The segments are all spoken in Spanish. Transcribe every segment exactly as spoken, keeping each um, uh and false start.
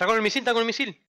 Está con el misil, está con el misil.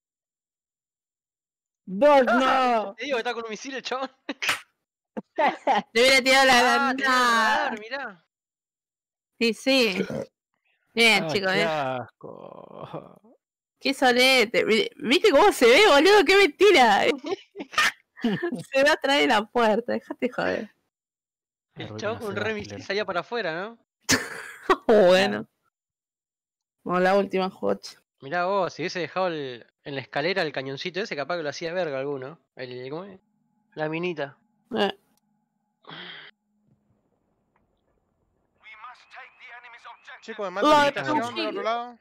¡Dos, no! Te digo que está con un misil el chabón. Le hubiera tirado la Ah, tenía el granada. radar, mirá. Sí, sí. Bien, Ah, chicos, qué bien. asco. Qué solete. ¿Viste cómo se ve, boludo? ¡Qué mentira! Se va atrás de la puerta, dejate joder. El chabón con un re misil salía para afuera, ¿no? Bueno. Como la última Hotch. Mirá vos, si hubiese dejado el, en la escalera el cañoncito ese, capaz que lo hacía verga alguno. El, ¿cómo es? La minita. Eh. Chicos, me mandan invitación del otro lado.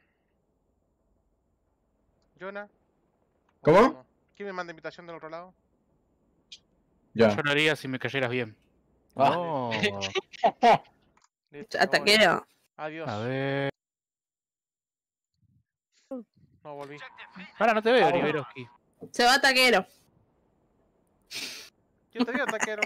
Jonah. ¿Cómo? ¿Quién me manda invitación del otro lado? Ya. Yo lo haría si me cayeras bien. Ah. No. Listo, Ataquero. Adiós. A ver. No volví. Ahora no te veo, Ah, Liberoski. Se va taquero. Yo te vi, taquero.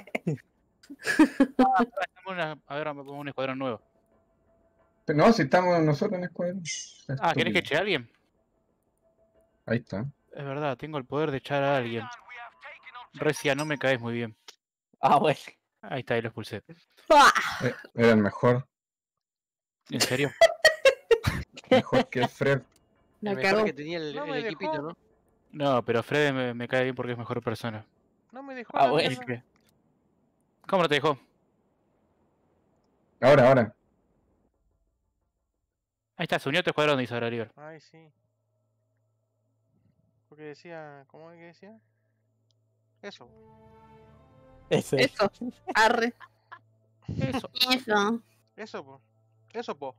Una, a ver, me pongo un escuadrón nuevo. No, si estamos nosotros en escuadrón. Ah, ¿querés que eche a alguien? Ahí está. Es verdad, tengo el poder de echar a alguien. Recia, no me caes muy bien. Ah, bueno. Ahí está, ahí lo expulsé. Eh, Era el mejor. ¿En serio? Mejor que Fred. La El mejor cagó. que tenía el, No el me equipito, dejó. ¿no? No, pero Fred me, me cae bien porque es mejor persona. No me dejó Ah, la bueno. mierda. ¿Qué? ¿Cómo no te dejó? Ahora, ahora. Ahí está, se unió a tu escuadrón, dice ahora Liber. Ay, sí. Porque decía... ¿Cómo es que decía? Eso. Eso. Eso. Arre. Eso. Eso. Eso, po. Eso, po.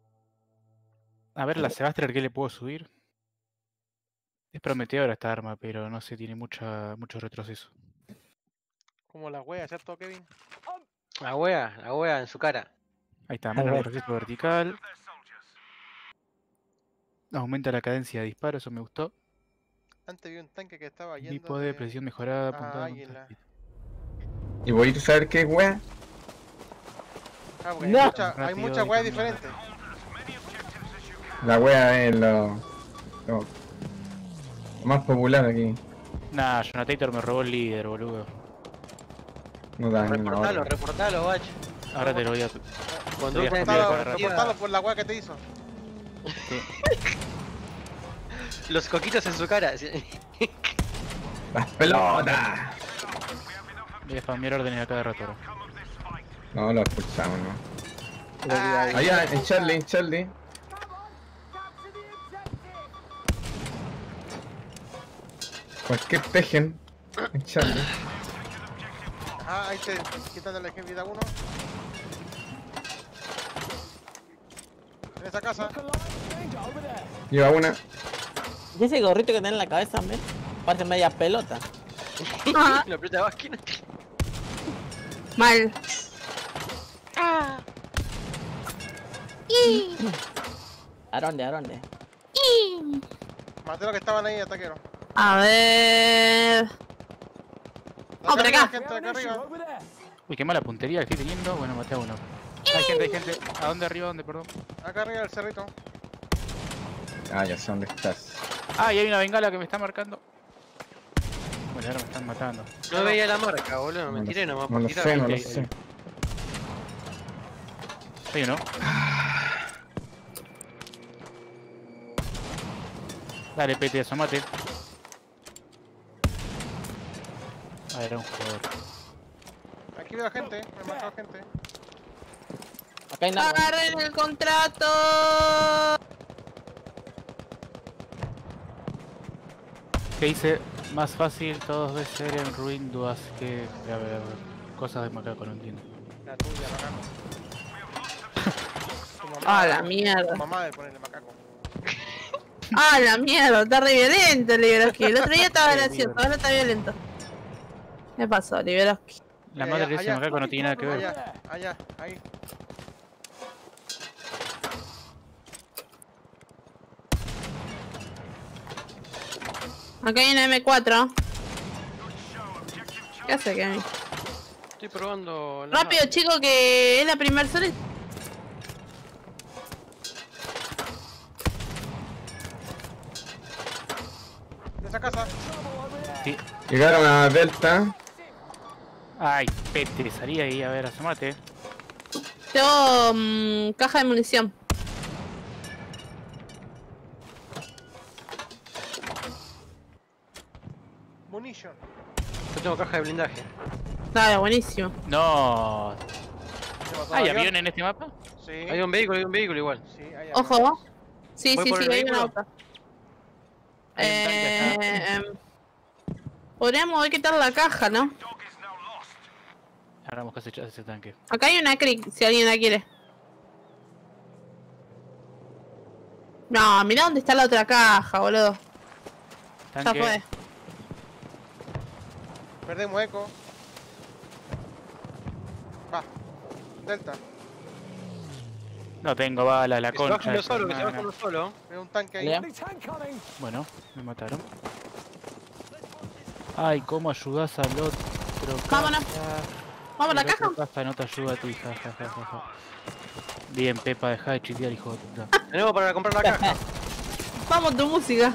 A ver, la Sebastian, ¿qué le puedo subir? Es prometedora esta arma, pero no sé, tiene mucha, mucho retroceso. Como la wea, ¿cierto, Kevin? La wea, la wea en su cara. Ahí está, A menos ver. retroceso vertical. Aumenta la cadencia de disparo, eso me gustó. Antes vi un tanque que estaba yendo Tipo de de... precisión mejorada, Ah, apuntada. águila. ¿Y voy a saber qué es wea? Ah, porque No. hay, mucha, hay Rápido muchas y weas con- diferentes. La wea es lo, lo, lo más popular aquí. Nah, Jonatator me robó el líder, boludo. No da ni una Reportalo, hora. reportalo, bach. Ahora te lo voy a... Conducta Reportalo, indeportiva. Reportalo por la wea que te hizo. Sí. Los coquitos en su cara. sí. ¡Las pelotas! Voy a spamear órdenes a cada rato ahora. No, lo expulsamos, ¿no? Ah, Allá, en Charlie, en Charlie. Cualquier tejen. En Charlie. ah, ahí te quitándole la vida a uno. En esa casa. Lleva una. ¿Y ese gorrito que tiene en la cabeza, men? Parece media pelota. Ah, Lo aprieta de máquina. mal. ¿A dónde, a dónde? Maté a los que estaban ahí, ataquero. A ver. Oh, por acá. Gente acá arriba. Uy, qué mala puntería que estoy teniendo. Bueno, maté a uno. Hay gente, hay gente. ¿A dónde arriba? ¿Dónde, perdón? Acá arriba del cerrito. Ah, ya sé dónde estás. Ah, y hay una bengala que me está marcando. Bueno, ahora me están matando. No veía la marca, boludo. Me No lo tiré sé, nomás No por lo tirar. sé, no lo ahí, sé. ahí. ¿Hay uno? Dale, Pete, asomate. Ah, era un jugador. Aquí veo gente, me mató gente. Acá hay nada. Agarren el contrato. ¿Qué dice? Más fácil todos de ser en Ruin Duas que... A ver, a ver, cosas de macaco, no entiendo. La tuya, macaco. Tu mamá, Ah, la tu mierda. mamá de ponerle macaco. Ah, la mierda. Está re violento, Liberoski. El otro día estaba Sí, gracioso, mierda. ahora está violento. ¿Qué pasó, Liberoski? La Eh, madre de ese allá. macaco no tiene nada que ver. Allá, allá, ahí. Acá hay una eme cuatro. ¿Qué hace, Kevin? Estoy probando. la Rápido, chico, que es la primer sol. esa casa. Sí. Llegaron a Delta. Ay, pete, salí ahí, a ver, asomate. Tengo mmm, caja de munición. Munition. Yo tengo caja de blindaje. Dale, buenísimo. No. ¿Se mató ¿Hay el avión en este mapa? Sí. Hay un vehículo, hay un vehículo igual. Sí, hay Ojo. avión. Sí, ¿Voy sí, por sí, el hay un vehículo? auto. Hay un tanque acá. Eh, em, podríamos ver qué tal la caja, ¿no? Ahora vamos a echar ese tanque. Acá hay una crick, si alguien la quiere. No, mirá dónde está la otra caja, boludo. Ya Tanque. fue. Perdemos eco. Va. Delta. No tengo balas, la Que se baja concha. uno de su solo, que se baja hermana. uno solo. Veo un tanque ahí. Dale. Bueno, me mataron. Ay, ¿cómo ayudás al otro? Vámonos. caja? Vamos a la El otro caja. caja no te ayuda a ti, ja, ja, ja, ja, ja. Bien, Pepa, deja de chitear, hijo de puta. Tenemos para comprar la caja. Vamos, tu música.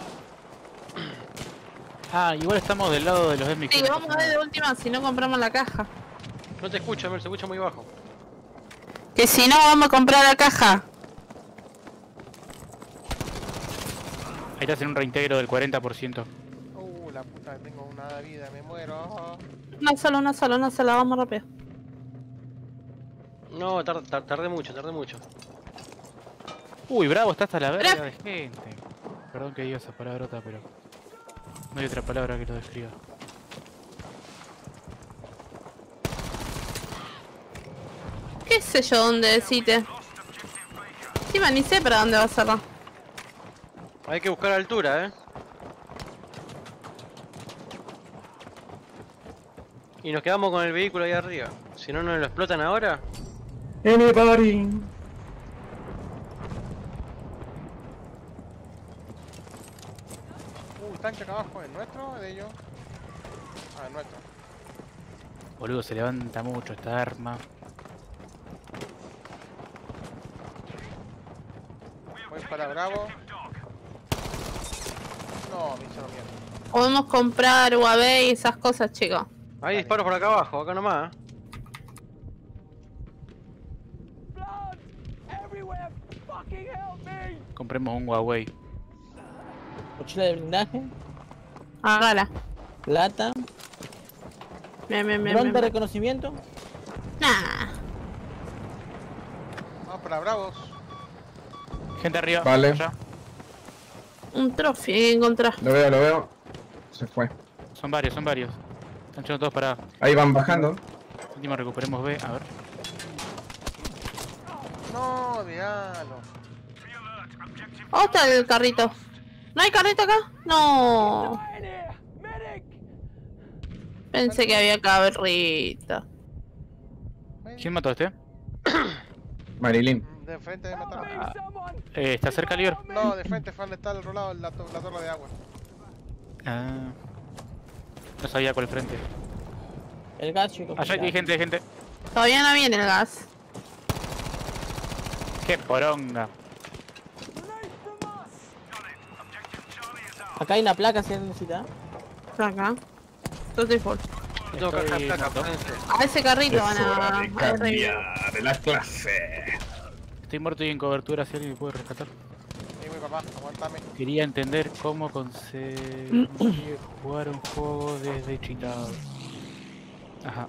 Ah, igual estamos del lado de los M K. Sí, vamos a ver de última si no compramos la caja. No te escucho, Mel, se escucha muy bajo. Que si no, vamos a comprar la caja. Ahí te hacen un reintegro del cuarenta por ciento. Uh, la puta, tengo una de vida, me muero. Una sola, una sola, una sola, vamos rápido. No, tar- tar- tardé mucho, tardé mucho. Uy, bravo, está hasta la verga Bravo. de gente. Perdón que diga esa palabrota, pero no hay otra palabra que lo describa. ¿Qué sé yo dónde decite? Encima ni sé para dónde va a ser. Hay que buscar altura, eh. Y nos quedamos con el vehículo ahí arriba. Si no nos lo explotan ahora. Anybody. Uh, tanque acá abajo, ¿es nuestro o de ellos? Ah, es nuestro. Boludo, se levanta mucho esta arma. Voy para Bravo. No, me hicieron mierda. Podemos comprar U A V y esas cosas, chicos. Hay disparos por acá abajo, acá nomás. eh. Compremos un Huawei. Mochila de blindaje. Hágala. Plata. Me, me, me, Dron me, de me. reconocimiento. Nah. Vamos para Bravos. Gente arriba. Vale. allá. Un trofeo que encontrar. Lo veo, lo veo. Se fue. Son varios, son varios. Están echando todos para. Ahí van bajando. Último, recuperemos B. A ver. No, déjalo. ¿Dónde está el carrito? ¿No hay carrito acá? No. Pensé que había carrito. ¿Quién mató a este? Marilyn. De frente me mataron. Ah, eh, ¿Está cerca el libro? No, de frente fue donde está al otro lado la, to- la torre de agua. Ah. No sabía cuál frente. El gas, chicos. Allá hay gente, hay gente. Todavía no viene el gas. ¡Qué poronga! Acá hay una placa si alguien necesita. Está acá. Yo estoy full. Yo tengo caja de Estoy placa, muerto. fíjense. A ese carrito van a... a revivir. de la clase. Estoy muerto y en cobertura, si alguien me puede rescatar. Ahí voy, papá, aguantame. Quería entender cómo conseguir jugar un juego desde cheatado. Ajá.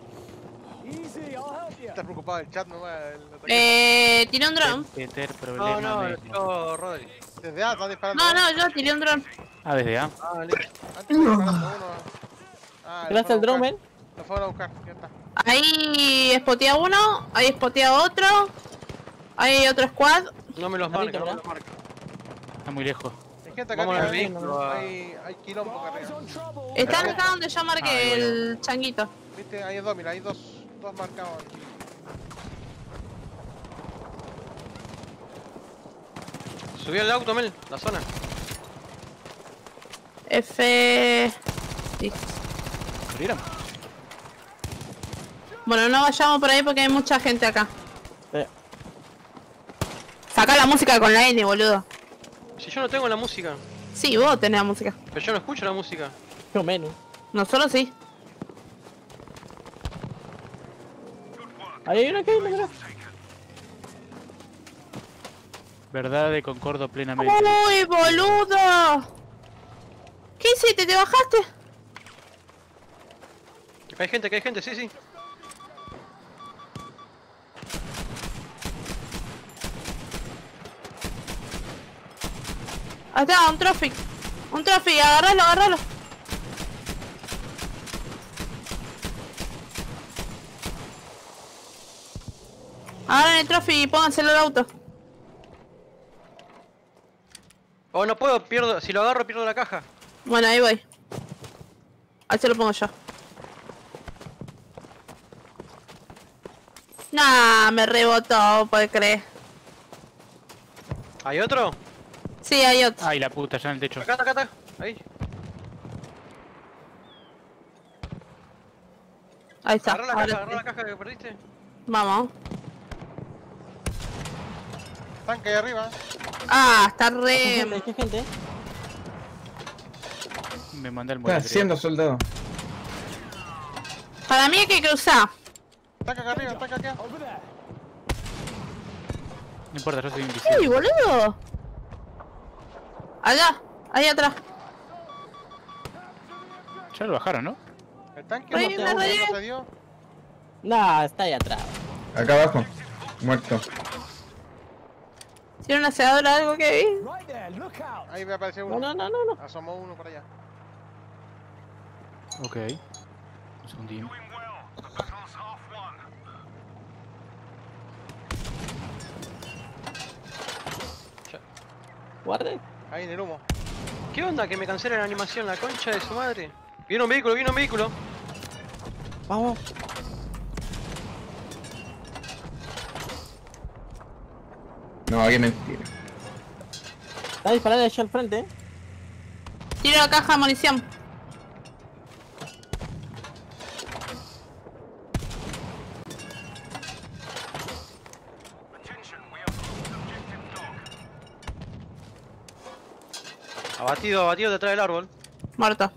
Estás preocupado del chat, no va el ataque. Eh... Tiré un dron. Tener No, problema no, de- lo tiró Rodri. Desde A, están disparando. No, no, yo tiré un dron. Ah, desde A. Ah, listo. Antes estaba disparando uno. Ah, lo ¿Tiraste el fueron a drone, buscar. men? Lo fueron a buscar, ya está. Ahí spotea uno, ahí spotea otro. Ahí hay otro squad. No me los Carrito, marca, no me ¿verdad? los marca. Está muy lejos. Hay gente acá Vamos al arriba, vehículo. a- hay, hay quilombo acá arriba. Están acá donde yo marqué Ah, bueno. el changuito. Viste, hay dos, mira, hay dos, dos marcados. Subí al auto, Mel, la zona. F... Sí. ¿Corrieron? Bueno, no vayamos por ahí porque hay mucha gente acá. Eh, Saca la música con la N, boludo. Si yo no tengo la música. Sí, vos tenés la música. Pero yo no escucho la música. Yo menos. Nosotros sí. Ahí hay una que hay, mira. Verdad de concordo plenamente. ¡Uy, boludo! ¿Qué hiciste? ¿Te bajaste? Acá hay gente, acá hay gente, sí, sí. Ahí está, un trophy. Un trophy, agárralo, agárralo. Agarren el trophy y pónganselo al auto. Oh, no puedo, pierdo. Si lo agarro, pierdo la caja. Bueno, ahí voy. Ahí se lo pongo yo. Nah, me rebotó, puede creer. ¿Hay otro? Sí, hay otro. Ay, la puta, ya en el techo. Acá, acá, acá. Ahí. Ahí está. Agarra la ahora caja, sí. agarra la caja que perdiste. Vamos. Tanque ahí arriba. Ah, está ¿Qué re... gente? ¿Qué gente? Me mandé el ¿Qué muelle. estás haciendo, soldado? Para mí hay que cruzar. Tanque acá arriba, tanque acá. No importa, yo soy invisible. ¡Uy, boludo! Allá, ahí atrás. Ya lo bajaron, ¿no? El tanque Oye, no, me no rayé. se dio. Nah, está ahí atrás. Acá abajo. Muerto. ¿Tiene una cebadora algo que vi? Ahí me apareció No, uno. no, no, no, no. Asomó uno por allá. Ok. Un segundín. Guarde. Ahí en el humo. ¿Qué onda? Que me cancela la animación, la concha de su madre. Viene un vehículo, viene un vehículo. Vamos. No, qué mentira. Está disparando allá al frente, eh. Tiro la caja de munición. Abatido, abatido detrás del árbol. Muerto.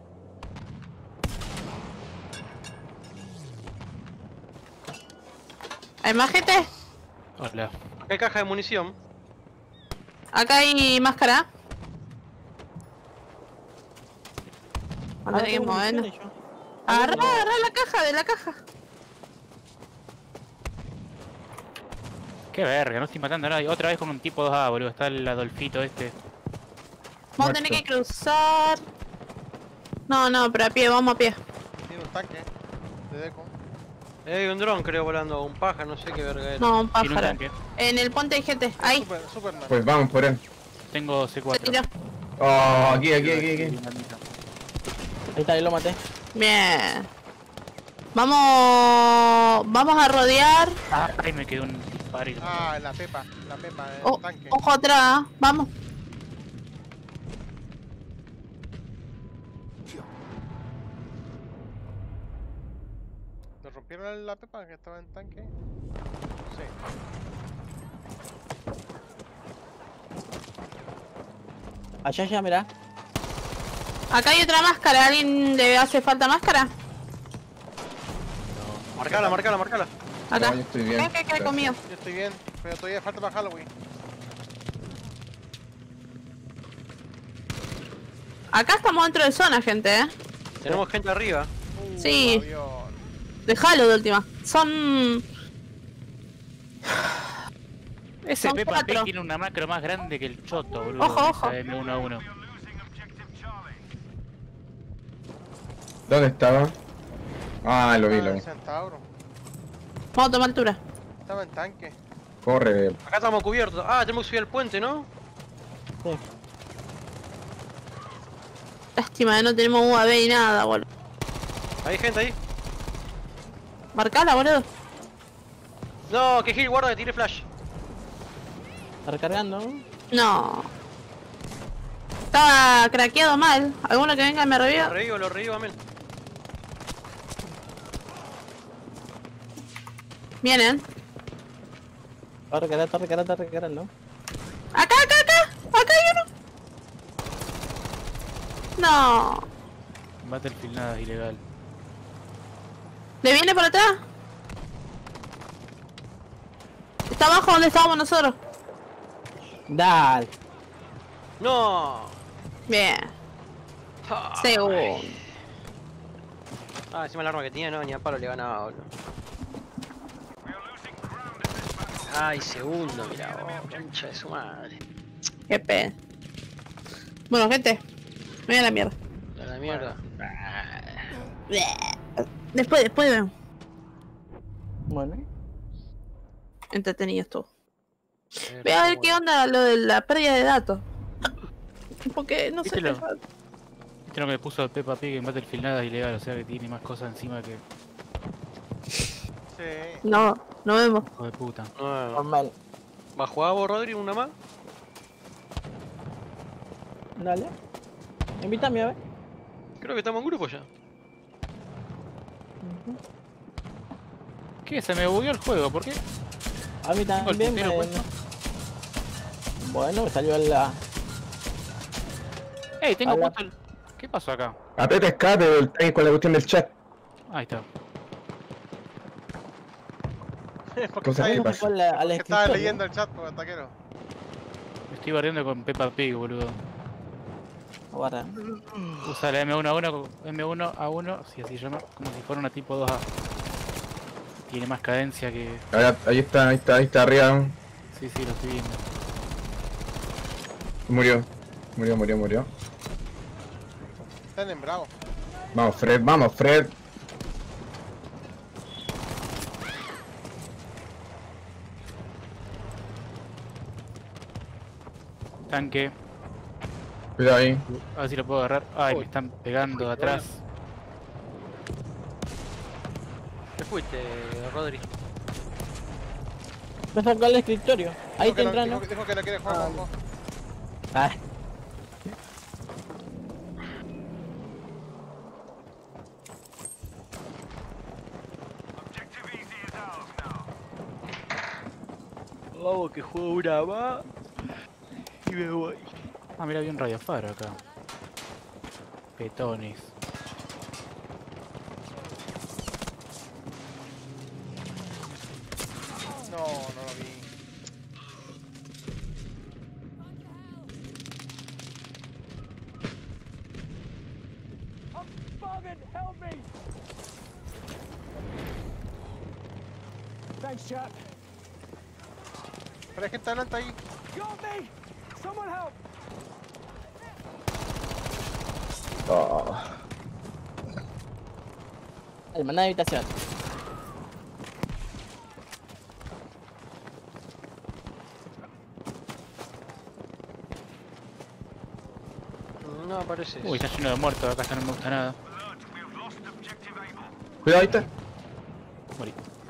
¿Hay más gente? Hola. Acá hay caja de munición. Acá hay máscara. Ahora Ahora que tengo movernos. municiones yo. Agarra, agarra la caja, de la caja. Qué verga, no estoy matando a nadie. Otra vez con un tipo dos A, boludo. Está el Adolfito este. Vamos a tener que cruzar. No, no, pero a pie, vamos a pie. Tiene un tanque. De deco. Hay un dron creo volando, un paja, no sé qué verga es. No, un Tiene un pájaro. tanque. En el puente hay gente. Ahí, Super, Superman. Pues vamos por él. Tengo C se cuatro. tiró. Oh, aquí, aquí, aquí, aquí. Ahí está, ahí lo maté. Bien. Vamos. Vamos a rodear. Ah, ahí me quedó un disparo. y- Ah, la pepa. La pepa, el Oh, tanque. ojo atrás. Vamos. ¿Le rompieron la pepa que estaba en tanque? Sí. Allá, allá, mirá. Acá hay otra máscara. ¿Alguien le hace falta máscara? Marcala, marcala, marcala. Acá. No, yo estoy bien. Acá, acá, acá conmigo. Yo estoy bien, pero todavía falta para Halloween. Acá estamos dentro de zona, gente, eh. Tenemos gente arriba. Uh, Sí. avión. Dejalo de última. Son. Ese Son Peppa Pig cuatro. tiene una macro más grande que el choto, boludo. Ojo, esa ojo. M uno a uno. ¿Dónde estaba? Ah, lo vi, Ah, lo vi. el Centauro. Vamos a tomar altura. Estaba en tanque. Corre. Acá estamos cubiertos. Ah, tenemos que subir al puente, ¿no? Sí. Lástima que no tenemos U A V ni nada, boludo. Hay gente ahí. Marcala, boludo. No, que Gil, guarda que tire flash. Está recargando. No. Estaba craqueado mal. ¿Alguno que venga y me Lo reviva? revivo, lo revivo, amén. Vienen. Está recargando, está recargando, está recargando. Acá, acá, acá. Acá hay uno. No. Battlefield nada es ilegal. ¿Le viene por atrás? Está abajo donde estábamos nosotros. Dale. ¡No! Bien. Segundo. Ah, encima el arma que tenía, no, ni a palo le ganaba, boludo. Ay, segundo, mira, oh, concha de su madre. Qué pena. Bueno, gente. Me voy a la mierda. A la mierda. Después, después vemos. Bueno. Entretenido esto. Voy a ver qué onda lo de la pérdida de datos. Porque no sé. ¿Viste lo, ¿Viste lo que le puso Peppa Pig en Battlefield nada es ilegal? O sea que tiene más cosas encima que Sí. No, no vemos. hijo de puta. No, Normal. ¿va a jugar vos, Rodri, una más? Dale. Invítame a ver. Creo que estamos en grupo ya. Ujú. ¿Qué? Se me bugueó el juego, ¿por qué? A mí Tengo el también me... puntero puesto. Bueno, me salió la... ¡Ey! Tengo Habla. puesto el... ¿Qué pasó acá? Aprieta escape ahí con la cuestión del chat. Ahí está. Porque Cosa está, ahí, que ¿Cómo pasa. fue la- al porque estaba escritorio? leyendo el chat, por taquero. Me estoy barriendo con Peppa Pig, boludo. Guarda. Usa la M uno a uno, M uno a uno, si así llama, como si fuera una tipo dos A. Tiene más cadencia que... Ahí, ahí está, ahí está, ahí está arriba. Sí, sí, lo estoy viendo. Murió. Murió, murió, murió. Están en bravo. Vamos, Fred, vamos, Fred. Tanque. Cuidado ahí. A ver si lo puedo agarrar. Ay, me están pegando de atrás. ¿Te fuiste, Rodri? Me sacó al escritorio. Ahí Dijo te que no- entran, dijo, ¿no? que- dijo que no quiere jugar Ah. con vos. Ah. Vamos que juego una más y me voy. Ah, mira, había un radiofaro acá. Petones. No, no lo vi. Pero hay gente adelante ahí. Oh. Hermana de habitación. No aparece. Uy, está lleno de muertos, acá está, no me gusta nada. Cuidado, ahí está. Morí.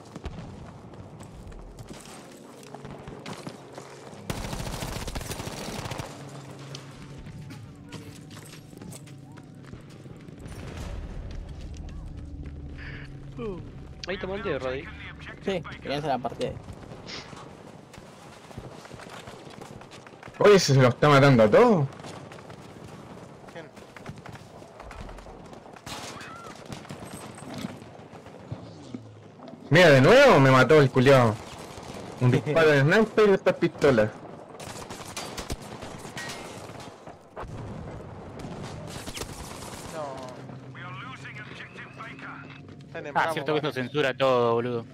Uh, ahí tomó el dedo, Rodri. Sí, querían hacer la partida. Oye, se lo está matando a todos. ¿Quién? Mira, de nuevo me mató el culiao. Un disparo de sniper y estas pistolas. No. Están en Ah, bravo, cierto que esto vale. censura todo, boludo.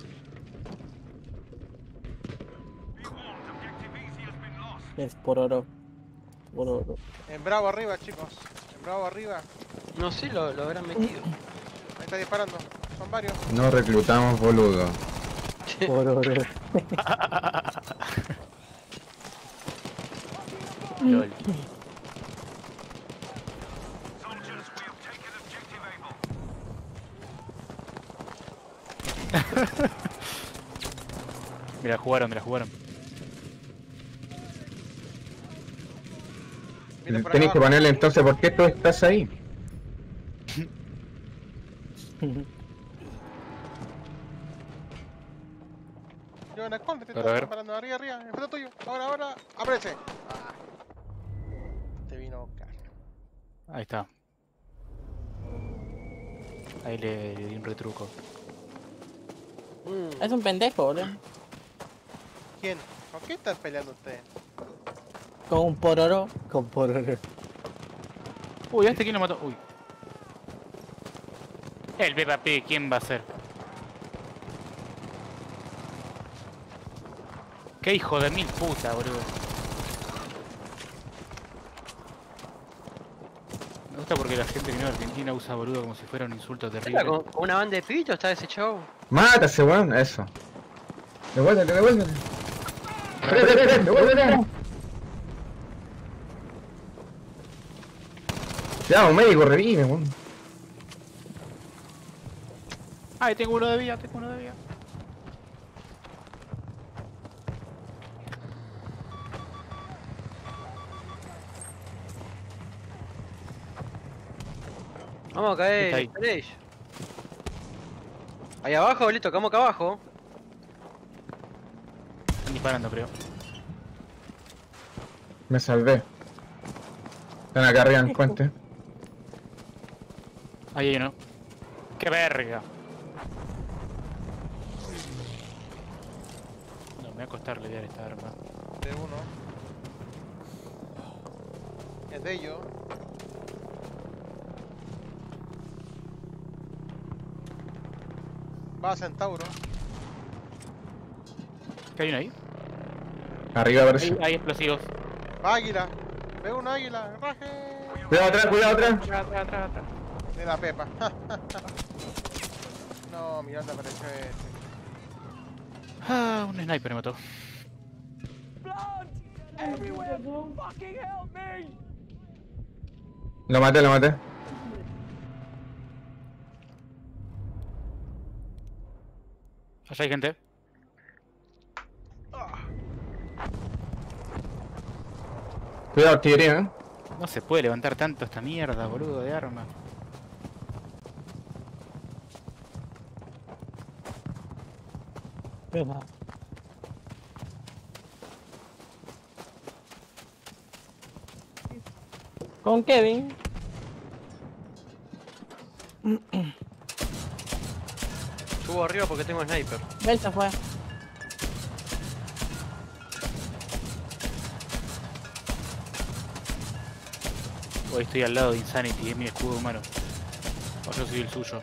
Es por oro. Por oro. En bravo arriba, chicos. En bravo arriba. No sé, lo, lo habrán metido. Ahí está disparando. Son varios. No reclutamos boludo. Por oro. LOL. Me la jugaron, me la jugaron. Viene por Tenés acá que abajo. ponerle entonces por qué tú estás ahí. Yo en escóndete, A ver, a ver. están disparando arriba, arriba. Enfrente tuyo. Ahora, ahora. Aparece. Ah. Te vino a buscar. Ahí está. Ahí le, le di un retruco. Mm. Es un pendejo, boludo. ¿Quién? ¿Con qué están peleando ustedes? Con un pororo. Con pororo. Uy, ¿este quién lo mató? Uy. El Peppa Pig, ¿quién va a ser? Qué hijo de mil puta, boludo. Me gusta porque la gente que no es argentina usa boludo como si fuera un insulto terrible. ¿Con, con una banda de pibitos está ese chavo? Mátase, weón, eso. Devuélvete, devuélvete. Devuélvete. Ya, un médico revive, weón. Ay, tengo uno de vida, tengo uno de vida. Vamos a caer, Está ahí. esperéis. Ahí abajo, listo, caemos acá abajo. Están disparando, creo. Me salvé. Están acá arriba en el puente. Ahí hay uno. ¡Qué verga! No, me va a costar lidiar esta arma. De uno. Es de ellos. Va a Centauro. ¿Qué hay uno ahí? Arriba Hay, parece. hay explosivos. Va águila. Veo un águila. Raje. Cuidado atrás, cuidado atrás. Atrás, atrás, atrás, atrás. De la Pepa. No, mira dónde apareció este. Ah, un sniper me mató. Lo maté, lo maté. Allá hay gente. Cuidado, artillería, eh. No se puede levantar tanto esta mierda, boludo, de arma. Con Kevin. Subo arriba porque tengo sniper. Belta fue. Hoy estoy al lado de Insanity, es mi escudo humano. O yo soy el suyo.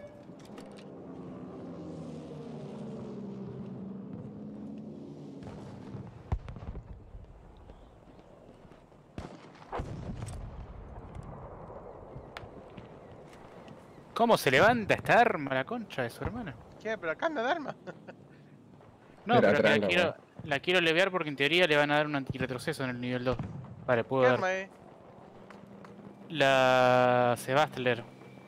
¿Cómo se levanta esta arma, la concha de su hermana? ¿Qué? ¿Pero cambia de arma? No, Mira, pero que la tráela, quiero, weón. la quiero levear porque en teoría le van a dar un antirretroceso en el nivel dos. Vale, puedo ¿Qué dar. arma es? La Sebastler.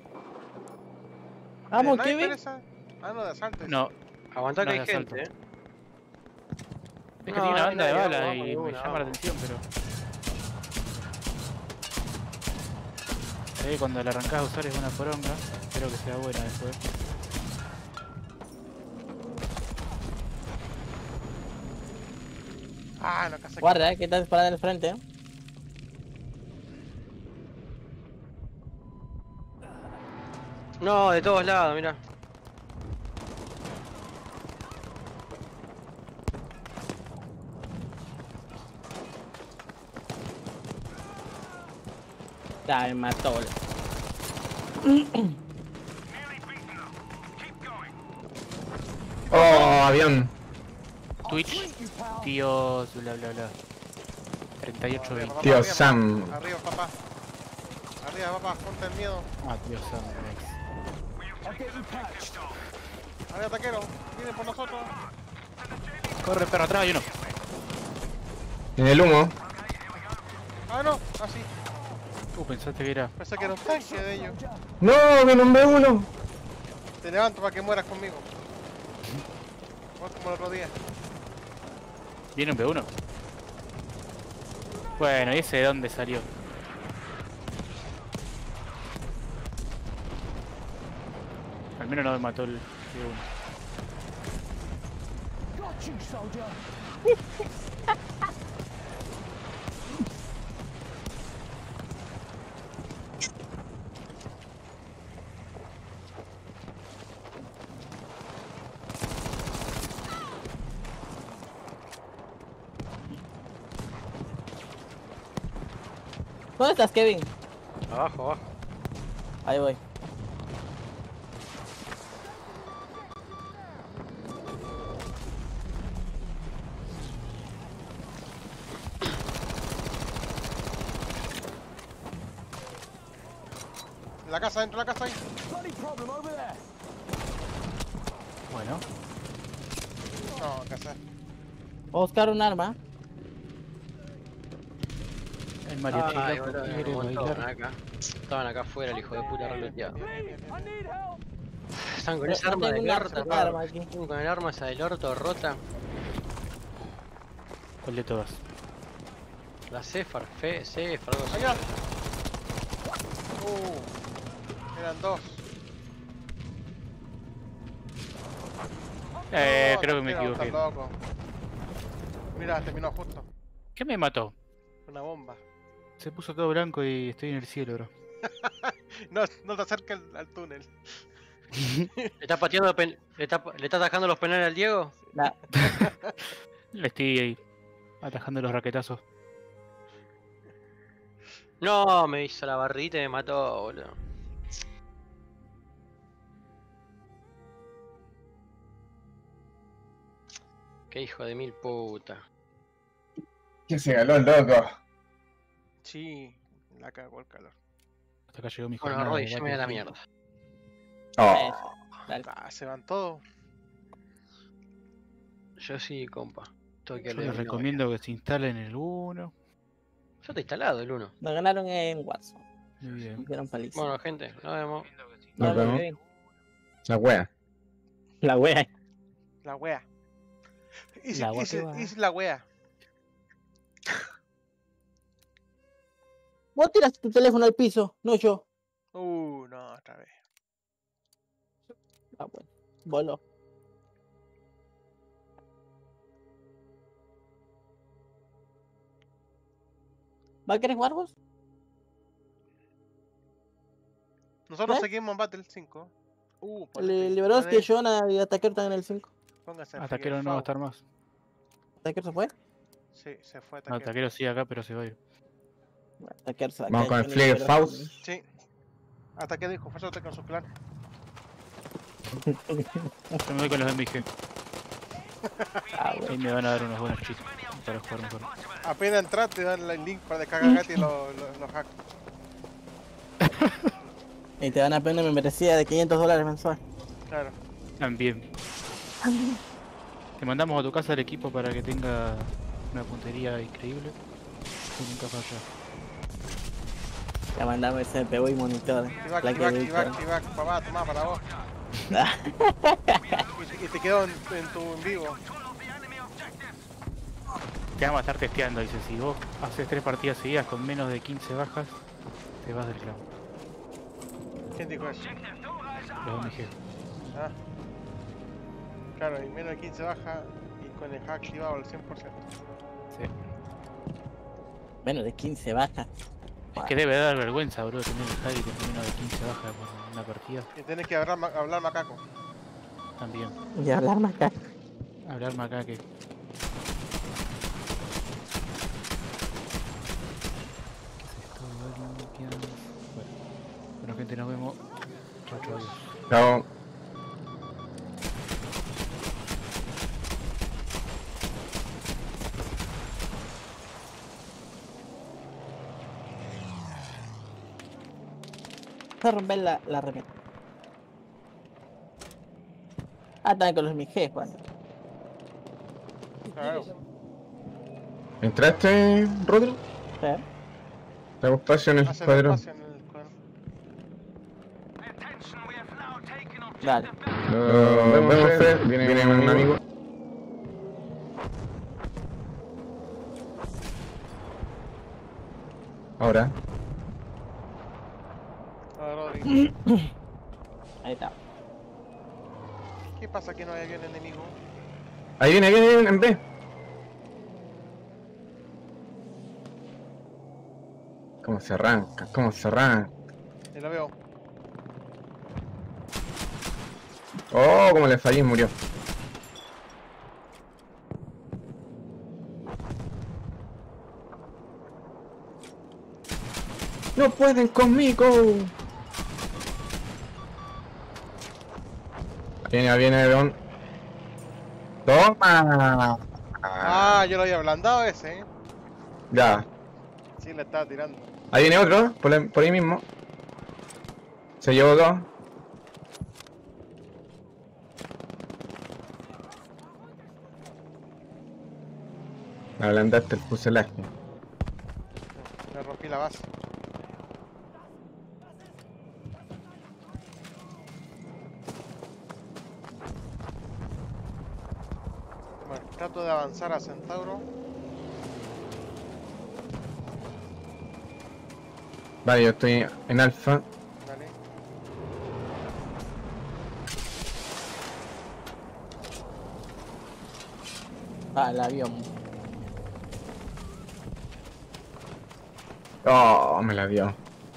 Vamos, ¿De sniper Kevin. esa? Ah, no, de asalto. No, Aguantá No, que hay de gente, asalto. eh. es que No, tiene una no, banda de no, balas vamos, y de me una, llama la vamos. atención, pero. Eh, cuando la arrancás a usar es una poronga. Espero que sea buena después. Ah, no, casi. Guarda, eh, que estás disparando en el frente, eh. No, de todos lados, mira. Ya, me mató, boludo. Oh, avión. Twitch, tíos, bla bla bla. treinta y ocho veinte. Tío Sam. Arriba, papá. Arriba, papá, ponte el miedo. Ah, tío Sam. Arriba, taquero. Viene por nosotros. Corre, perro, atrás hay uno. En el humo. Ah, no. Ah, sí. Uh, pensaste que era. Pensé que era un tanque de ellos. No, que no me uno. Te levanto para que mueras conmigo. Vos como el otro día. ¿Viene un B uno? Bueno, ¿y ese de dónde salió? Al menos no me mató el B uno. ¿Dónde estás, Kevin? Abajo, abajo. Ahí voy. En la casa, dentro de la casa ahí. Bueno, No, ¿qué hacer? Voy a buscar un arma. el mariachi Ay, loco boludo, quiere un montón bailar. acá. Estaban acá afuera, el hijo de puta reloteado. Bien, bien, bien, bien. Están con No esa arma de tengo una orto, puta arma aquí. con el arma esa del orto rota. ¿Cuál de todas? La Cefar, Fe, Cefar, algo así. Allá. Uh, eran dos. Eh, No, creo que me tranquilo, equivoqué. estás loco. Mira, terminó justo. ¿Qué me mató? Una bomba. Se puso todo blanco y estoy en el cielo, bro. No, no te acerques al, al túnel. ¿Le está pateando, pen- le está, le está atajando los penales al Diego? La- Le estoy ahí atajando los raquetazos. No, me hizo la barrita y me mató, boludo. Qué hijo de mil puta. ¿Qué se galó el loco? Sí, la cagó el calor. Hasta acá llegó mi Bueno, jornada Roy, de ya me da la Battlefield. mierda. Oh, Dale. Ah, se van todos. Yo sí, compa. Estoy que Yo le les doy novia. recomiendo que se instalen el uno. Ya está instalado el uno. Nos ganaron en Warzone. Muy bien. Nos dieron paliza. Bueno, gente, nos vemos. nos Dale, vemos. Kevin. La wea. La wea. La wea. Y si, La y si- wea. y si la wea. Vos tiraste tu teléfono al piso, no yo. Uh, no, otra vez. Ah, bueno. Voló. ¿Va a querer jugar vos? Nosotros ¿Eh? seguimos en Battle cinco. Uh, Le ponete- Liberoski, ponete- Jonah y Ataquero están en el cinco. Póngase en Ataquero no va a estar más. ¿Ataquero se fue? Sí, se fue No, Ataquero. Ataquero sí acá, pero se va a ir. Bueno, Ataquero se va a Vamos quedar con el Johnny Flare Liberoski. Faust. Sí. Ataquero dijo, fuérzate con su clan. Yo me voy con los M G. Ah, bueno. Ahí me van a dar unos buenos chicos para jugar mejor. Apenas entras te dan el link para descargar gratis los, los, los hacks. Y te van a pedir una membresía de quinientos dólares mensual. Claro. También. Te mandamos a tu casa el equipo para que tenga una puntería increíble. Y nunca falla. Ya mandamos el C P U y monitor. Activac, placa activac, de activac, víctor. activac, papá, toma para vos. Y, y te quedo en, en tu en vivo. Te vamos a estar testeando, dice. Si vos haces tres partidas seguidas con menos de quince bajas, te vas del clan. ¿Quién dijo eso? Los M G. Ah. Claro, y menos de quince baja y con el hack activado al cien por ciento. Sí. Menos de quince bajas. Es que debe dar vergüenza, bro, tener el Harry con menos de quince bajas por una partida. Y tenés que hablar, ma- hablar macaco. También. Y hablar más acá. Hablarme acá que. Bueno, bueno, gente, nos vemos. Chau, chau, adiós. Chao. Se romper la, la remera. Ah, también con los M G, Juan. Claro. ¿Entraste, Rodri? ¿Eh? ¿Te hago espacio en el Hacer cuadrón? espacio en el cuadrón. Dale. Nos vemos, Fred. Viene un amigo. Ahora. A Rodri. Ahí está. ¿Qué pasa que no hay avión enemigo? Ahí viene, ahí viene, ahí viene, en B. ¿Cómo se arranca? ¿Cómo se arranca? Ya lo veo. Oh, como le fallé y murió. ¡No pueden conmigo! Viene, viene, León. ¡Toma! Ah, yo lo había ablandado ese, ¿eh? Ya. Sí, le estaba tirando. Ahí viene otro, por, ahí- por ahí mismo. Se llevó dos. Ablandaste el fuselaje. Le rompí la base. Bueno, trato de avanzar a Centauro. Vale, yo estoy en alfa. Dale. Ah, el avión. Oh, me la dio.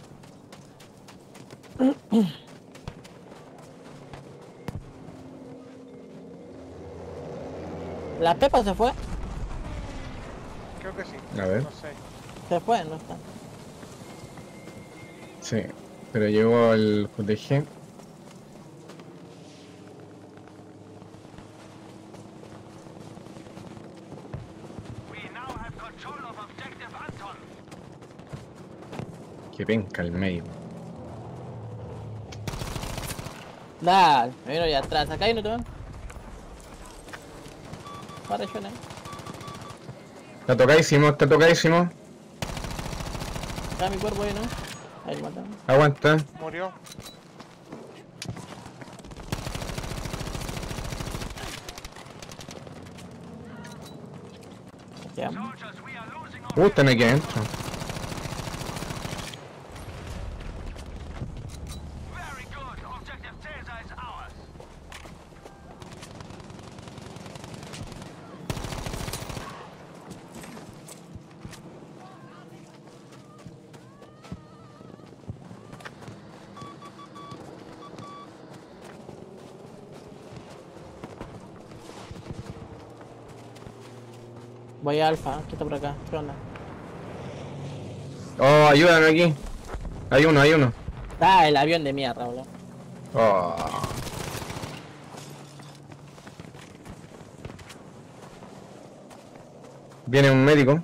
¿La Pepa se fue? Creo que sí. A ver. No sé. Se fue, no está. Sí, pero llegó el J T G. Que penca el medio. Dale, me vino ahí atrás. Acá hay uno también. Para yo, ¿no? Está tocadísimo, está tocadísimo. Acá mi cuerpo ahí, ¿no? Ahí lo mataron. Aguanta. Murió. Quedamos. Uh, están aquí adentro. Voy a Alfa, que está por acá. ¿Qué onda? Oh, ayúdame aquí. Hay uno, hay uno. Ah, el avión de mierda, boludo. Oh. Viene un médico.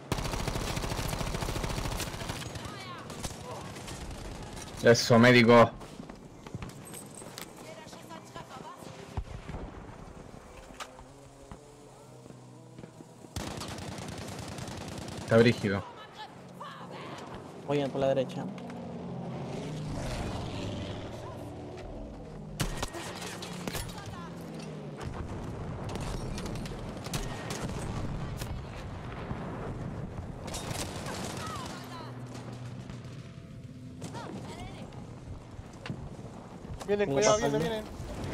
Eso, médico. Está brígido. Voy a ir por la derecha. Vienen, No cuidado, pasa vienen, nada. vienen.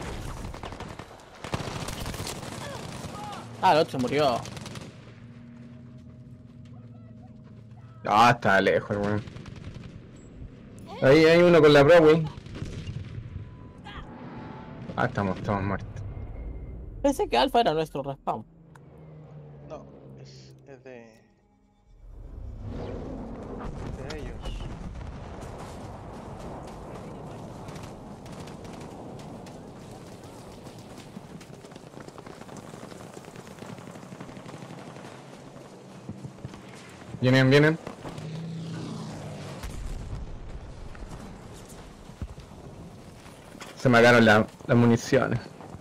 Ah, el otro se murió. Ah, está lejos, weón. Ahí hay uno con la Broadway. Ah, estamos, estamos muertos. Pensé que Alfa era nuestro respawn. No, es, es de... de ellos. Vienen, vienen. Se me acabaron la- las municiones.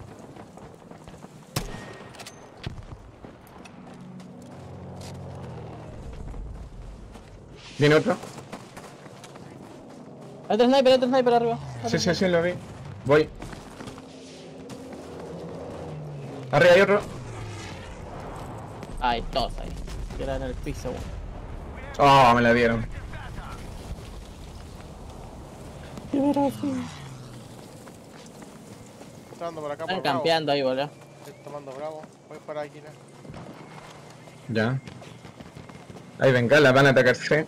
¿Viene otro? Otro sniper, otro sniper arriba. Sí, sí, sí, lo vi. Voy. Arriba hay otro. Hay dos ahí. Que era en el piso, weón. Oh, me la dieron. Qué brazo. Está dando por acá Están por Bravo. campeando ahí, boludo. Estoy tomando Bravo. Voy para Águila. Ya. Ahí bengala, van a atacarse.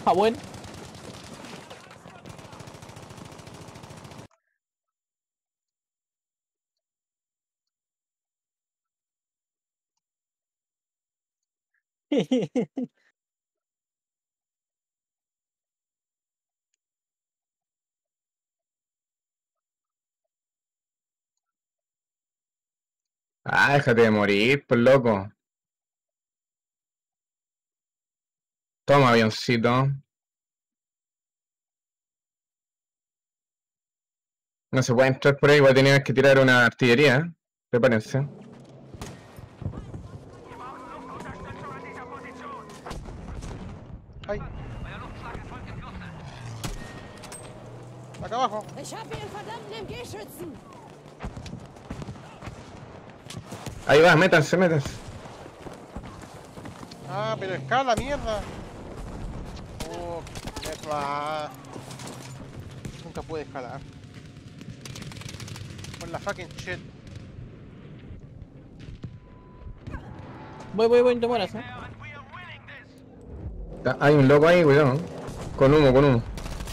Ah, bueno. Ah, déjate de morir, pues loco. Toma, avioncito. No se puede entrar por ahí, voy a tener que tirar una artillería. ¿Eh? Prepárense. ¡Ay! Acá abajo. Ich hab hier einen verdammten M G-Schützen! Ahí va, métanse, métanse. Ah, pero escala, mierda. Oh, mierda. Nunca puede escalar. Con la fucking shit. Voy, voy, voy, te mueras, ¿eh? Ah, hay un loco ahí, cuidado. Con humo, con humo.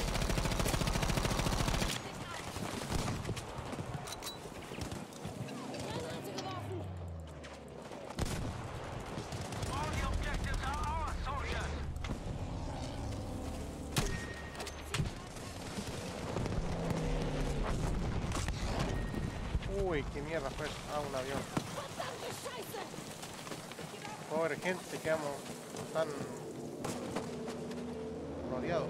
Uy, qué mierda fue eso. Ah, un avión. Pobre gente, quedamos tan rodeados.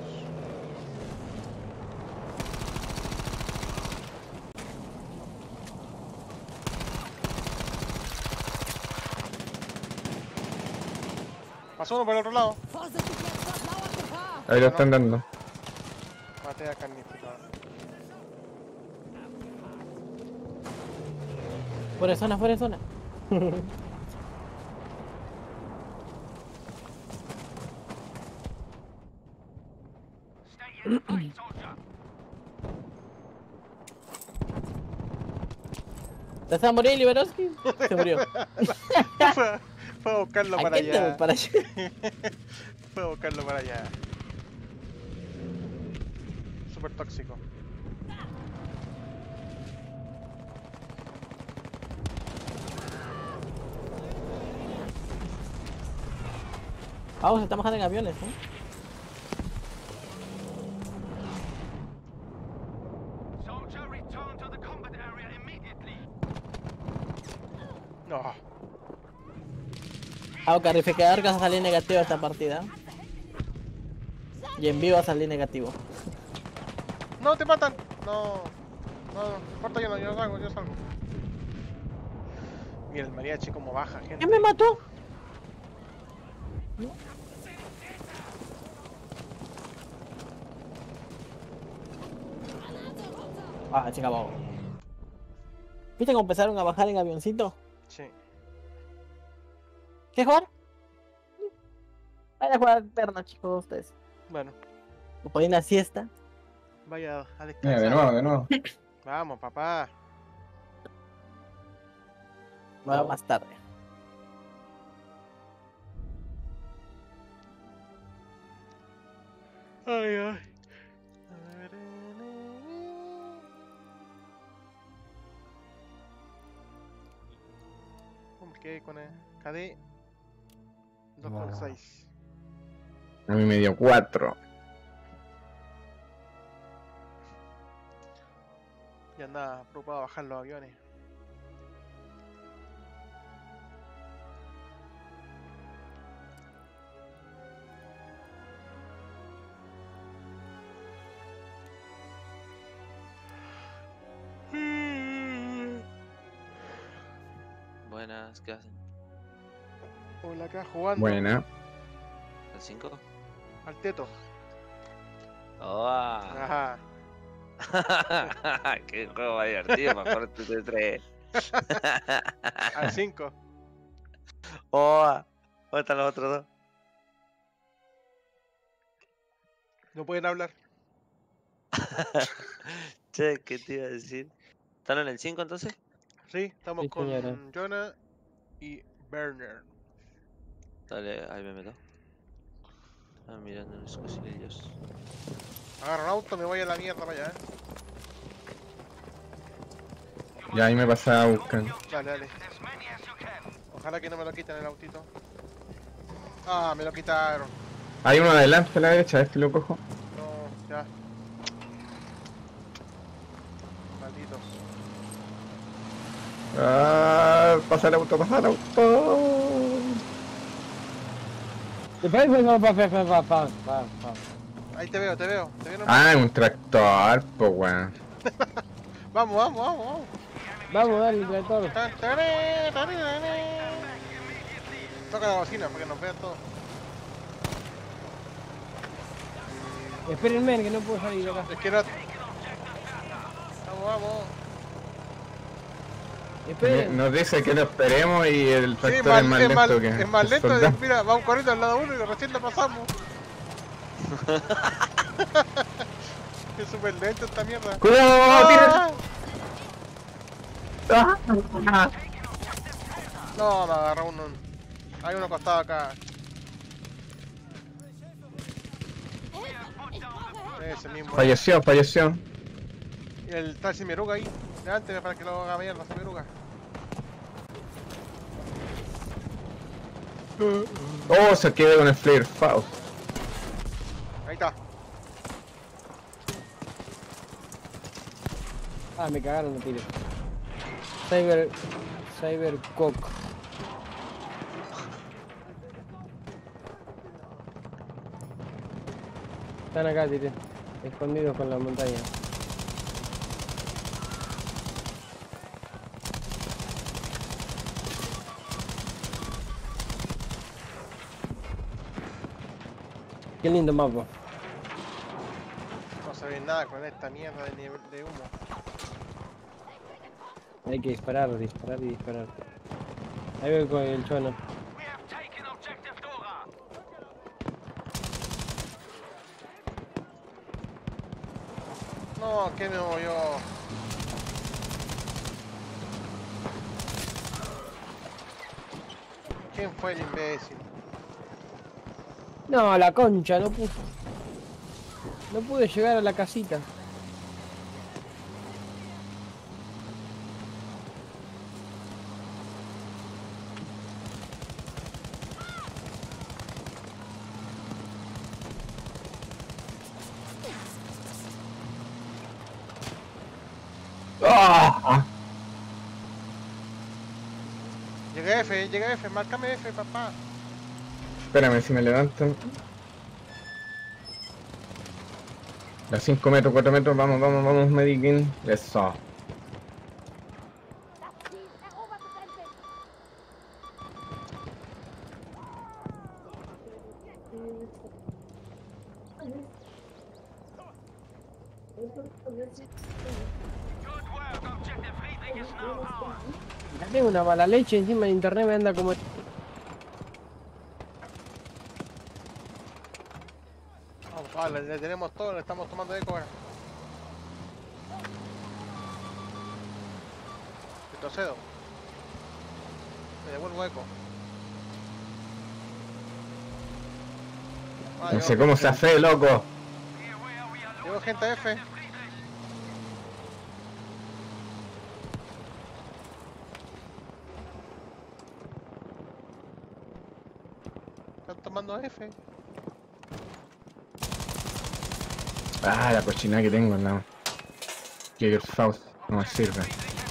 Pasó uno por el otro lado. Vorsichtig, jetzt dort lauert Gefahr! Ahí lo están dando. Maté a carnificado. Fuera de zona, fuera de zona. ¿Te vas a morir, Liberowski? Se murió. fue, fue a buscarlo ¿A para quién te voy allá. para allá? Fue a buscarlo para allá. Súper tóxico. Vamos, se está bajando en aviones, ¿eh? No. Ah, carificador que va a salir negativo esta partida. Y en vivo va a salir negativo. No, te matan. No. No, no importa, yo no, yo salgo, yo salgo. Mira el mariachi como baja, gente. ¿Quién me mató? Ah, chica, vamos. ¿Viste cómo empezaron a bajar en avioncito? Sí. ¿Qué jugar? Vayan a jugar perna, chicos, ustedes. Bueno, O ponen la siesta. vaya a Mira, descansar. de nuevo, de nuevo. Vamos, papá. Va más tarde. Ay, ay. ¿Cómo quedé con el K D? dos por seis. A mí me dio cuatro. Y andaba preocupado a bajar los aviones. Buenas, ¿qué hacen? Hola, acá jugando Buena. ¿El cinco? al teto. ¡Oh! Ajá. ¡Qué juego más divertido! Mejor T T tres. Al cinco. ¡Oh! ¿Dónde están los otros dos? No pueden hablar. Che, ¿qué te iba a decir? ¿Están en el cinco entonces? Sí, estamos Sí, con señora. Jonah y Werner. Dale, ahí me meto. Ah, mirando los cosillos. Agarro un auto, me voy a la mierda para allá, eh. Ya ahí me pasaba a buscar. Dale, dale. Ojalá que no me lo quiten el autito. Ah, me lo quitaron. Hay uno adelante a la derecha, a ver si lo cojo. No, ya. Malditos. Ah, pasa el auto, pasa el auto. Ahí te veo, te veo. Te veo nomás. Ah, es un tractor, pues weón. Vamos, vamos, vamos, vamos. Vamos, dale, tractor. Tan, taré, taré, taré. Toca la bocina para que nos vean todos. Espérenme, que no puedo salir de acá. Es que no. Vamos, vamos. Esperen. Nos dice que lo esperemos y el Sí, tractor mal- es más es, lento mal- que es más el lento. soldado. Mira, vamos corriendo al lado uno y recién lo pasamos. Es súper lento esta mierda. ¡Cuidado! ¡Tira! ¡Ah! ¡Ah! No, me agarró uno. Hay uno acostado acá. Ese mismo. Falleció, falleció. Y el está el Simiruga ahí. Levánteme para que lo haga mierda, Simiruga. Oh, se quedó con el flare Faust. Ahí está. Ah, me cagaron, no tiro. Cyber... Cybercock. Están acá, tire. Escondidos con la montaña. Qué lindo mapa. No se ve nada con esta mierda de, nivel de humo. Hay que disparar, disparar y disparar. Ahí voy con el chono. No, que me movió. ¿Quién fue el imbécil? No, la concha, no pude. No pude llegar a la casita. ¡Ah! Llega F, llega F, márcame F, papá. Espérame si me levantan. A cinco metros, cuatro metros, vamos, vamos, vamos, Medikin. Eso. Ya tengo una mala leche encima de internet, me anda como... Vamos, vale, le tenemos todo, le estamos tomando eco ahora. Retrocedo. Me devuelvo eco. Ah, No llegó sé cómo se hace, loco. Llegó gente F. Están tomando F. Ah, la cochina que tengo en la... Que el Faust no me sirve.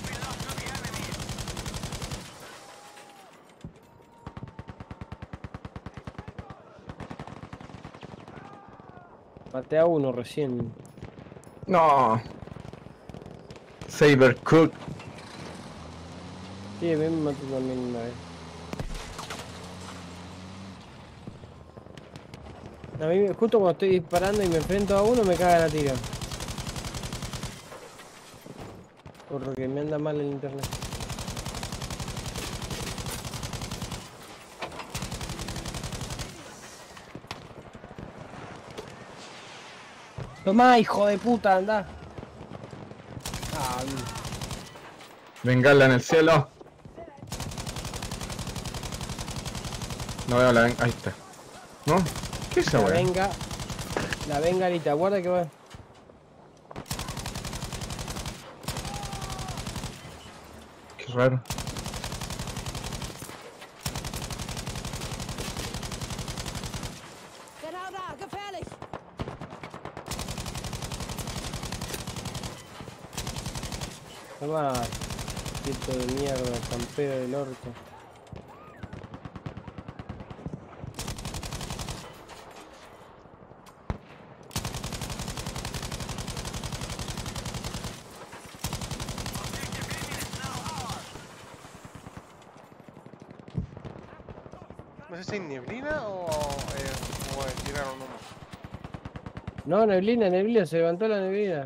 Maté a uno recién. No. Cybercook. Sí, me mató también una vez. A mí, justo cuando estoy disparando y me enfrento a uno, me cagan a tiro. Porque me anda mal el internet. Tomá, hijo de puta, anda. Ah, Bengala en el cielo. No veo la... Ahí está. ¿No? ¿Qué es esa La weá? venga. La bengalita, guarda que va. Qué raro. Genau da, gefährlich. Toma. Quieto de mierda, campero del orto. No sé si hay neblina o, eh, o eh, tiraron uno. No, neblina, neblina, se levantó la neblina.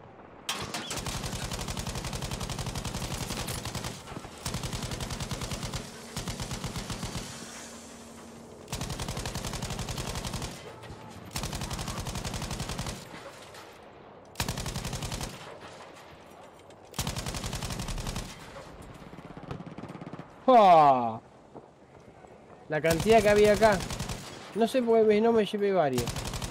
¡Oh! La cantidad que había acá. No sé por qué no me llevé varios.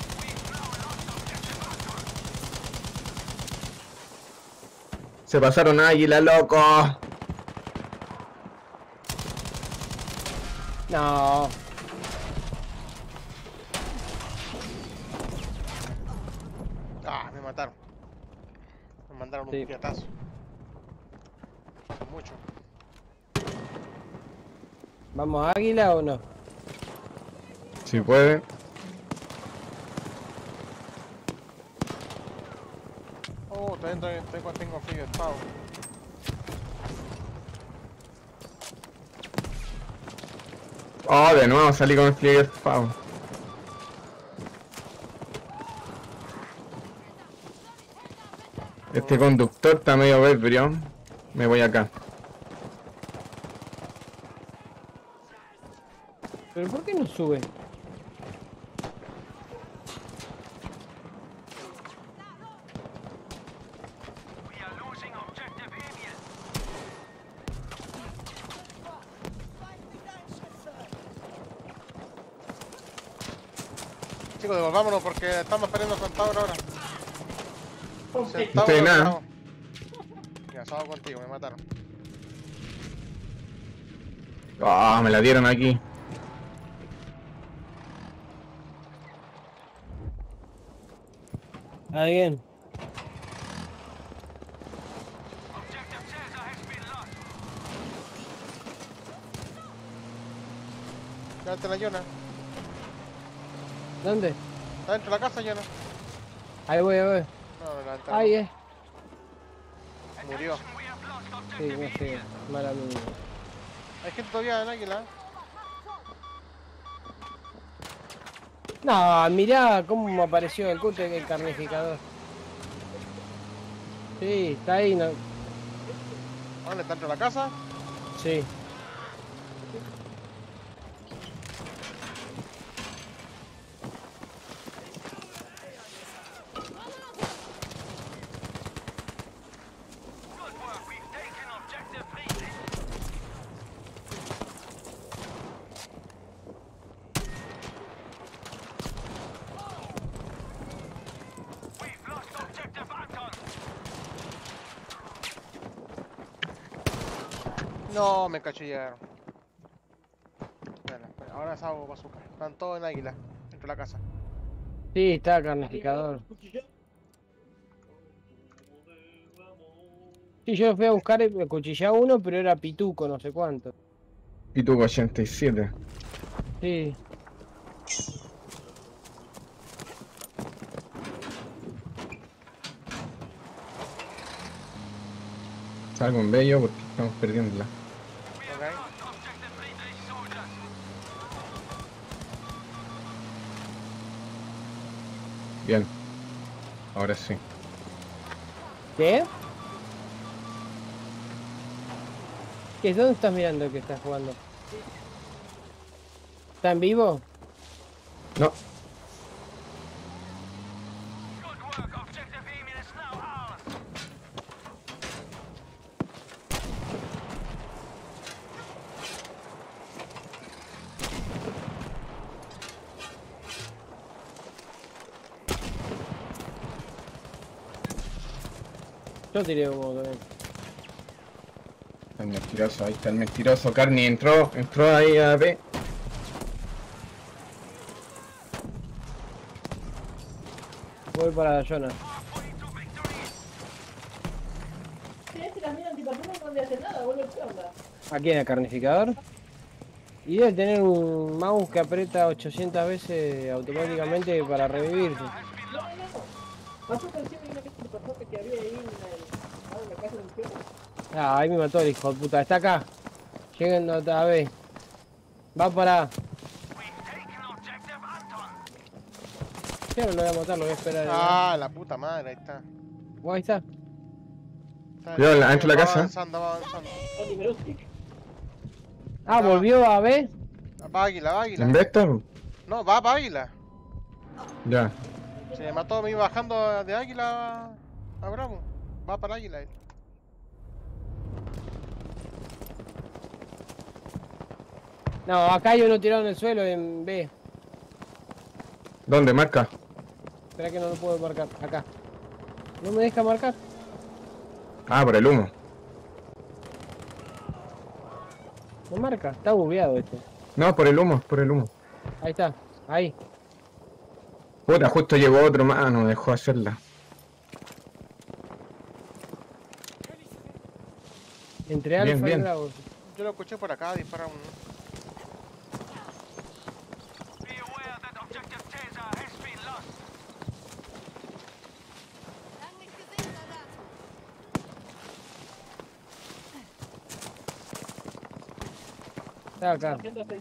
Se pasaron águila, loco. No. Ah, me mataron. Me mandaron Sí. un piatazo. Falta mucho. ¿Vamos a águila o no? Si puede. Oh, también tengo, tengo, tengo frío de pavo. Oh, de nuevo salí con el Flieger Pau. Este conductor está medio ebrio. Me voy acá. ¿Pero por qué no sube? Chicos, devolvámonos porque estamos perdiendo Centaur ahora. No estoy nada. Ya, salgo contigo, me mataron. Ah, me la dieron aquí. ¿Alguien? Quédate la Yona. ¿Dónde? Está dentro de la casa, Yona. Ahí voy, ahí voy. No, la ventana. Ahí es. Murió. Sí, no sé. Mala mía. Hay gente todavía en Águila. No, mirá cómo me apareció el cute el carnificador. Sí, está ahí, no. ¿Dónde está dentro de la casa? Sí. No, me cachillaron. Bueno, ahora salgo bazooka. Están todos en Águila, dentro de la casa. Sí, está carnificador. Sí, yo fui a buscar el cuchillado uno, pero era pituco, no sé cuánto. Y tuvo ochenta y siete. Sí. Salgo en bello porque estamos perdiéndola. Ok. Bien. Ahora sí. ¿Qué? ¿Qué? ¿Dónde estás mirando que estás jugando? ¿Está en vivo? No. Yo tiré humo también. El mentiroso, ahí está el mentiroso. Carni entró, entró ahí a B. Voy para la zona. Aquí en el carnificador. Y debe tener un mouse que aprieta ochocientas veces automáticamente para revivirse. Ah, ahí me mató el hijo de puta. Está acá. Llegando a B. Va para... Yo no lo voy a matar, lo voy a esperar. Ah, la puta madre, ahí está. ¿Vos ahí está? Está Cuidado, adentro de la va casa. avanzando, va avanzando. Ah, volvió a B. Va águila, va águila. ¿En B está? No, va para águila. Ya. Se me mató, me iba bajando de águila a, a Bravo. Va para águila él. No, acá hay uno tirado en el suelo en B. ¿Dónde? Marca. Espera que no lo puedo marcar. Acá. No me deja marcar. Ah, por el humo. No marca. Está bugueado este. No, por el humo, por el humo. Ahí está. Ahí. Puta, justo llegó otro más, no dejó hacerla. Entre Alfa Bien, y bien. Bravo. Yo lo escuché por acá, dispara un... Está acá.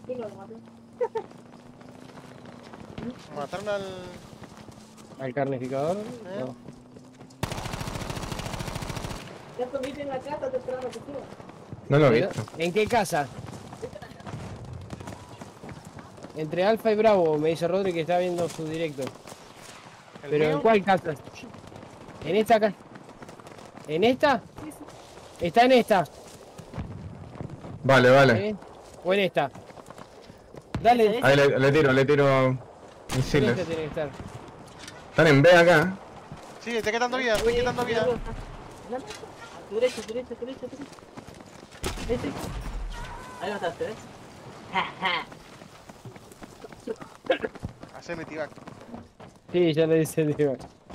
Mataron al... ¿Al carnificador? ¿Eh? No. No lo he visto. ¿En qué casa? Entre Alfa y Bravo, me dice Rodri que está viendo su directo. ¿El ¿Pero mío? en cuál casa? ¿En esta casa? ¿En esta? Está en esta. Vale, vale. ¿Eh? ¿O en esta? Dale. Ahí le, le tiro, le tiro En misiles. esta tiene que estar. Están en B acá. Sí, estoy quitando vida, estoy quitando vida. Tu derecha, tu derecha, tu derecha, tu derecha. Este. Ahí mataste, ¿ves? Haceme tibac. Sí, ya le dice el tío.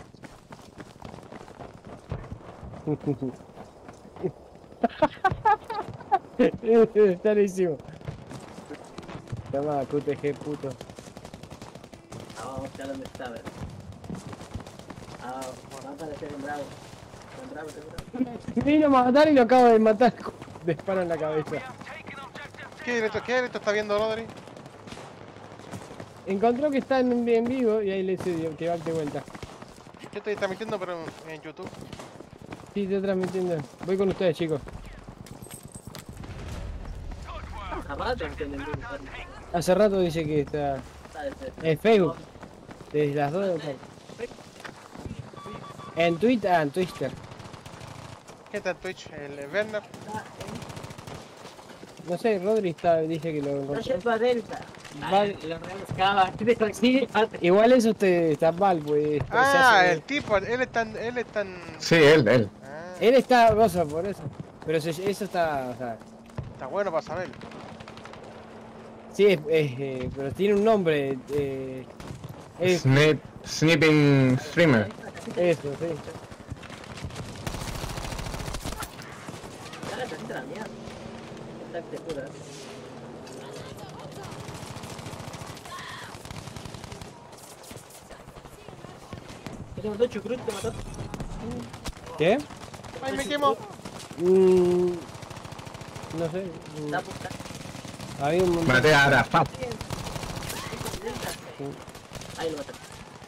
Está buenísimo. Toma, Q T G puto. Ah, vamos a buscar dónde está, ¿verdad? Ah, va a aparecer en Bravo. En Bravo, en Bravo. Vino a matar y lo acabo de matar. Disparo en la cabeza. ¿Qué directo, qué directo está viendo Rodri? Encontró que está en, en vivo y ahí le dice que va de vuelta. Yo estoy transmitiendo pero en YouTube. Sí, estoy transmitiendo. Voy con ustedes, chicos. Aparte, no tienen ningún Hace rato dice que está en Facebook. Desde las dos de la tarde. En Twitter, ah, en Twitter. ¿Qué está en Twitch? ¿El Werner? No sé, Rodri está, dice que lo No encontró. llegó a Delta. Vale. Lo rebuscaba. Te consigue. Igual eso te está mal, pues. Ah, se hace- el tipo, él está en... Él está en... Sí, él, él. Ah, Él está goza por eso. Pero se- eso está, o sea, está bueno para saber. sí, es, es, eh, pero tiene un nombre. Eh, es Snip, snipping streamer. eso, sí. Ya la casita la mierda. Está textura. Te mató Chucrut, te mató. ¿Qué? ¡Ay, me quemo! Mm, no sé. mm, Está puta. había un montón. Maté a Arafat. Ahí lo mataste.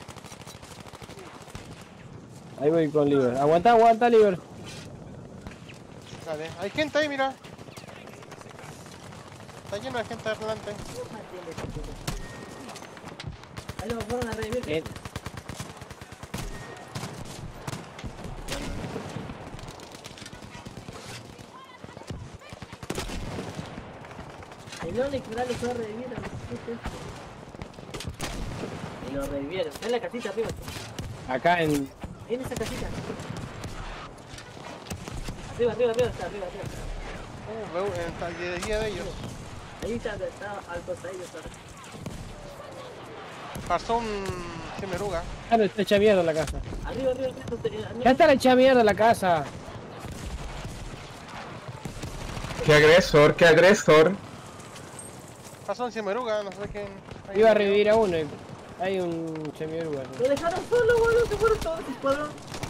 Ahí voy con Liber. Aguanta, aguanta, Liber. Dale, hay gente ahí, mira. Está lleno de gente adelante. Ahí lo fueron a revivir. Eh, El Onyx Bra lo fue a revivir. Y lo revivieron. Está en la casita arriba. acá en. En esa casita. Arriba, arriba, arriba, está arriba, arriba. Uh, veo en el día de ellos. Ahí está, está al costado de ellos. Pasó un semeruga. Ya no está hecha mierda la casa. Arriba, arriba, arriba. Ya está hecha mierda la casa. ¡Qué agresor, qué agresor! Pasó un semeruga, no sé quién. Ahí Iba a murió. revivir a uno y hay un semioruga. Lo dejaron solo, boludo, se fueron todos, escuadrón.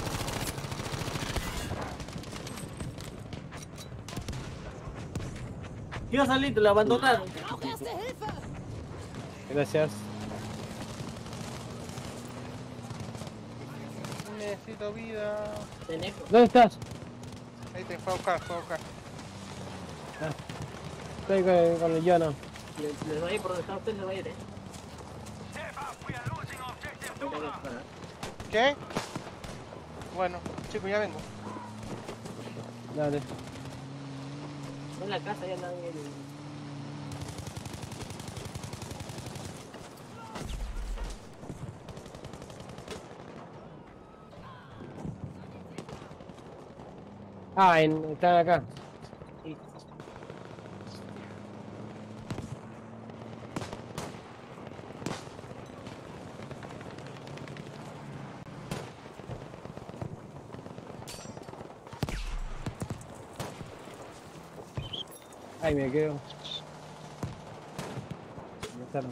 Iba a salir, te lo abandonaron. Brauche erste Hilfe! Gracias. Necesito vida. Tenejo. ¿Dónde estás? Ahí te fue a buscar, fue a buscar. Estoy con, con el Jono. Les, les va a ir por donde está usted, les va a ir, eh. ¿Qué? Bueno, chicos, ya vengo. Dale. En la casa ya andan en el... Ah, en, están acá. Sí. Ay, me quedo. Me tardo.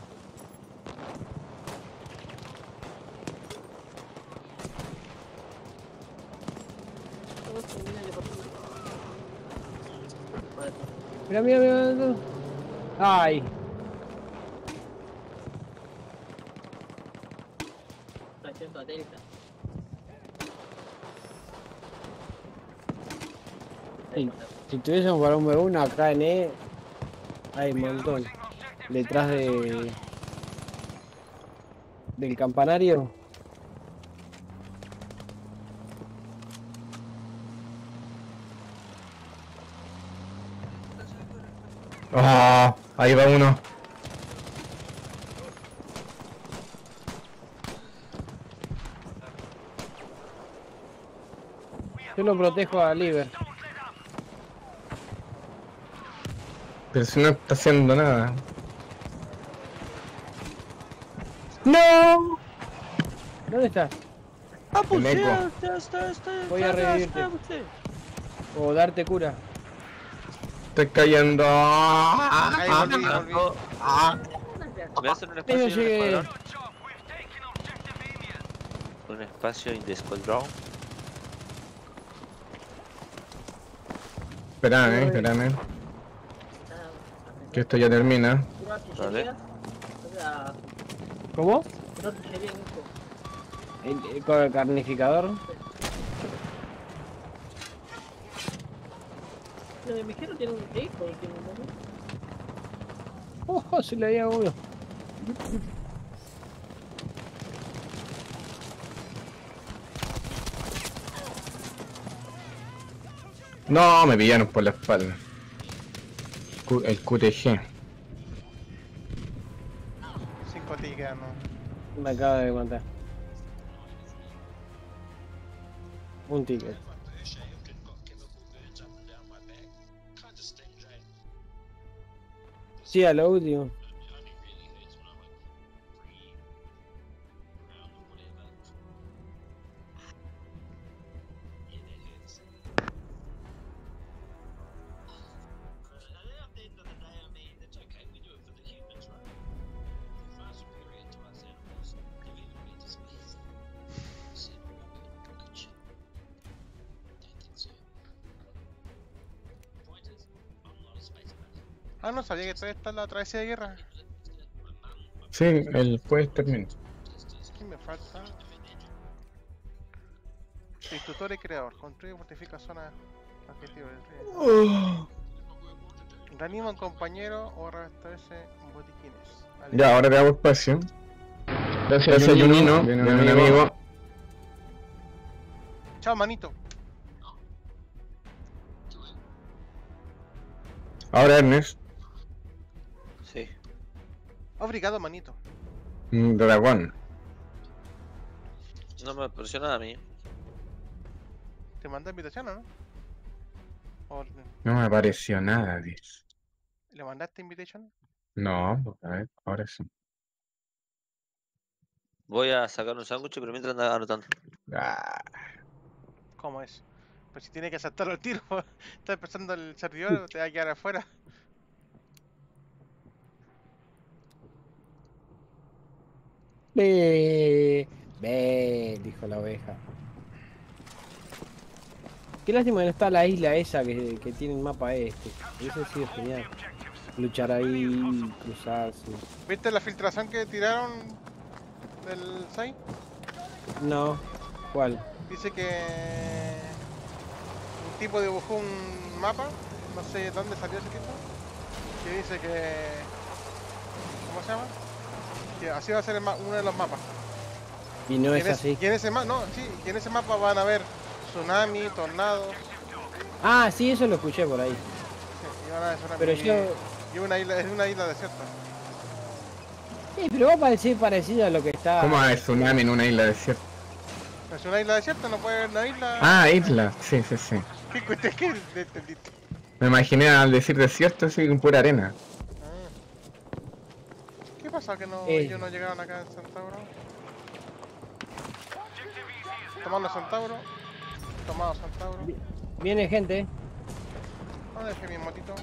Mira, mira, mira, mira. Ay. Estación satélite. Sí. Si tuviésemos para un B uno acá en E, hay un montón. Detrás de... del campanario. ¡Ah! Ahí va uno. Yo lo protejo a Liber. Pero si no está haciendo nada. ¡No! ¿Dónde estás? El eco. Voy a revivirte. O darte cura. Estoy cayendo. Ahí volví, volví. ¿Me hacen un Yo espacio en el llegué. escuadrón? Un espacio en el escuadrón. Espérame, espérame. Que esto ya termina. Vale. O sea, ¿Cómo? no te sería mucho. El, el, con el carnificador. Lo de Mijero tiene un eco, tiene un... Ojo, se le había uno. No, me pillaron por la espalda. Q- El Q T G. Cinco tickets, no. Me acaba de matar. Un ticket. Sí, a lo último. Ah, no sabía que todavía está la travesía de guerra. Sí, el puede terminar. ¿Qué me falta? Sí, tutor y creador. Construye y fortifica zona objetivo del río. Reanima a un compañero o restablece botiquines. Vale. Ya, ahora te hago espacio. Gracias, Junino. Viene un amigo. Chao, manito. Ahora Ernest. Sí. Obrigado, manito. Mm, Dragón. No me apareció nada a mí. Te mandé invitación, ¿o no? O- No me apareció nada, dice. ¿Le mandaste invitation? No, a ver, ahora sí. Voy a sacar un sándwich, pero mientras anda anotando. Ah, ¿Cómo es? Pues si tiene que saltar al tiro, está empezando el servidor, te va a quedar afuera. Ve, ve, dijo la oveja. Qué lástima que no está la isla esa que, que tiene el mapa este. Hubiese sido genial. Luchar ahí, cruzarse. ¿Viste la filtración que tiraron del seis? No, ¿cuál? Dice que un tipo dibujó un mapa, no sé dónde salió ese tipo, que dice que... ¿Cómo se llama? Que así va a ser el ma- uno de los mapas. Y no Y es en, así. ese, y en ese mapa, no, sí, y en ese mapa van a haber tsunami, tornados, Ah, sí, eso lo escuché por ahí. sí, y van a haber tsunami. Pero y, yo... y una isla, es una isla desierta. Sí, pero va a parecer parecido a lo que está... ¿cómo hay tsunami en una isla desierta? Pero es una isla desierta, no puede haber una isla... Ah, isla, sí, sí, sí. ¿Qué cuesta que entendiste? Me imaginé al decir desierto así con pura arena. Ah. ¿Qué pasa que no, Eh. ellos no llegaron acá en Centauro? Tomando Centauro. Tomado Centauro. Viene gente. ¿Dónde dejé mi motito?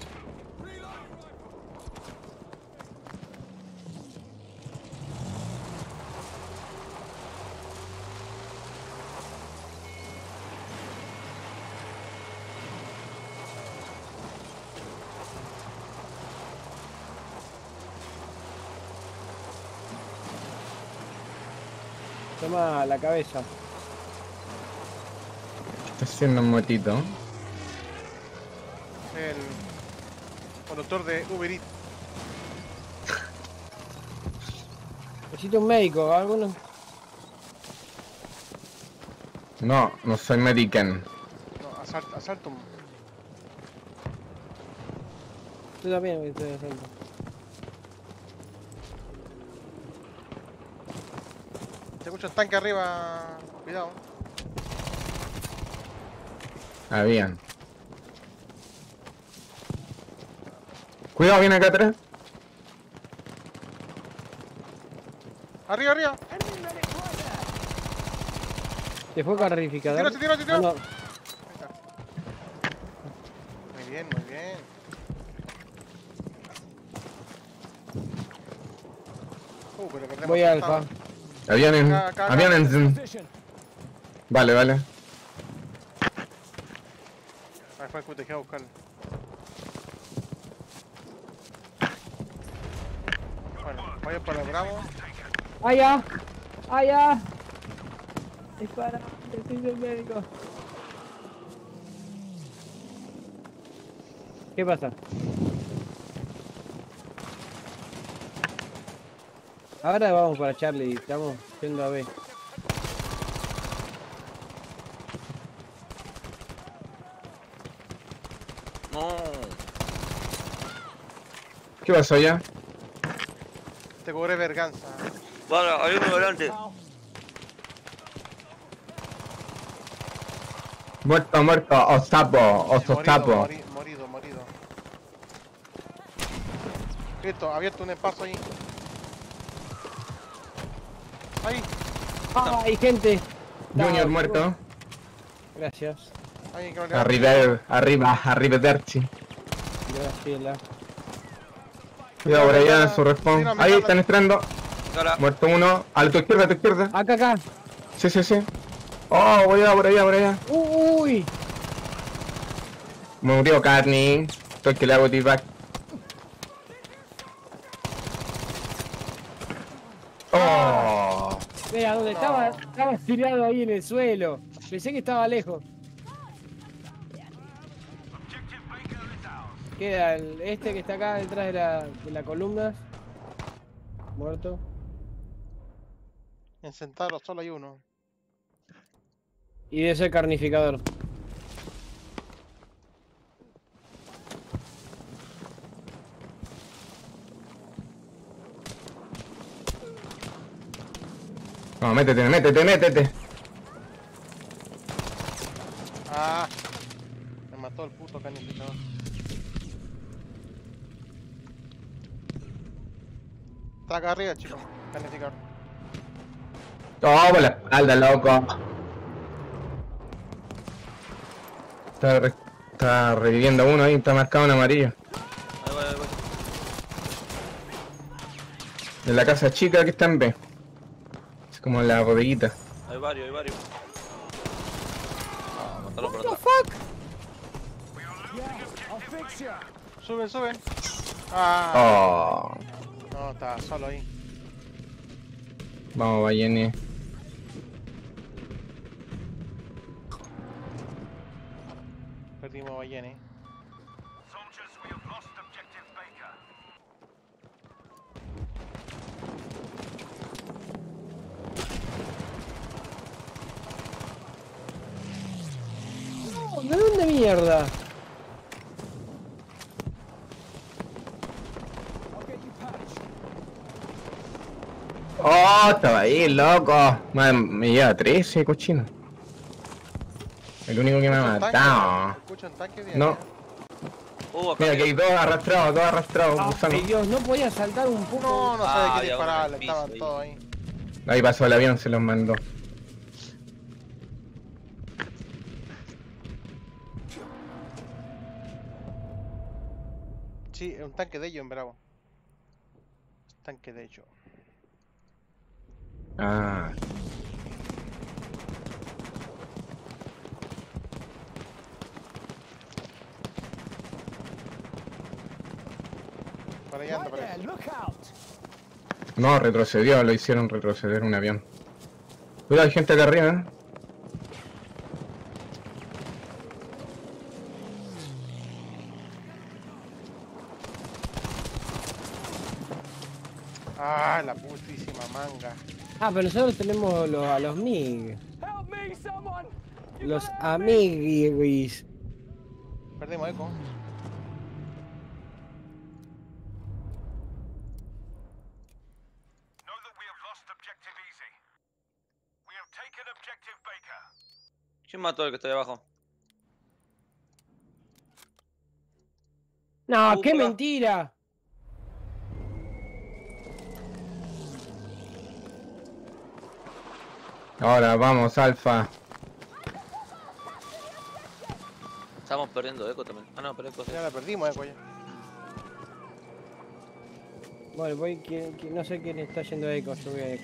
Toma la cabeza. Está haciendo un motito. El conductor de Uber Eats. Necesito un médico, alguno. No, no soy Medican. No, asalt, Asaltum. Tú también estoy haciendo. Se escucha un tanque arriba. Cuidado. Habían. Cuidado, viene acá atrás. Arriba, arriba. ¿Te fue carrificador? Se tiró, se tiró, se tiró. Ah, no. Ahí está. Muy bien, muy bien. Uh, pero perdemos Voy a alfa. Centauro. Habían en. Acá, acá, acá. Habían en. Vale, vale. Ahí fue el que te quedé a buscarlo. Bueno, voy a por el Bravo. ¡Allá! ¡Allá! Dispara, necesito el médico. ¿Qué pasa? Ahora vamos para Charlie, estamos yendo a B. No. ¿Qué pasó allá? Te cobré verganza. Bueno, hay uno delante. Muerto, muerto. O sapo, o Morido, sostapo. mori- morido, morido. Listo, abierto un espacio ahí. Ahí, ¡Ah, hay gente! Junior No, muerto. Gracias. ahí que no le- Arriba, arriba, arriba Derchi. Graciela. Cuidado por allá en su respawn. Tírame, Ahí tírame. están entrando. Cara. Muerto uno. A tu izquierda, a tu izquierda. Acá, acá. Sí, sí, sí. Oh, voy a por allá, por allá. Uy. Murió Carney. Estoy que le hago T-back. Oh. Mira, donde estaba, estaba tirado ahí en el suelo. Pensé que estaba lejos. Queda el, este que está acá detrás de la, de la columna. Muerto. En Centauro solo hay uno. Y de ese carnificador. No, métete, métete, métete. Ah, me mató. reventó el puto canificador. Está acá arriba, chicos. Canificador. Oh, por la espalda, loco. Está, re- está reviviendo uno ahí, está marcado en amarillo. Ahí voy, ahí voy. En la casa chica que está en B. Es como la bodeguita. Hay varios, hay varios. Ah, mátalo por atrás. Suben, suben. Ah, Oh. no, está solo ahí. Vamos, Ballene. Perdimos a Ballene. No, ¿de dónde mierda? Oh, estaba ahí, loco. Me, me lleva trece, cochino. El único que me ha matado. Escucha un tanque bien. No. ¿eh? Uh, acá Mira, que hay dos arrastrados, dos arrastrados. gusano. Ay Dios, no podía saltar un poco. No, no sabe Ah, qué ya, dispararle, uno en el estaban piso todos ahí. Ahí pasó el avión, se los mandó. Sí, es un tanque de ellos en Bravo. Tanque de ellos. Ah. Para allá anda, parece. No, retrocedió, lo hicieron retroceder un avión. Cuidado, hay gente acá arriba, ¿eh? Ah, la putísima manga. Ah, pero nosotros tenemos los, a los M I G. Los amiguis. Perdimos eco. ¿Quién mató al que está ahí abajo? No, Uh, qué pará. mentira. Ahora vamos, Alfa. Estamos perdiendo eco también. Ah, no, pero eco sí. Ya la perdimos, eco ya. Bueno, voy, que, que- no sé quién está yendo a Eco, yo voy a Eco.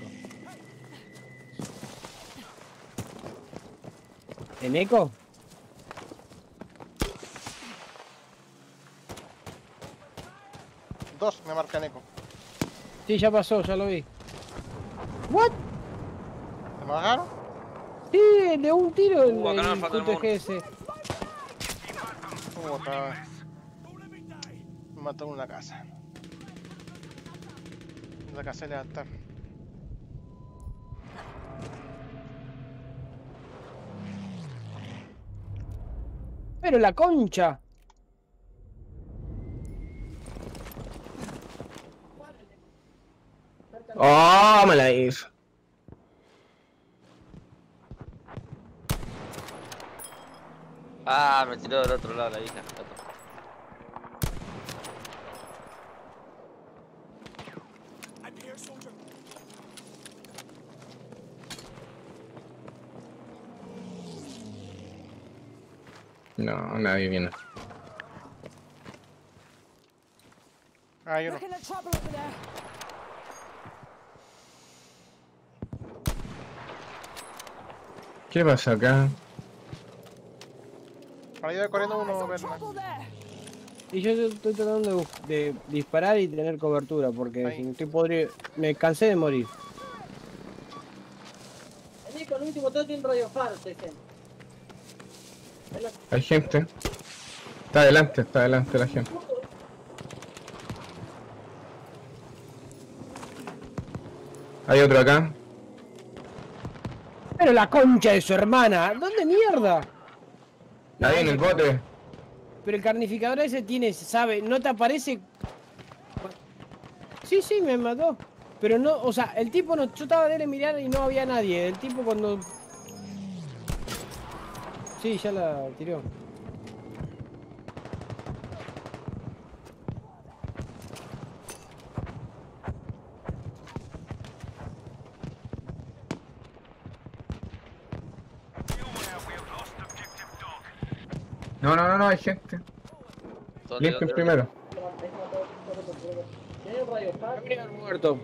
¿En Eco? Dos me marcan eco. Sí, ya pasó, ya lo vi. ¿What? ¿Te marcaron? Sí, de un tiro el, Uh, acá no el me falta el Q T G ese. Uh, otra vez. Me mató en una casa. La casa de levantar. Pero la concha. Oh, me la hizo. Ah, me tiró del otro lado la hija. No, nadie viene. Ah, yo no. Looking at trouble over there. ¿Qué pasa acá? Para allá corriendo uno, Some Berna. trouble there. Y yo estoy tratando de, bus- de disparar y tener cobertura, porque Ahí. si no estoy podrido, me cansé de morir. Nico, el último todo tiene radio faro, gente. Hay gente. Está adelante, está adelante la gente. Hay otro acá. Pero la concha de su hermana, ¿dónde mierda? Ahí en el bote. Pero el carnificador ese tiene, sabe, no te aparece. Sí, sí, me mató. Pero no, o sea, el tipo no, yo estaba de él mirar y no había nadie. El tipo cuando. Sí, ya la tiró. No, no, no, no, hay gente. ¿Dónde, Limpien dónde, primero. Tiene un radio faro. Mira el muerto.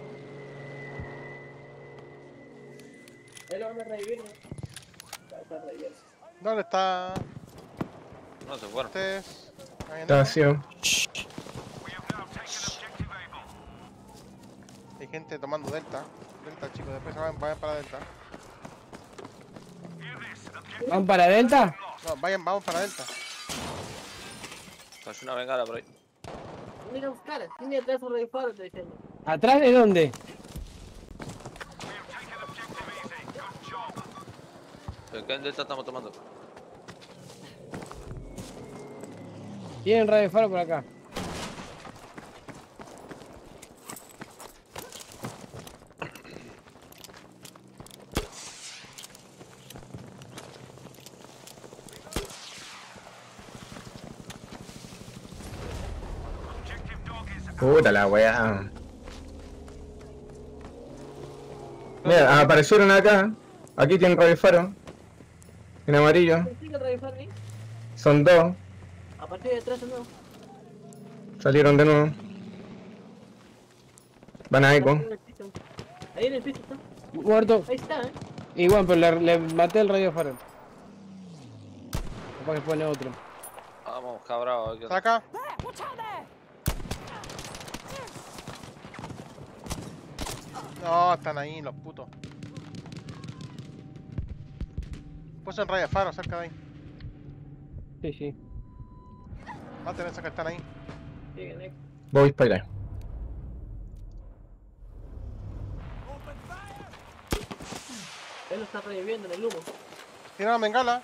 Ahí lo van a revivir, ¿no? Está reviviendo. ¿Dónde está? No se fueron. Ustedes. Ahí Está no. vacío. Hay gente tomando Delta. Delta, chicos, después se vayan, vayan para Delta. ¿Van para Delta? No, vayan, vamos para Delta. Hay una bengala por ahí. Mira, buscar. Tiene atrás un radio faro, te diciendo. ¿Atrás de dónde? ¿De qué delta estamos tomando? Tienen radio faro por acá. Puta la weá. Mira, aparecieron acá. Aquí tienen radio faro. En amarillo. ¿Sigue el radio faro ahí? Son dos. A partir de atrás, ¿no? Salieron de nuevo. Van a eco. Ahí en el piso está. Muerto. Ahí está, ¿eh? Igual, pero le, le maté el radio faro. Capaz que pone otro. Vamos, cabrón. ¿Está acá? There! Watch out there! No, están ahí los putos. Puse un radio faro cerca de ahí. Sí, sí. Maten a esos que están ahí. Siguen ahí. Voy para allá. Él lo está reviviendo en el humo. Tiene una bengala.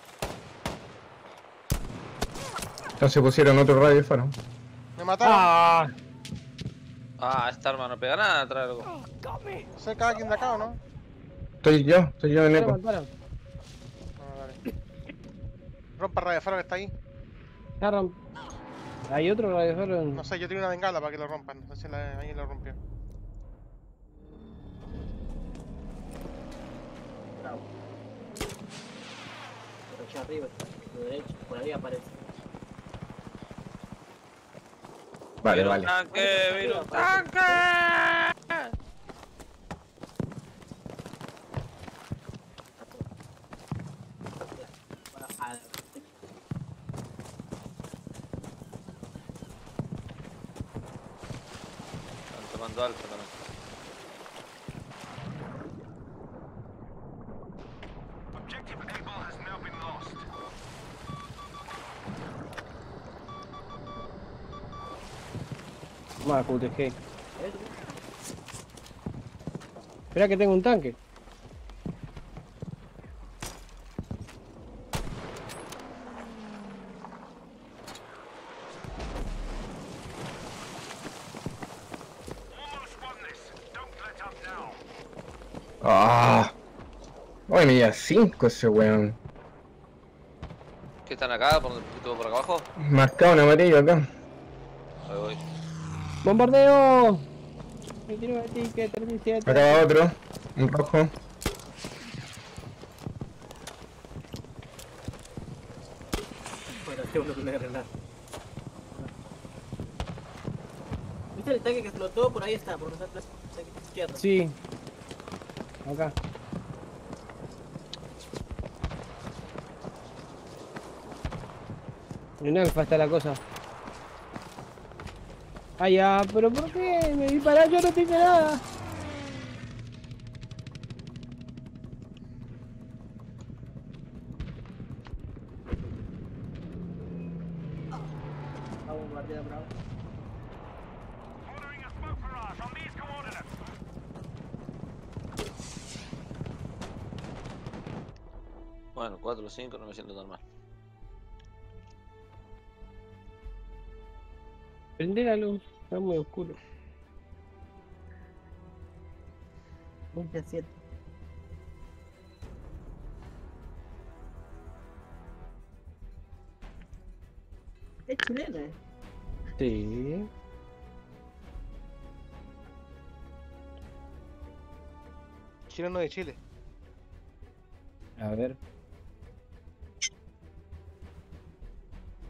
Entonces pusieron otro radio faro. Me mataron. ¡Ah! Ah, esta arma no pega nada, trae algo. Oh, got me! ¿Cerca de alguien de acá o no? Estoy yo, estoy yo en Para, eco. para. No, dale. Rompa el radio faro que está ahí. Ya romp- Hay otro radio faro en... No sé, yo tengo una bengala para que lo rompan. No sé si la, alguien lo rompió. Bravo. Por allá arriba está. A tu derecha. Por ahí aparece. Vale, ¡Vino vale. un tanque! ¡Vino un tanque! Ah, Están tomando alto también. Más Q T G. Espera que tengo un tanque. Ah. Hoy me lleva cinco ese weón. ¿Qué están acá? ¿Por, por acá abajo? Marcado en amarillo acá. Ahí voy. ¡Bombardeo! Me tiro el ticket, treinta y siete. Acá va otro. Un rojo. bueno, tengo uno con una granada. ¿Viste el tanque que explotó? Por ahí está, por donde está el tanque izquierdo. Sí. Acá. En alfa está la cosa. Ah, ya, pero ¿por qué? Me dispararon, yo no tengo nada. Va a bombardear, bravo. Bueno, cuatro o cinco no me siento tan mal. Prende la luz, está muy oscuro. veinte a siete. Es chilena, eh. Sí. Chileno de Chile. A ver.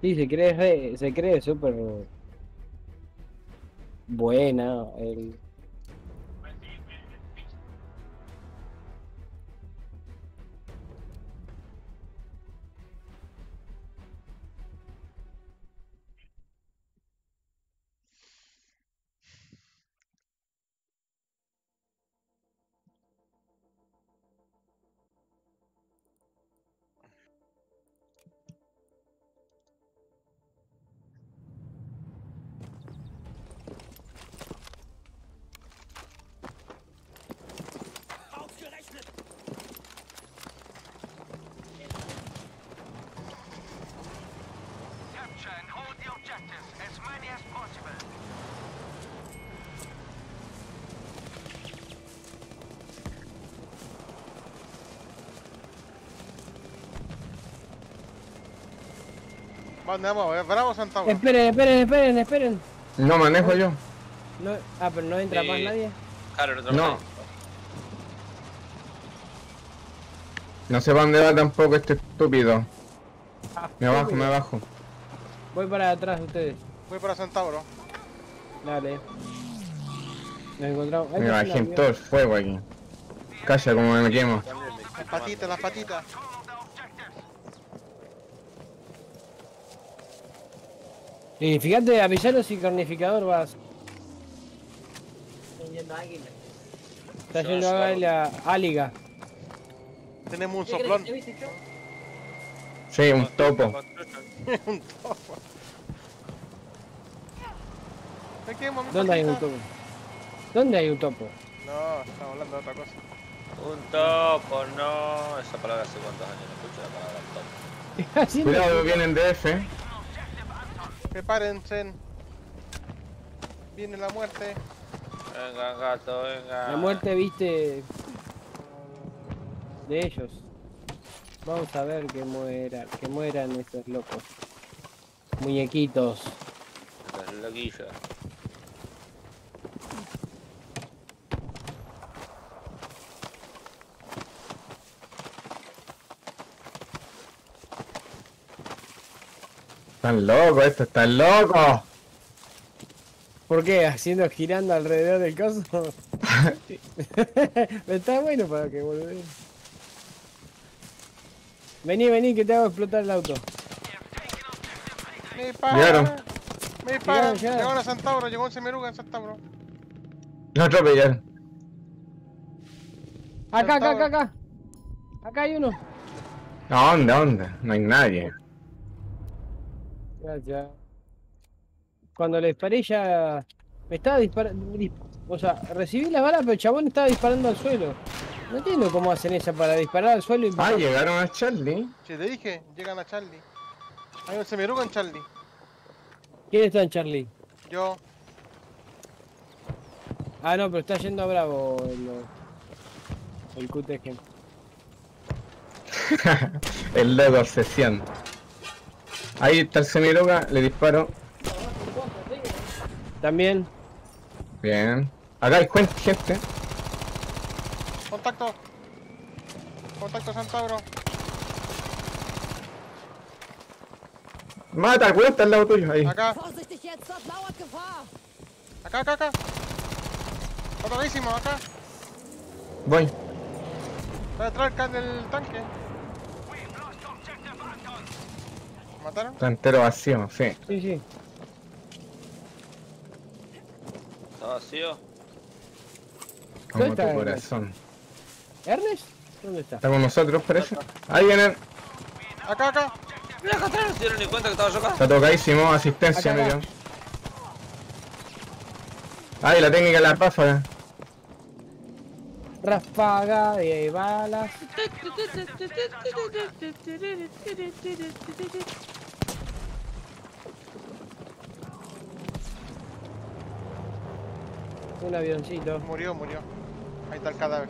Sí, se cree re- se cree súper buena. El... ¿Dónde vamos? ¿Bravo o Santa Bro? Esperen, esperen, esperen, esperen. No manejo yo. No, ah, pero no entra Sí. más nadie. Claro, no. No. No sé para dónde va tampoco este estúpido. Ah, Me bajo, estúpido. me bajo. Voy para atrás de ustedes. Voy para Santa Bro. Dale. Nos encontramos. Ahí Me está bajé la en mía. todo el fuego aquí. Calla como me quemo. Las patitas, las patitas. Y fíjate, avisalo si carnificador vas. Están yendo águilas. Está Yo yendo no a sé. la Áliga. Tenemos un ¿Qué crees? soplón. ¿Qué viste yo? Sí, un topo. Un topo. ¿Me quemo, mi ¿Dónde hay un patita? topo? ¿Dónde hay un topo? No, estamos hablando de otra cosa. Un topo, no. Esa palabra hace cuántos años no escucho la palabra topo. Haciendo- Cuidado, vienen D F. Prepárense. Viene la muerte. Venga, gato, venga. La muerte, viste, de ellos. Vamos a ver que muera, que mueran esos locos. Muñequitos. Los loquillos. Están locos, estos están locos. ¿Por qué? ¿Haciendo girando alrededor del coso? Está bueno para que volver. Vení, vení, que te hago explotar el auto. Me disparan. Llegaron. Me disparan. Llegaron, llegaron. Llegaron a Santa Bro. Llegó un semeruga en Santa Bro. Lo atropellaron. Acá, acá, acá, acá. Acá hay uno. ¿A dónde? ¿A dónde? No hay nadie. Ya, ya. Cuando le disparé ya... Me estaba disparando... O sea, recibí la bala, pero el chabón estaba disparando al suelo. No entiendo cómo hacen esa para disparar al suelo y... Ah, llegaron a Charlie. Si te dije, llegan a Charlie. Hay un semeruga en Charlie. ¿Quién está en Charlie? Yo. Ah, no, pero está yendo a Bravo el... El Q T G. El loco obsesión. Ahí está el semiroga, le disparo. También. Bien. Acá hay cuen- gente. Contacto. Contacto Santa Bro. Mata, cuidado, está al lado tuyo. Ahí. Acá. Vorsichtig jetzt, dort lauert Gefahr. Acá, acá, acá. Otradísimo, acá. Voy. Está detrás del, ca- del tanque. ¿Mataron? Está entero vacío, sí. Sí, sí. ¿Está vacío? Como ¿Dónde tu está? corazón. ¿Ernest? ¿Dónde está? Está con nosotros, parece. Ahí vienen. Acá, acá. Mira, acá atrás, no se dieron ni cuenta que estaba yo acá. Está tocadísimo, asistencia Acá, medio. acá. Ahí la técnica de la ráfaga. Ráfaga de balas. Un avioncito. Murió, murió. Ahí está el cadáver.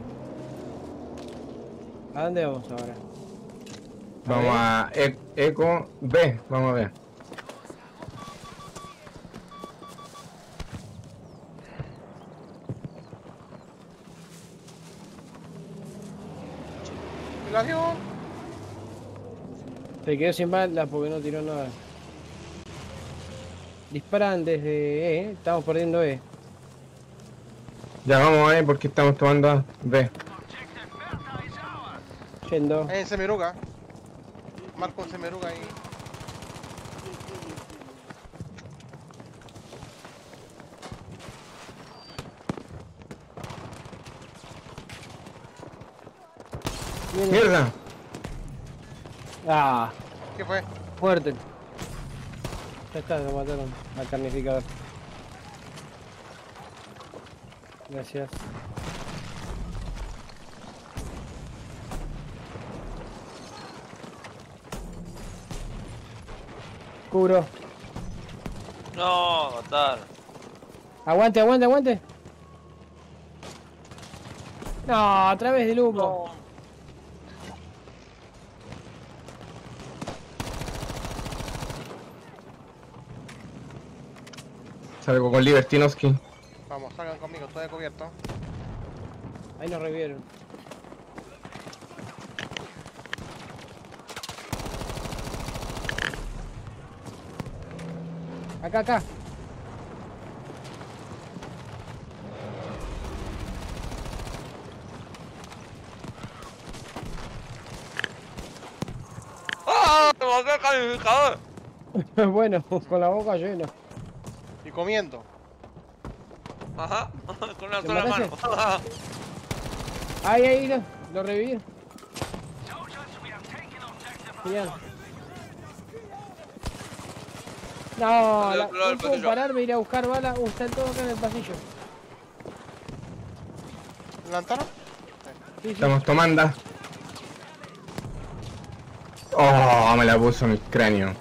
¿A dónde vamos ahora? Vamos a E- Eco B, vamos a ver. ¿El avión? Se quedó sin balas porque no tiró nada. Disparan desde E, estamos perdiendo E. Ya vamos ahí porque estamos tomando A, B. Yendo. Hay en Semeruga. Marco un Semeruga ahí. Viene. ¡Mierda! Ah, ¿Qué fue? muerte. Ya está, lo mataron al carnificador. Gracias. Cubro. No, matar. Aguante, aguante, aguante. No, a través del humo. No. Salgo con Libertinovsky. Vamos, salgan conmigo, estoy cubierto. Ahí nos revivieron. Acá, acá. ¡Ah! ¡Me maté el calificador! Bueno, con la boca llena. Y comiendo. Ajá, con una ¿Te sola mano. mataste? Ahí, ahí, lo, lo reviví. Genial. No, Al la, otro lado del no puedo pasillo. pararme, ir a buscar balas. Uh, están todos acá en el pasillo. ¿Lanzaron? Sí, sí. Estamos tomando. Oh, me la puso en el cráneo.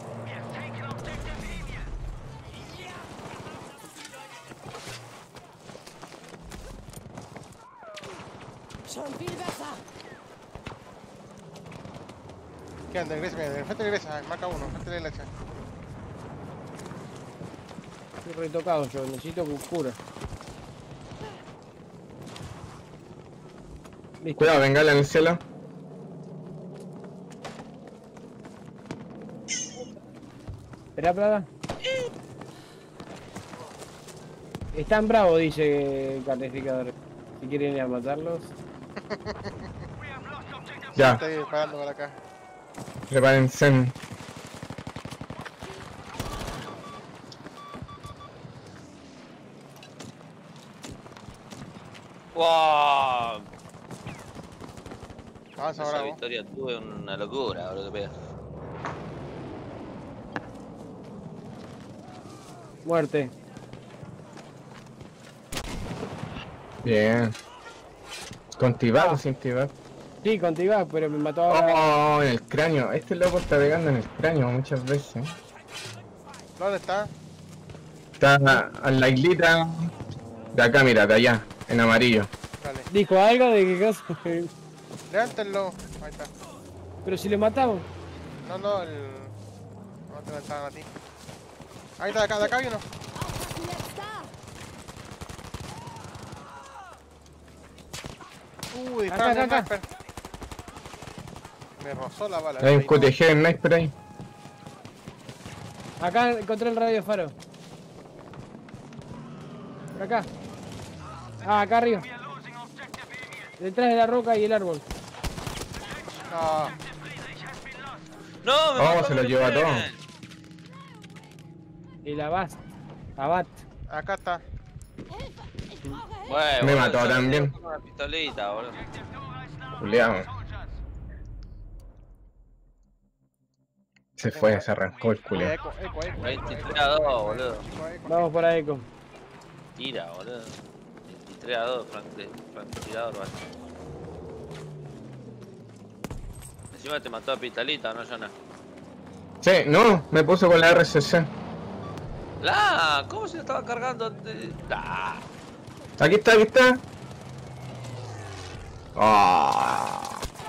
Schon viel besser. ¿Qué anda? Iglesia, mira, enfrente de la iglesia, marca uno, enfrente de la iglesia. Estoy retocado yo, necesito cura. Listo. Cuidado, bengala en el cielo. Espera, Prada. Están bravos, dice el carnificador. Si quieren ir a matarlos. Ya, Estoy disparando para acá. prepárense. ¡Wow! Avanza, Esa bravo. victoria tuve una locura, bro, que pega. Muerte. Bien. ¿Con tibar o sin tibar? Sí, contigo, pero me mató ahora. Oh, en el cráneo. Este loco está pegando en el cráneo muchas veces. ¿Dónde está? Está en la islita de acá, mira, de allá, en amarillo. Dale. Dijo algo de que caso. Levántenlo. Ahí está. Pero si le matamos. No, no, el... No te lanzaron a ti. Ahí está, de acá, de acá hay uno. Aufpassen, jetzt da. Uy, Acá, dispara acá, el acá. sniper. Me rozó la bala. Hay un ahí, Q T G en sniper ahí. Acá encontré el radio faro. Por acá. Ah, acá arriba. Detrás de la roca y el árbol. No, ¡No! ¡Me Oh, mató se lo el lleva tren! todo. El Abast. Abat. acá está. Hilfe! Ich brauche Hilfe! Bueno, Me boludo, mató yo también. tengo Una pistolita, boludo. Julián. Se fue, se arrancó el Oye, culiao. eco, eco, eco. veintitrés a dos, boludo. Eco, eco. Vamos por ahí, Eco. Tira, boludo. veintitrés a dos, francotirador, vale. Encima te mató a pistolita, ¿no, Jonah? Sí, no, me puso con la R C C. ¡La! ¿Cómo se lo estaba cargando antes? ¡Ah! Aquí está, aquí está. Ah.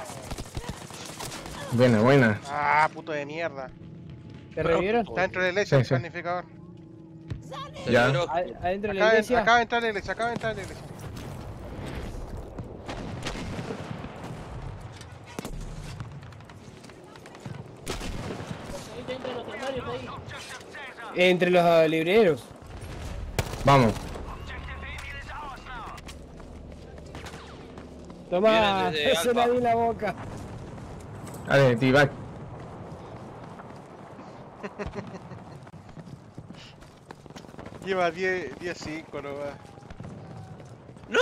Buena, buena. Ah, puto de mierda. ¿Te revivieron? Está dentro de la iglesia, Sí, el sí. planificador. Se Ya. liberó. A- Adentro de la Acaba, de- iglesia. acaba de entrar a la iglesia, acaba de entrar a la iglesia. varios ahí. Entre los uh, libreros. Vamos. Tomá, Vienen desde eso le Alfa. di la boca. Dale, T-Back. Lleva diez cinco, no va. ¡No!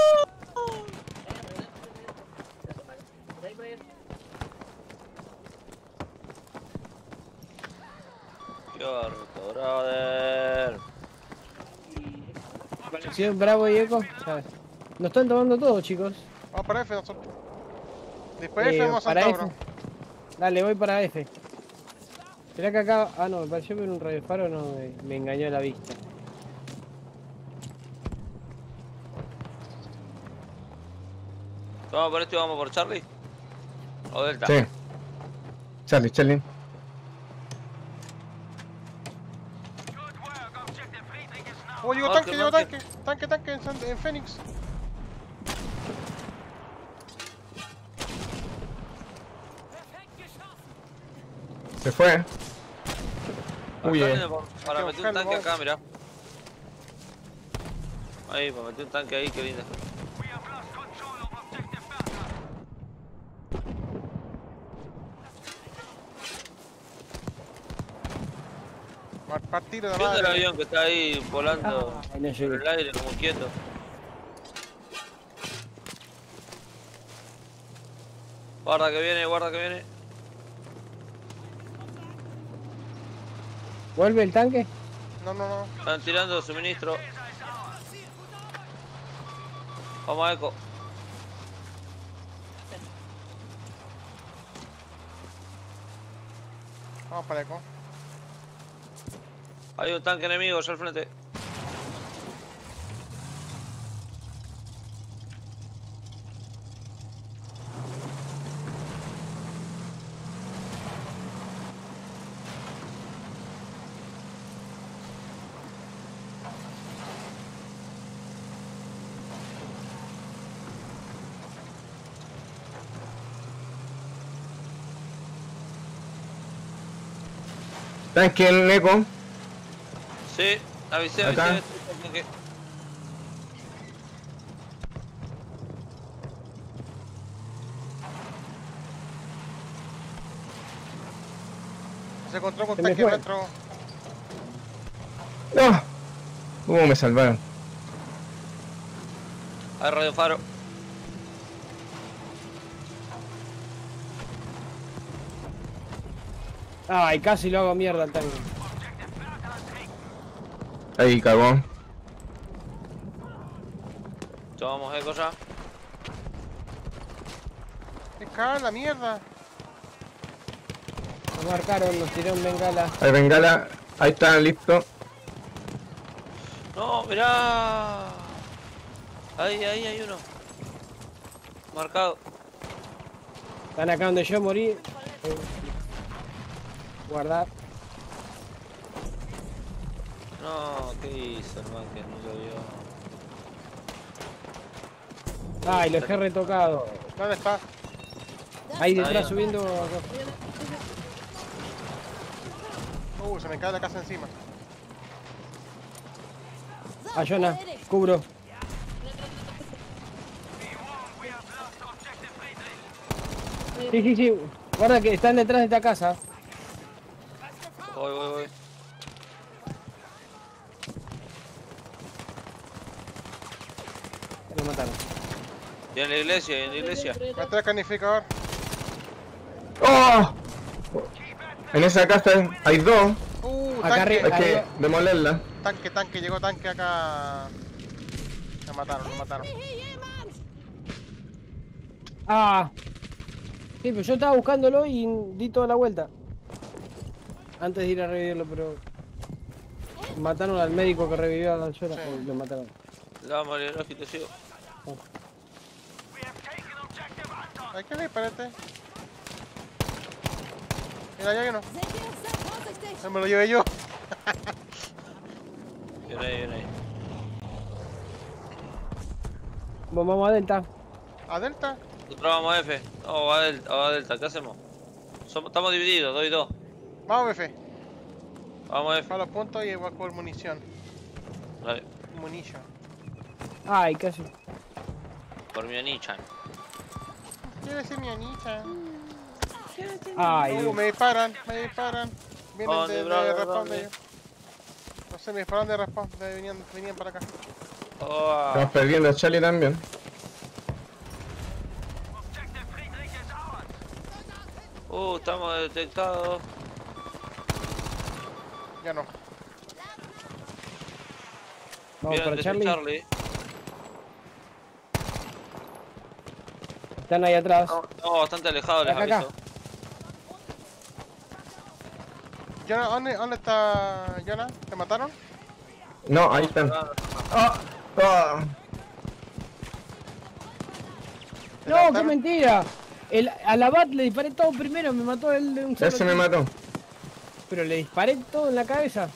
Por ahí, por ahí. ¡Qué harto, brother! Conexión Bravo y Eco. ¿Sabes? Nos están tomando todo, chicos. Vamos para F nosotros. Después Eh, F vamos a para Centauro. F. Dale, voy para F. Esperá que acá. Ah, no, me pareció ver un radio faro, no, me, me engañó la vista. ¿Vamos por esto y vamos por Charlie? ¿O Delta? Sí. Charlie, Charlie. Oh, llegó Marque, tanque, llegó marque. tanque. Tanque, tanque en, San- en Phoenix. Se fue. Acá Huye. viene por- para Hay que meter un tanque buscarlo, acá, mirá. Ahí, para meter un tanque ahí, qué lindo. Mar- Partir de la ¿Qué onda el madre. avión que está ahí volando Ay, no por llegué. el aire como quieto? Guarda que viene, guarda que viene. ¿Vuelve el tanque? No, no, no. Están tirando suministro. Vamos a Eco. Vamos para Eco. Hay un tanque enemigo allá al frente. Tanque en Eco. Sí, avisé, avisé. Acá. este tanque. Se encontró con Se me tanque fue. nuestro. ¡No! ¿Cómo me salvaron? Hay radio faro. Ay, casi lo hago mierda al tanque. Ahí cagó. Tomamos Eco ya. ¡Qué cara la mierda! Nos marcaron, nos tiraron bengala. Ahí bengala. Ahí está, listo. No, mirá. Ahí, ahí hay uno. Marcado. Están acá donde yo morí. Eh, Guardar. No, ¿qué hizo el man que no lo vio? Ay, lo dejé retocado. ¿Dónde está? Ahí Ahí. detrás subiendo. Uh, se me cae la casa encima. A Jonah, cubro. Sí, sí, sí. Guarda que están detrás de esta casa. Voy, voy, voy. Lo mataron. Y en la iglesia, y en la iglesia. Mete el canificador. ¡Oh! En esa casa hay dos. Uh, Acá tanque. arriba. Hay que demolerla. Tanque, tanque, llegó tanque acá. Lo mataron, lo mataron. Ah. Sí, pero yo estaba buscándolo y di toda la vuelta. Antes de ir a revivirlo, pero... Mataron al médico que revivió a Jonah. Sí. Lo mataron. La Mariano, te sigo. Hay que ir, espérate. Mira, ya uno. Seht ihr uns da vorsichtig? Se me lo llevé yo. Viene ahí, viene ahí. Bueno, vamos a Delta. ¿A Delta? Nosotros vamos a F. No, va a Delta, va a Delta. ¿Qué hacemos? Somos, estamos divididos, dos y dos. Vamos, F. Vamos F. A los puntos y voy a coger munición. Dale. Munition. Ay, casi. Por mi anichan. Quiero decir mi anita. Ay, Uh, Dios. me disparan, me disparan. Vienen ¿Dónde, de, de brother? respawn ¿Dónde? de ellos. No sé, me disparan de respawn, de, venían, venían para acá. Oh, Estamos perdiendo a Charlie también. uh, estamos detectados. Ya no. Vamos Vienen para desde Charlie. Charlie. Están ahí atrás. Estamos bastante alejados, les Acá, acá. aviso. Jonah, ¿dónde, ¿dónde está Jonah? ¿Te mataron? No, ahí están. Ah, ah. ¿Te No, qué mataron? mentira. El, a la Bat le disparé todo primero, me mató él de un solo Ese me tiro. mató. Pero le disparé todo en la cabeza.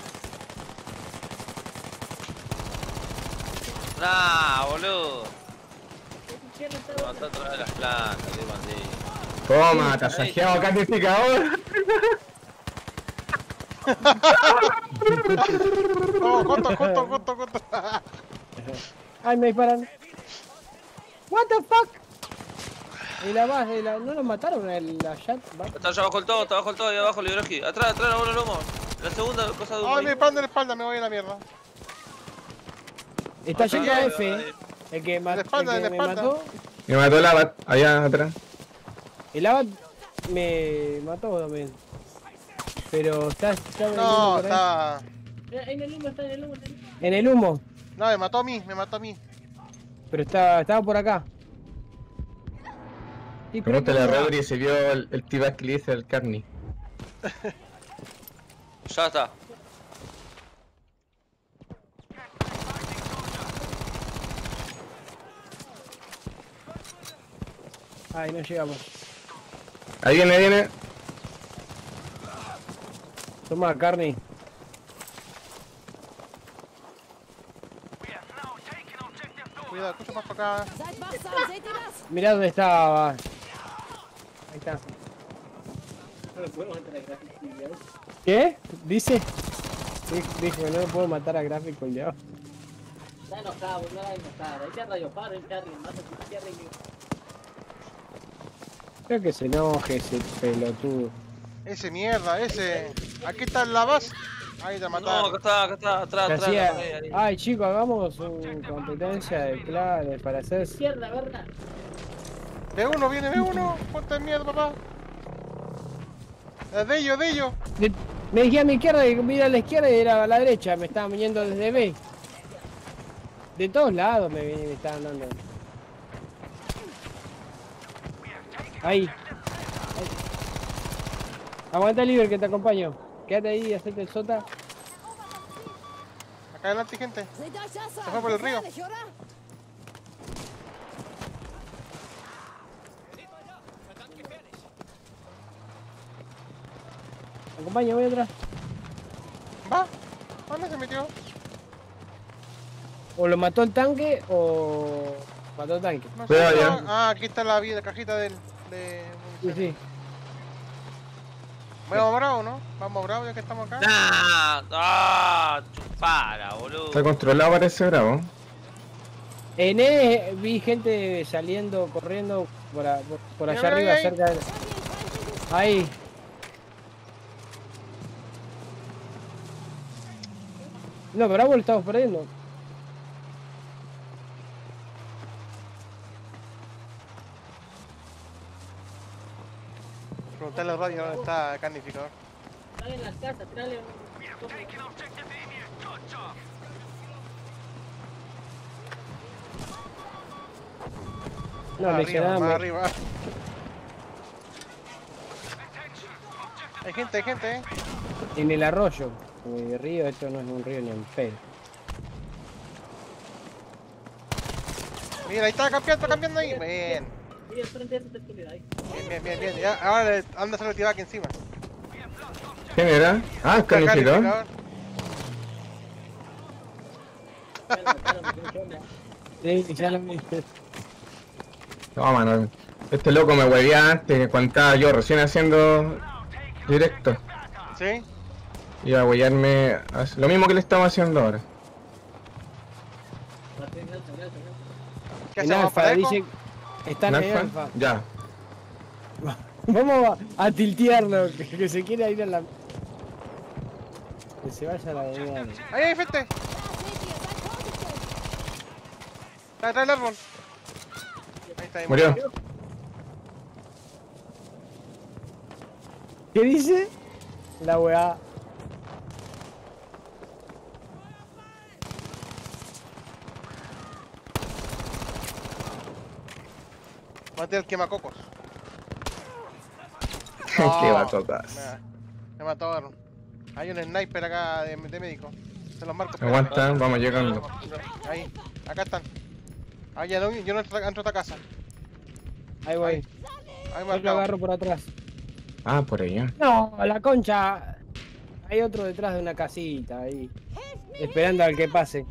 Nah, boludo. Me mató otra vez las plantas, qué bandido. Toma, tasajeado canificador. Oh, justo, justo, justo, justo. Ay, me disparan. What the fuck? Y la Bat, y la- ¿no lo mataron el la Chat? Está allá abajo el todo, está abajo el todo, ahí abajo el Libroski. Atrás, atrás, la bola de humo. La segunda cosa de humo. Ay, ahí. me disparan de la espalda, me voy a la mierda. Está Otra yendo a vez, F. ahí. El que, ma- De la espalda, el que de me la espalda. mató. Me mató el Abat, allá atrás. El Abat me mató también. Pero está, está viniendo No, por ahí. está. En el humo, está en el humo. está en el humo. En el humo. No, me mató a mí, me mató a mí. Pero está, estaba por acá. Y Pregúntale a Rodri si vio el, el T-Back que le hice al Carney. Ya está. Ay, no llegamos. Ahí viene, ahí viene. Toma, Carney. Cuidado, escucha más para acá. Seid wachsam, seht ihr das? Mirá dónde estaba. Ahí está. No lo podemos entrar en gráfico. ¿Qué? Dice. Di- Dijo que no lo puedo matar a Gráfico ya. Está enojado, no está enojado. Ahí te rayo paro, el Charlie, mata tu tierra y... Creo que se enoje ese pelotudo. Ese mierda, ese. Aquí está la base. Ahí te No, acá mataron. está, acá está, atrás, Que atrás. hacía- atrás, ahí, ahí. Ay, chicos, hagamos una competencia de clanes para hacer. Izquierda, ¿verdad? Ve uno, viene, ve uno. Ponte miedo, papá. Es de ellos, de ellos. De- Me dije a mi izquierda y mira a la izquierda y era a la derecha. Me estaban viniendo desde B. De todos lados me, vin- me estaban dando. Ahí. Ahí. Aguanta, Liber, que te acompaño. Quédate ahí y hacete el sota. Acá adelante, gente. Seht euch das Se an? fue por el río. Gefährlich, oder? Acompaño, voy atrás. Va. ¿Dónde se metió? O lo mató el tanque o mató el tanque. No sé. Cuidado ya. Ah, ah, aquí está la vida, cajita del. De... Sí, sí. Vamos bravo, ¿no? Vamos bravo ya que estamos acá. Nah, ah, chupara, boludo. Está controlado, parece bravo. En E vi gente saliendo, corriendo por, a- por, por allá Mira, mira, arriba, ahí, cerca de... Ahí. No, pero Bravo lo estamos perdiendo. Preguntarle a Radio dónde está el carnificador. Están en las casas, tirale un... No, Más me arriba, más llenaba. arriba. Hay gente, hay gente, eh. En el arroyo. En el río, esto no es un río ni en pedo. Mira, ahí está campeando, está campeando ahí. Bien, Mira el frente de esa tranquilidad ahí. bien, bien, bien, bien. Ya, ahora le- anda a hacer el tibac encima. ¿Quién era? Ah, el Está el carnificador. carnificador. Ya lo mataron, me quedó chonda. Sí, ya lo vi. No, mano. Este loco me huevía antes, cuando estaba yo recién haciendo directo. ¿Sí? Y a huellarme. Lo mismo que le estamos haciendo ahora. ¿Qué En hacemos? alfa, ¿Para eco? dice. Están ¿En en alfa? alfa. Ya. Vamos a, a tiltearlo, que, que se quiera ir a la. Que se vaya a la mierda. Ahí hay gente. Está detrás del árbol. Ahí está, ahí Murió. ¿Qué dice? La weá. Maté al quemacocos. ¿Qué No, va a tocar? Me, me mataron. Hay un sniper acá de, de médico. Se los marco. Aguanta, vamos llegando. Ahí, acá están. Ah, ya no, yo no entro, entro a esta casa. Ahí voy. Ahí Yo lo marcado. agarro por atrás. Ah, por allá. No, la concha. Hay otro detrás de una casita ahí. Esperando al que pase.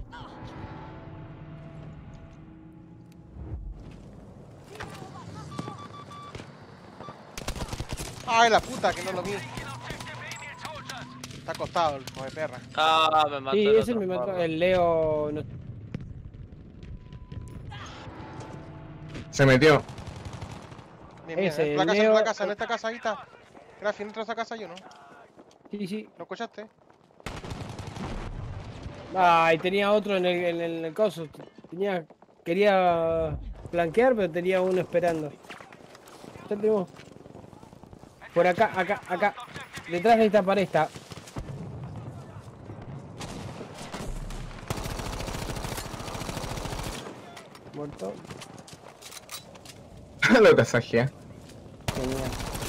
Ay, la puta, que no lo vi. Está acostado el hijo de perra. Ah, me mató. Sí, el ese otro me mató. forro. El Leo. No... Se metió. Bien, bien. Ese, En la casa, Leo- en la casa, en esta casa, ahí está. Grafi, ¿entra a esa casa yo no? Sí, sí. ¿Lo escuchaste? Ay, tenía otro en el, en el, en el coso. Tenía. Quería flanquear, pero tenía uno esperando. Ya tenemos. Por acá, acá, acá. Detrás de esta pared está. Muerto. Lo tasajea. Genial.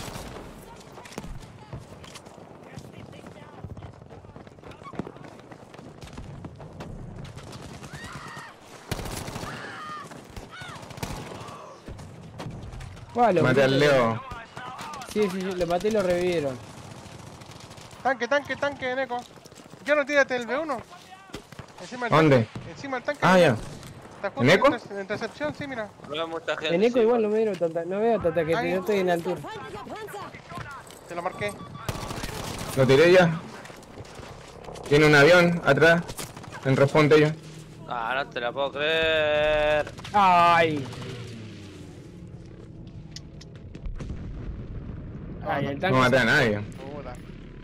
Bueno, Maté al Leo. Sí, sí, sí, lo maté y lo revivieron. Tanque, tanque, tanque, Neko. Yo no tírate el B uno. Encima del ¿Dónde? tanque. Encima del tanque. Ah, ya. Está justo ¿En Eco? En inter- en intercepción, sí, mira. No veo mucha gente. En eco sí, igual bueno. no me veo tanta, no veo tanta que Ahí. yo estoy en altura. Feindlicher Panzer! Te lo marqué. Lo tiré ya. Tiene un avión atrás. En responde yo. Ah, no te la puedo creer. Ay. Ay, el No tanque. maté a nadie. Puta.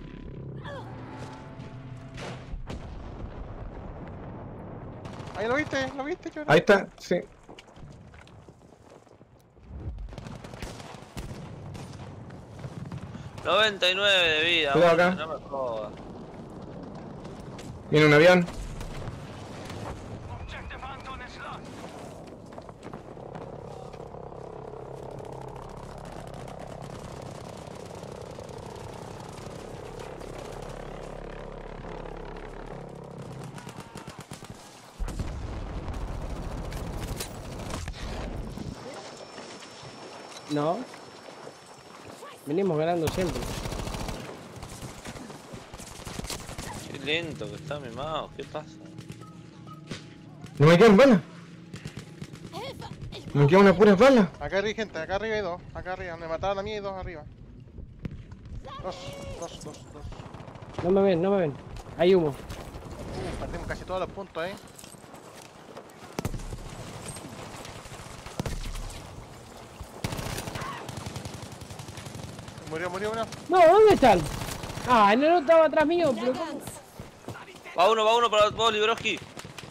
Ahí lo viste, lo viste, choro. Ahí está, sí. noventa y nueve de vida, Cuidado bueno, acá. no me jodas. Viene un avión. No. Venimos ganando siempre. Qué lento que está mi mouse, ¿qué pasa? No me quedan balas. Me quedan unas puras balas. Acá arriba hay gente, acá arriba hay dos. Acá arriba, me mataron a mí y dos arriba. Dos, dos, dos, dos. No me ven, no me ven. Hay humo. Uh, perdimos casi todos los puntos, eh. Murió, murió uno. No, ¿dónde están? Ah, no, no estaba atrás mío, pero ¿cómo? Ganz! Va uno, va uno para vos, Libroski.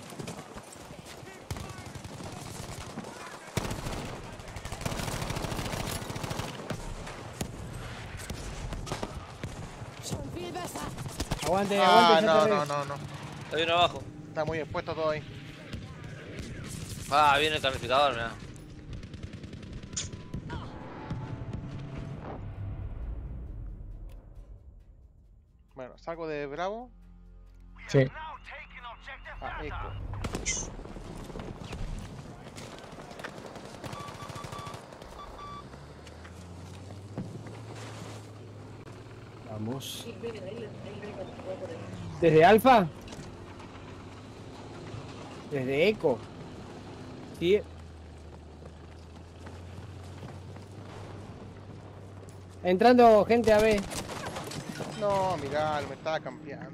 Schon viel besser! Aguante, Ah, aguante, ya no, te no, veo. no, no. Hay uno abajo. Está muy expuesto todo ahí. Ah, viene el calificador, mirá. Bueno, salgo de Bravo. Sí. Ah, Eco. Vamos. ¿Desde Alfa? ¿Desde Eco? Sí. Entrando gente a B. No, mirá, me estaba campeando.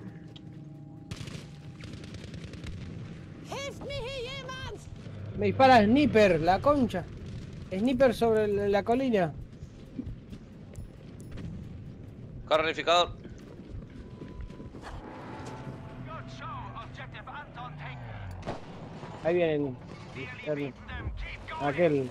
Hilft mir hier jemand! Me dispara Sniper, la concha. Sniper sobre la, la colina. Carro unificador. Ahí vienen. El- aquel.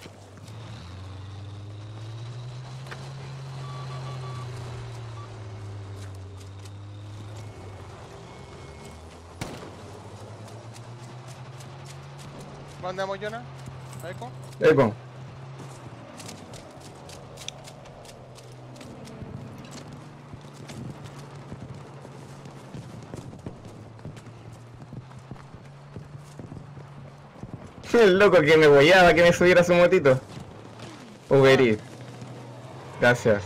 ¿Dónde vamos, Jonah? ¿A Eco? Eco. El loco que me guayaba que me subiera a su motito. Uber Eats. Gracias.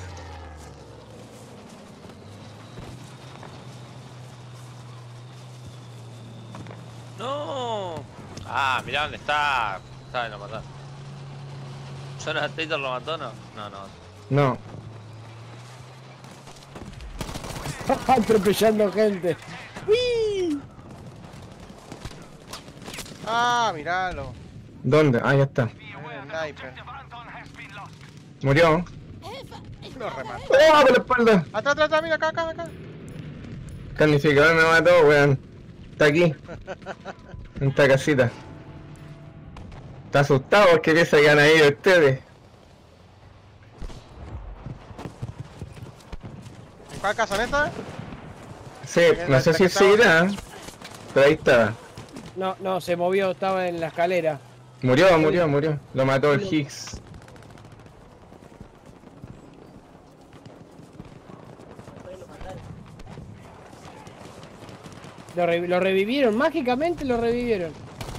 No. Ah, mirá dónde está. Está, lo mató. ¿Jonah Taylor lo mató no? No, no. No. Atropellando gente. ¡Uy! Ah, miralo. ¿Dónde? Ah, ya está. El sniper. Murió. Hilfe! Lo remató. ¡Oh, por la espalda! Atrás, atrás, atrás, mira acá, acá, acá. Carnificador me mató, weón. Está aquí. En esta casita. Está asustado porque piensa que han ido ustedes. ¿En cuál casa, neta? Sí, no sé si seguirá, pero ahí estaba. No, no, se movió, estaba en la escalera. Murió, murió, murió. Lo mató el Higgs. Lo, re- lo revivieron, mágicamente lo revivieron.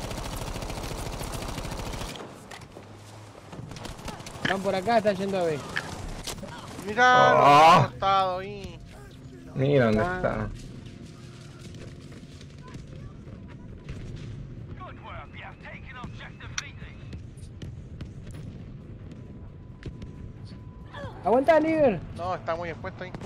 Van por acá, están yendo a B. Miralo, Oh. acostado ahí. Mira dónde Ah. está. Aguanta, Liber. No, está muy expuesto ahí.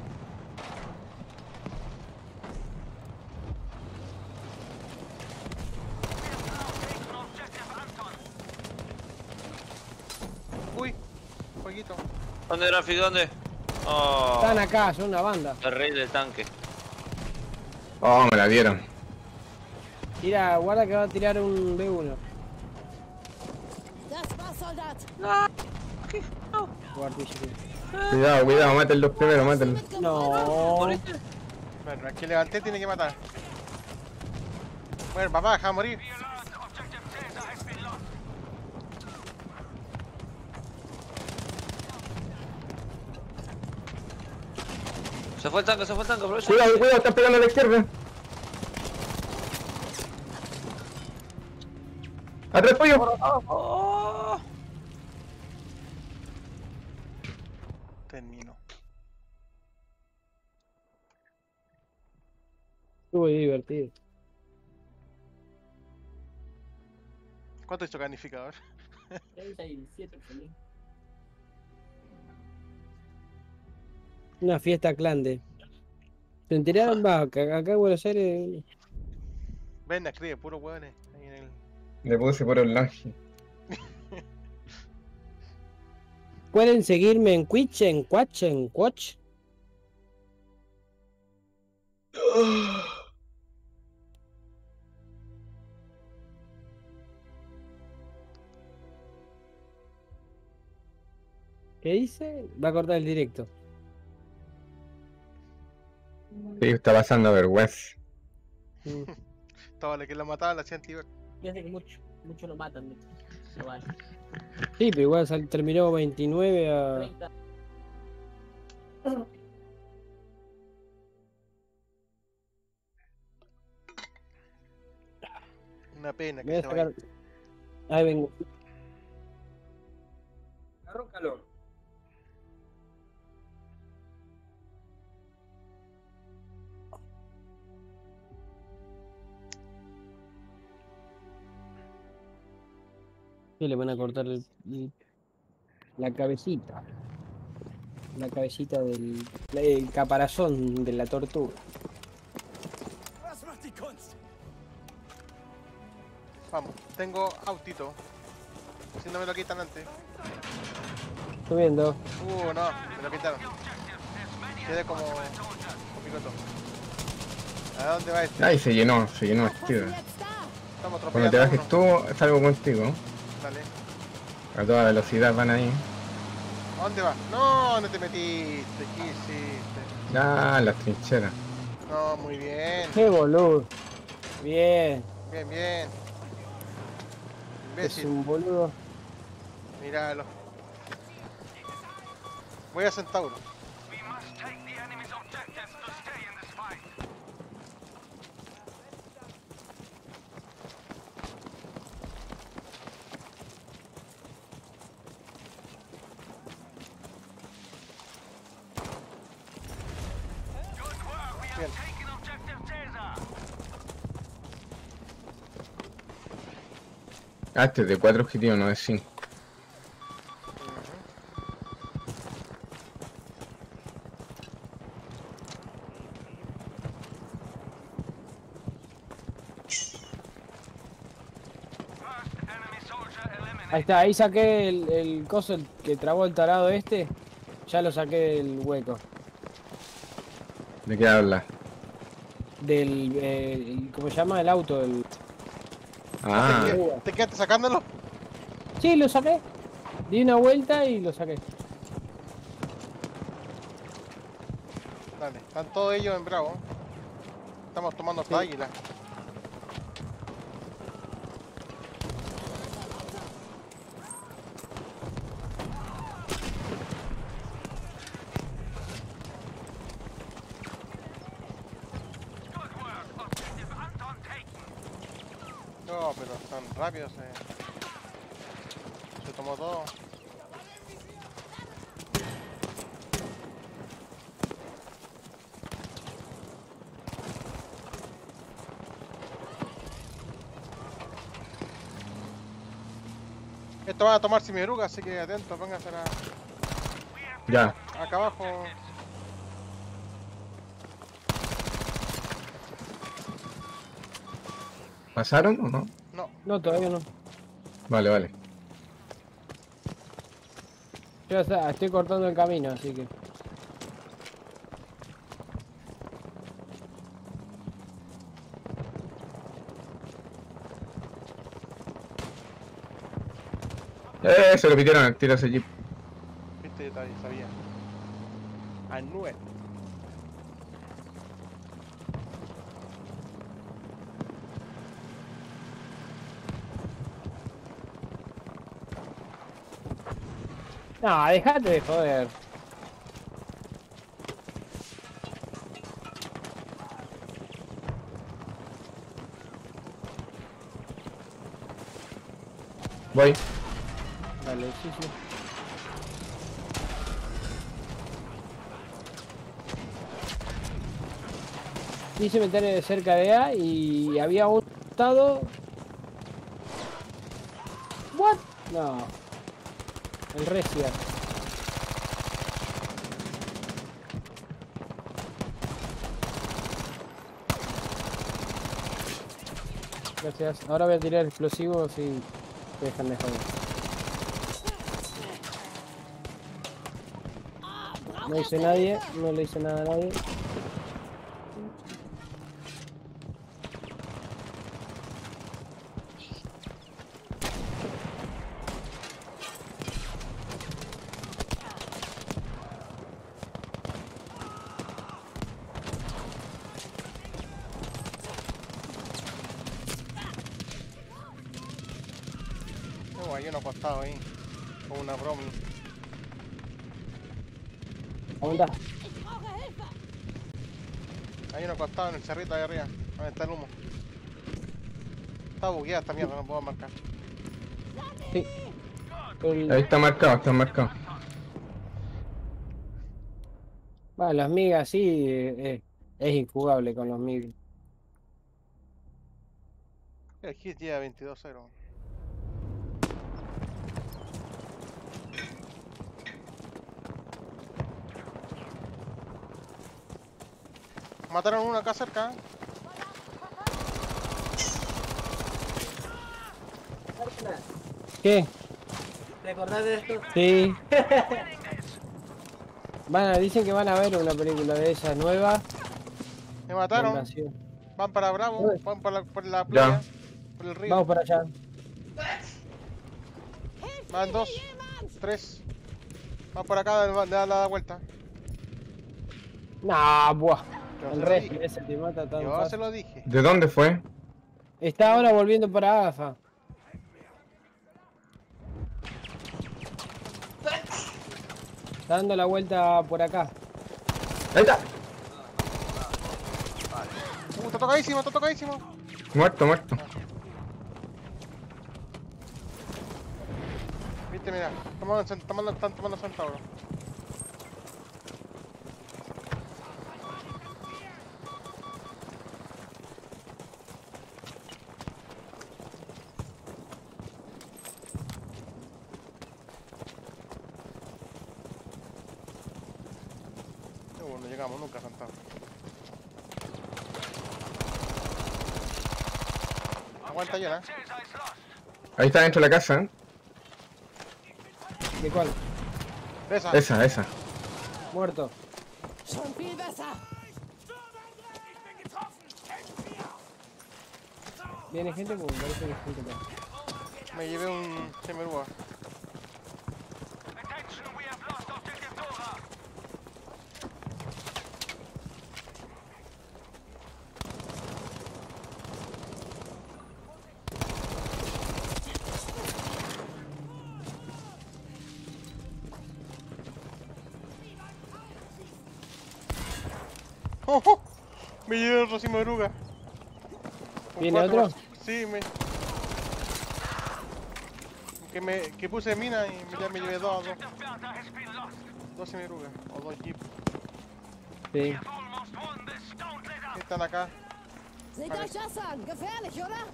Uy, jueguito. ¿Dónde, Graphic? ¿Dónde? Oh, Están acá, son una banda. el rey del tanque. Oh, me la dieron. Tira, guarda que va a tirar un B uno. Das war Soldat! Guardilla. Cuidado, cuidado, mátenlos primero, mátenlos. No. Bueno, el que levanté tiene que matar. Bueno, papá, deja morir. Se fue el tanque, se fue el tanque, aprovecha. Cuidado, cuidado, están pegando a la izquierda. ¡Atrás tuyo! Oh. Termino. Estuvo divertido. ¿Cuánto hizo canificador? treinta y siete, feliz. Una fiesta clande. ¿Se enteraron? Va, que acá en Buenos Aires. Ven, escribe, puro hueones. Ahí en el... Le puse por el longe. Pueden seguirme en Twitch, en Quatch, en Quatch. ¿Qué dice? Va a cortar el directo. Sí, está pasando vergüenza. Mm. Todo lo que lo mataban lo hacían tío. Fíjate que muchos mucho lo matan. ¿no? Lo van. Sí, pero igual sal- terminó veintinueve a. treinta. Una pena Me voy que a se vaya. sacar. Ahí vengo. Agarró calor. Sí, le van a cortar el- el- la cabecita. la cabecita del el caparazón de la tortuga. Vamos, tengo autito. Si no me lo quitan antes. Subiendo. Uh, no, me lo quitaron. Quedé como, como piloto. ¿A dónde va este? Ay, se llenó, se llenó el tiro. Estamos Cuando te atropellando a bajes uno. tú, salgo contigo. Dale. A toda velocidad van ahí. ¿A dónde vas? No, no te metiste. ¿Qué hiciste? Ah, las trincheras. No, muy bien. Qué boludo. Bien. Bien, bien. Es Imbécil. un boludo. Míralo. Voy a Centauro. Bien. Ah, este es de cuatro objetivos, no de cinco. Ahí está, ahí saqué el, el coso el que trabó el tarado este. Ya lo saqué del hueco. ¿De qué hablas? Del, eh, el- ¿cómo se llama? El auto. El... Ah, ¿Te, qued- ¿Te quedaste sacándolo? Sí, lo saqué. Di una vuelta y lo saqué. Dale, están todos ellos en Bravo. Estamos tomando hasta Sí. águila. No, pero tan rápido se... Se tomó todo. Esto va a tomar Simiruga, así que atentos, pónganse a- ya. acá abajo. ¿Pasaron o no? No, No, todavía no. Vale, vale. Yo ya está, estoy cortando el camino, así que. Eh, se lo pidieron al tiro ese jeep. viste, yo también sabía. A nueve. No, dejate de joder. Voy. Dale, sí, sí. Quise meterme cerca de A y había un estado. What? No. El Resia. Gracias. Ahora voy a tirar explosivos y te dejan de joder. No hice nadie, no le hice nada a nadie. Oh, hay uno acostado ahí. Con una broma. Aguanta. Ich brauche Hilfe! Hay uno acostado en el cerrito ahí arriba. ¿Dónde está el humo? Está bugueada esta mierda, no puedo marcar. Sí. El- Ahí está marcado, está marcado. Bueno, las migas sí, eh, eh, es injugable con los migas. El hit lleva veintidós cero. Mataron uno acá cerca. ¿Qué? ¿Te acordás de esto? Sí. Van a- dicen que van a ver una película de esas nuevas. Me La mataron. invasión. Van para Bravo. ¿Dónde? Van por la, por la Ya. playa. Por el río. Vamos para allá. Van dos. Tres. Van por acá, le da la vuelta. Nah, buah. Yo El se lo resto dije. ese te mata tan Yo se fácil. lo dije. ¿De dónde fue? Está ahora volviendo para AFA. Está dando la vuelta por acá. Ahí está. Uh, está tocadísimo, está tocadísimo. Muerto, muerto. Viste, mira. Tomando, tomando, están tomando centauro. Uh, no llegamos nunca a Centauro. Aguanta llena. Ahí está dentro de la casa, ¿eh? ¿De cuál? Esa. Esa, esa. Muerto. Schon viel besser. Viene gente como parece que es gente acá. Me llevé un semerúa. Oh, oh, me llevé otro racimo de oruga. Con ¿Viene cuatro otro? más- Sí, me... Que, me... que puse mina y me- ya me llevé dos, dos. Dos semirugas, o dos jeep. Sí. Están acá. Seht Vale. euch das an. Gefährlich, oder?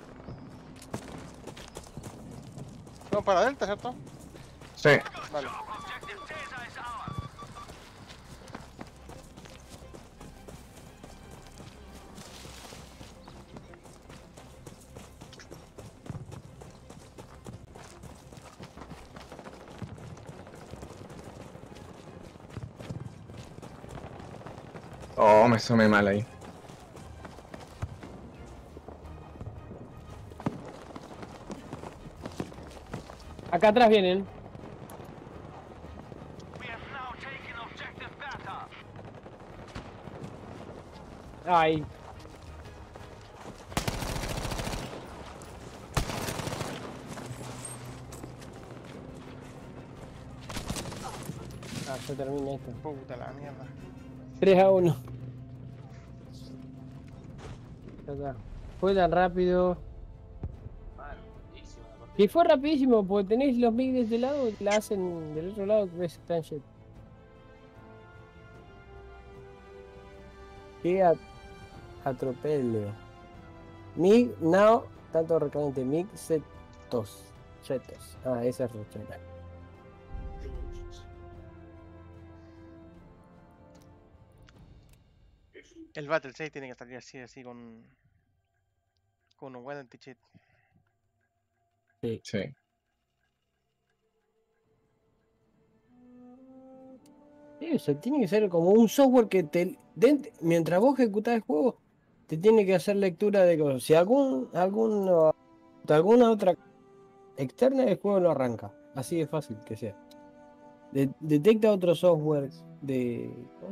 Vamos para Delta, ¿cierto? Sí. Vale. Oh, me asomé mal ahí. Acá atrás vienen. Ay. Ah, ya termina esto. Puta la mierda. tres a uno. Ya está. Fue tan rápido. Y fue rapidísimo, porque tenéis los MiG de este lado y la hacen del otro lado que ves están jet. Qué at atropello. MiG now, tanto recaliente. MiG Zetos. Zetos. Ah, esa es rochera. El Battle seis tiene que salir así, así con... Con un buen anti-cheat. Sí. Eso, tiene que ser como un software que te... dent- mientras vos ejecutás el juego, te tiene que hacer lectura de cosas. Si algún, algún, de alguna otra externa, el juego no arranca. Así de fácil que sea. De- detecta otro software de...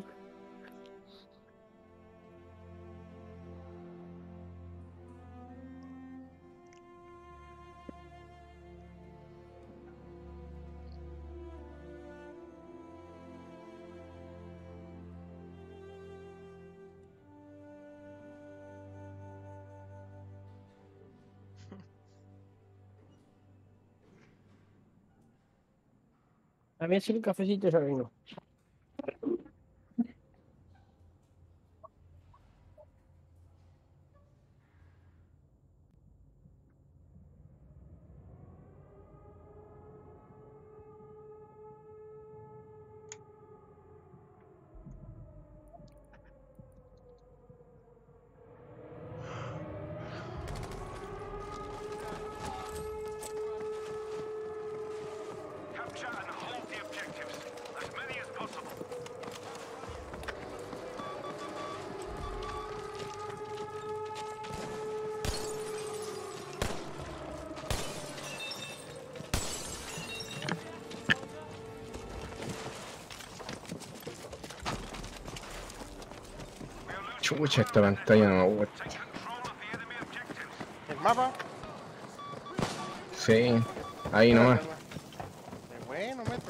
A mí hacer un cafecito ya vengo. Chucha, esta pantalla no me gusta. ¿El mapa? Sí, ahí nomás. Es bueno, metro.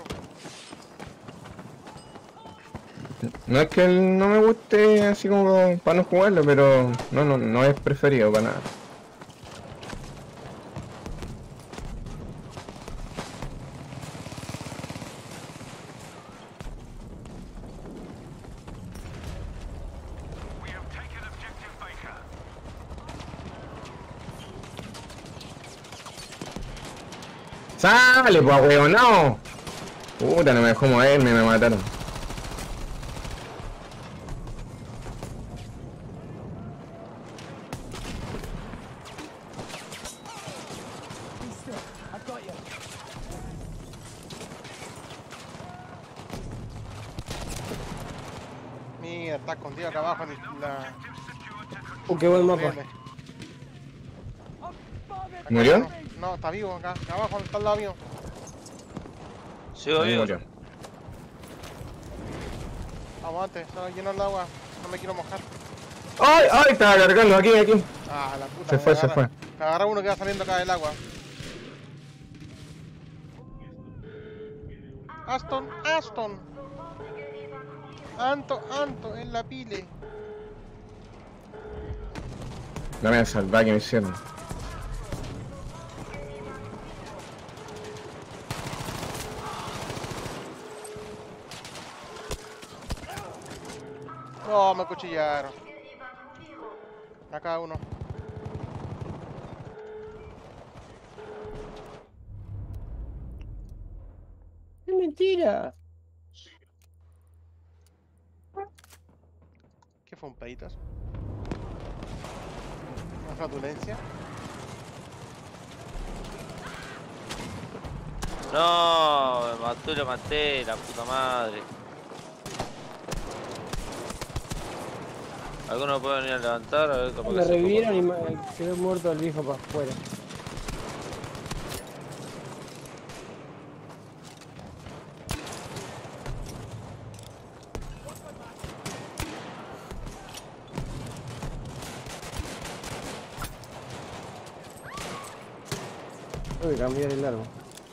No es que él no me guste así como para no jugarlo, pero no, no, no es preferido para nada. ¡Sale, pues, weón! ¡No! Puta, no me dejó moverme, me mataron. Mira, está escondido acá abajo en la... Uh, qué buen mapa. Acá ¿Murió? No, no, está vivo acá, acá abajo, está al lado mío. Sigo Ahí vivo. murió. Vamos antes, se va a llenar el agua, no me quiero mojar. ¡Ay, ay! Estaba cargando aquí, aquí. Ah, la puta. Se me fue, se agarra- fue. Me agarra uno que va saliendo acá del agua. Aston, Aston. Anto, Anto, en la pile. Dame a salvar que me hicieron. No, me cuchillaron. Acá uno. Es mentira. ¿Qué fue un pedito eso? ¿Una flatulencia? No, me mató y lo maté, la puta madre. ¿Alguno puede venir a levantar? A ver, capaz que Me se revivieron y ocupa. me- quedó muerto el viejo para afuera. Tengo que cambiar el arma.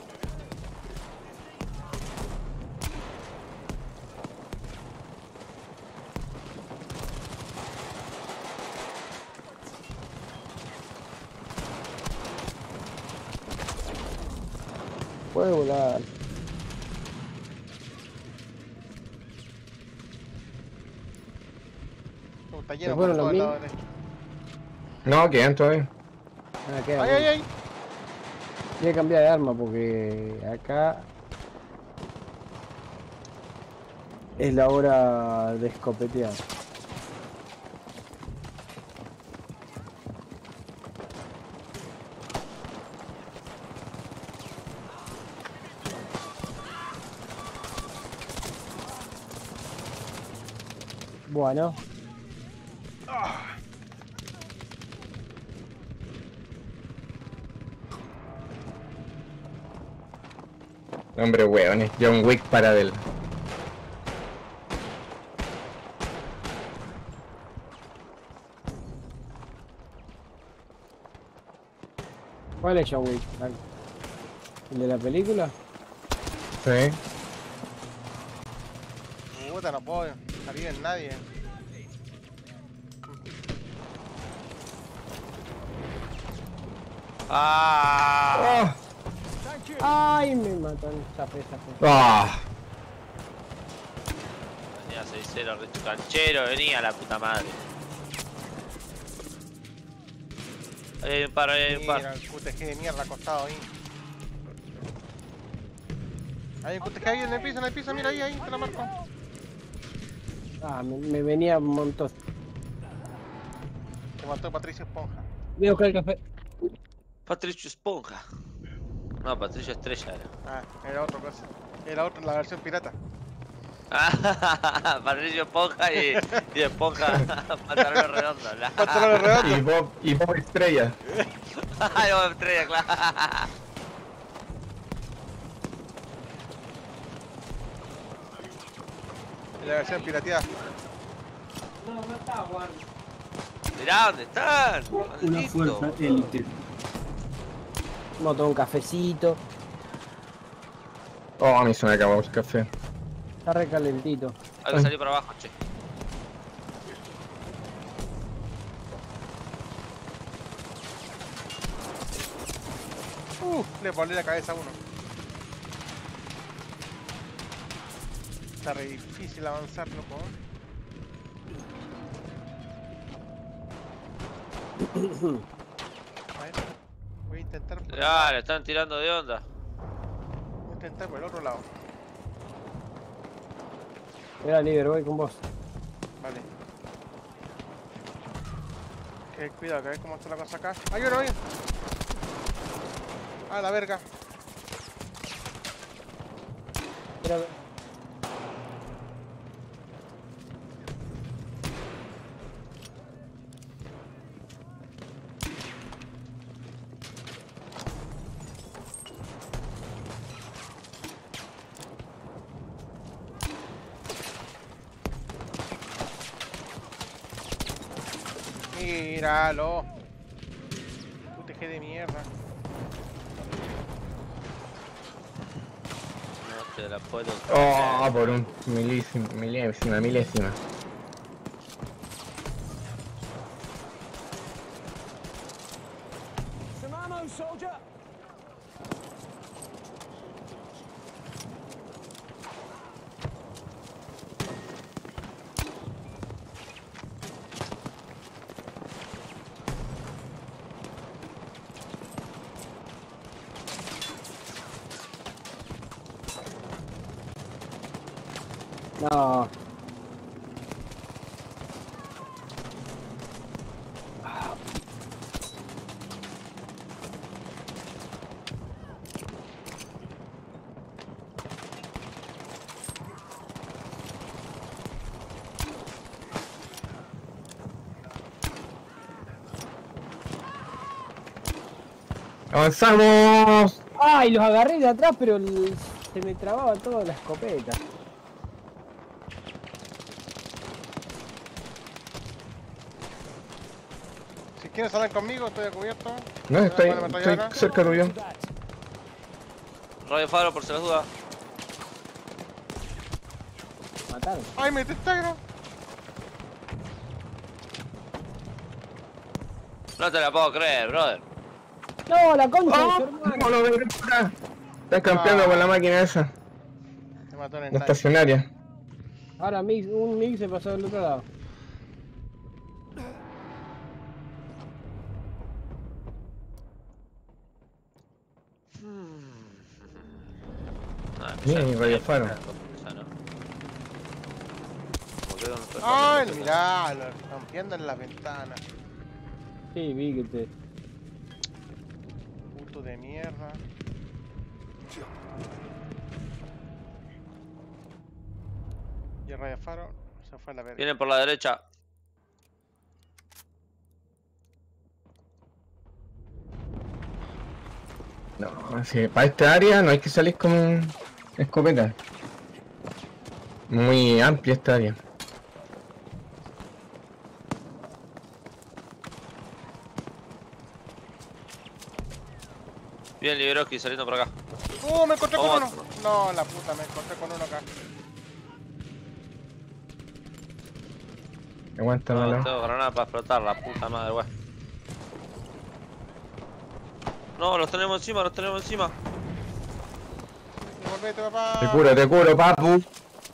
Puede volar. Oh, está lleno ¿Se por fueron todo los el lado mil? derecho. No, quedan todavía. Ah, queda ¡Ay, uno. ay, ay! Voy a cambiar de arma porque acá es la hora de escopetear. Bueno, Hombre, weón, John Wick para del. ¿cuál es John Wick? ¿El de la película? Sí. Puta, no puedo salir en nadie. ¡Ah! Ay, me matan. Zafé, zafé. ¡Ah! Venía seis cero, Richo Canchero, venía la puta madre. Ahí hay un par, ahí hay un Mira, par. el Q T G de mierda acostado ahí. Hay un Q T G ahí en el piso, en el piso, mira ahí, ahí, te la marco. Ah, me, me venía un montón. Te mató Patricio Esponja. Voy a buscar el café. Patricio Esponja. No, Patricio Estrella era. Ah, era otra cosa. Era otra, la versión pirata. Ah, Patricio Esponja y, y Esponja pantalones redondos. la- Pantalones Y redondos. Bob, y Bob Estrella. Ay, Bob Estrella, claro. La versión pirateada. No, no está, Juan. Mirá dónde están. Una Maldito. fuerza élite. Vamos a tomar un cafecito. Oh, a mí se me acabó el café. Está recalentito. Hay que salir para abajo, che. Uh, le volé la cabeza a uno. Está re difícil avanzar, loco. A ver, voy a intentar por, Ya, le están tirando de onda. voy a intentar por el otro lado. Mira, líder, voy con vos. Vale. Que cuidado, que ves cómo está la cosa acá. ¡Hay uno, hay uno! ¡Ah, la verga! Mira, ¡Míralo! U T G de mierda. No te la puedo. Oh, por un milésima, milésima, milésima. Some ammo, soldier. no. ¡Avanzamos! Ay, los agarré de atrás, pero el- se me trababa toda la escopeta. Si quieren salir conmigo, estoy cubierto. No, estoy, Buena estoy batallona. cerca tuyo. Radio faro por si las dudas. Mataron. ¡Ay, me detectaron! No te la puedo creer, brother. No, la concha de ¡Oh! su hermano. ¿Cómo lo veo acá? Están campeando Ah. con la máquina esa, Me mató en el la sniper. estacionaria. Ahora mix, un mix se pasó del otro lado. Ah, Bien, ya- radio faro. esa, ¿no? Como que no- ¡Ay, miralo! Rompiendo en las ventanas. Sí, vi que te... Puto de mierda. Y el radio faro se fue a la verga. Vienen por la derecha. No, así, para esta área no hay que salir con escopeta. Muy amplia esta área. Bien, Liberoski saliendo por acá. ¡Uh, me encontré con Vamos. uno! No, la puta, me encontré con uno acá. Aguántamelo. No, tengo granada para explotar, la puta madre, wey. No, los tenemos encima, los tenemos encima. Devolvete, papá. Te curo, te curo, papu.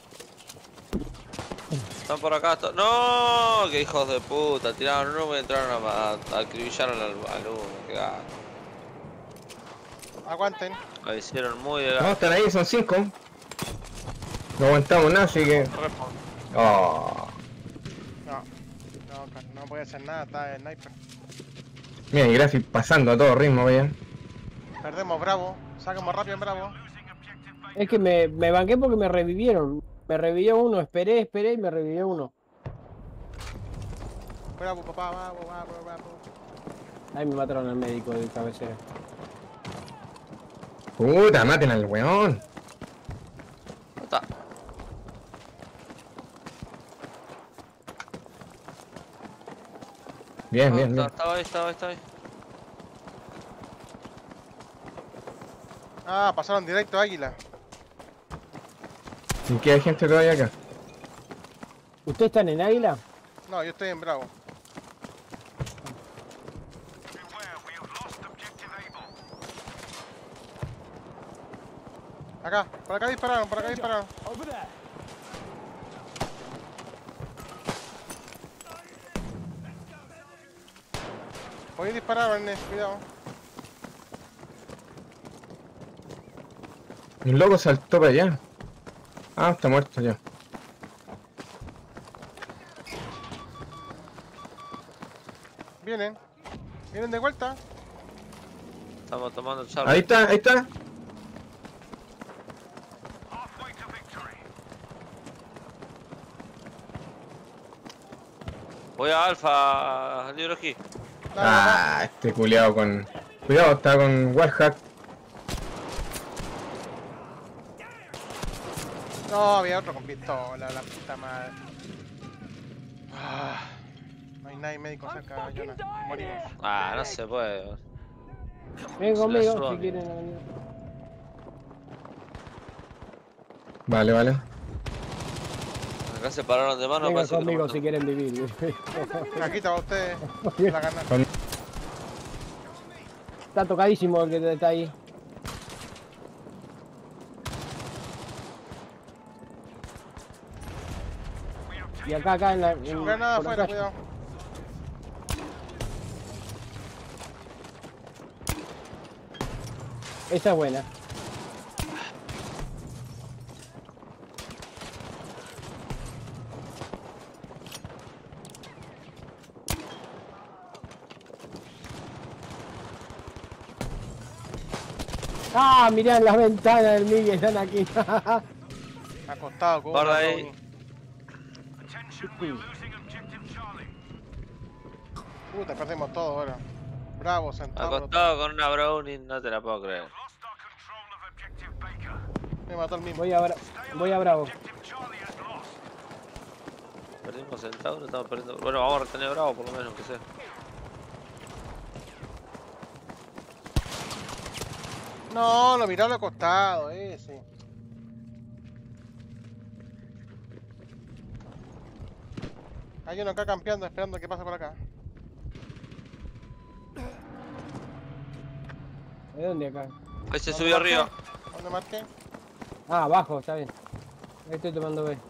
Están por acá. Están... ¡No! ¡Qué hijos de puta! Tiraron uno y entraron a, a, a acribillar al, al uno. ¡Qué gato! Aguanten. La hicieron muy de No, la... están ahí, son cinco. No aguantamos nada, así que... Oh. No, no, ca- no voy a hacer nada, está el sniper. Mira, y Graphic pasando a todo ritmo, vean. Perdemos Bravo, sacamos rápido en Bravo. Es que me, me banqué porque me revivieron. Me revivió uno, esperé, esperé y me revivió uno. Bravo, papá, bravo, bravo, bravo. Ahí me mataron al médico de cabecera. Puta, maten al weón. Está. Bien, Ah, bien, está- bien. Estaba ahí, estaba ahí, estaba ahí. Ah, pasaron directo a Águila. ¿Y qué hay gente todavía acá? ¿Ustedes están en Águila? No, yo estoy en Bravo. Acá, por acá dispararon, por acá dispararon. Voy a disparar, Ernest, cuidado. Un loco saltó para allá. Ah, está muerto ya. Vienen. Vienen de vuelta. Estamos tomando el charla. Ahí está, ahí está. Voy a Alfa, libro aquí. Dale, Ah, este culiado con... Cuidado, está con Warhack. no, había otro con pistola, la puta madre. Ah, no hay nadie médico cerca, Jonah. Morimos. Ah, no se puede. Ven Se conmigo la si suba, quieren venir. Vale, vale. Acá se pararon de mano. Vengan parece que no conmigo mató. si quieren vivir. Aquí está usted. La ganar. Está tocadísimo el que está ahí. Y acá, acá en la... en- Granada por afuera, acá. cuidado. Esa es buena. Ah, mirá en las ventanas del Miguel, están aquí. Acostado con Guarda una ahí. Tony. Puta, perdemos todo ahora. Bravo, sentado. Acostado con una Brownie, no te la puedo creer. Me mató el mismo. Voy a, Bra- voy a Bravo. Perdimos el Tauro, estamos perdiendo. Bueno, vamos a retener Bravo por lo menos, que sea. No, lo miró al costado, ese. Hay uno acá campeando, esperando que pase por acá. ¿De dónde acá? Ahí se ¿Dónde subió marqué? arriba. ¿Dónde marqué? Ah, abajo, está bien. Ahí estoy tomando B.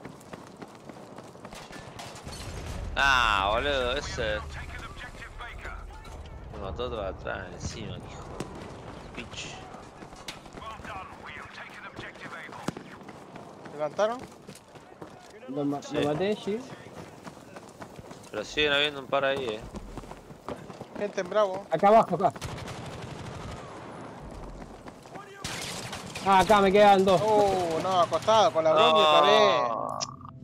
Ah, boludo, ese. Me mató otro de atrás, encima, hijo. Pitch. ¿Levantaron? Lo, ma- Sí. lo maté, sí. Pero siguen habiendo un par ahí, eh. Gente en Bravo. Acá abajo, acá. Ah, acá me quedan dos. Uh, no, acostado, con la bronca otra vez. No.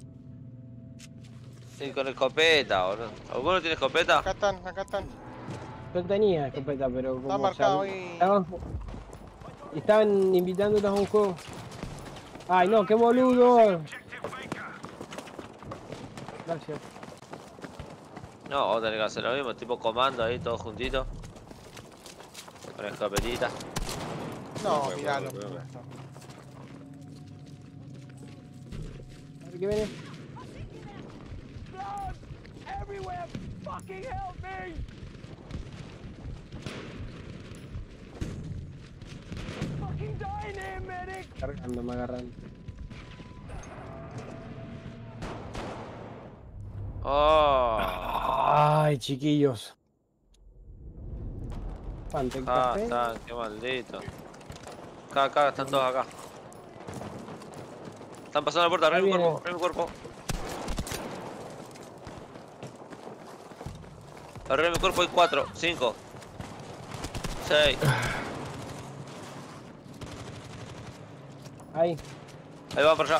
Sí, con escopeta, boludo. ¿Alguno tiene escopeta? Acá están, acá están. Yo tenía escopeta, pero como... Está marcado sab- ahí. Estaban, estaban invitándonos a un juego. Ay, no, qué boludo. Gracias. No, vos tenés que hacer lo mismo, tipo comando ahí, todos juntitos. Con escopetita. No, Bueno, miralo. bueno, bueno. A ver qué viene. Cargando, me agarran. Oh. Ay, chiquillos. Pante el Ah, café. está, qué maldito. Acá, acá, están todos acá. Están pasando la puerta, arriba mi Ahí cuerpo, arriba mi cuerpo. Arriba mi cuerpo hay cuatro, cinco, seis. Ahí. Ahí van para allá.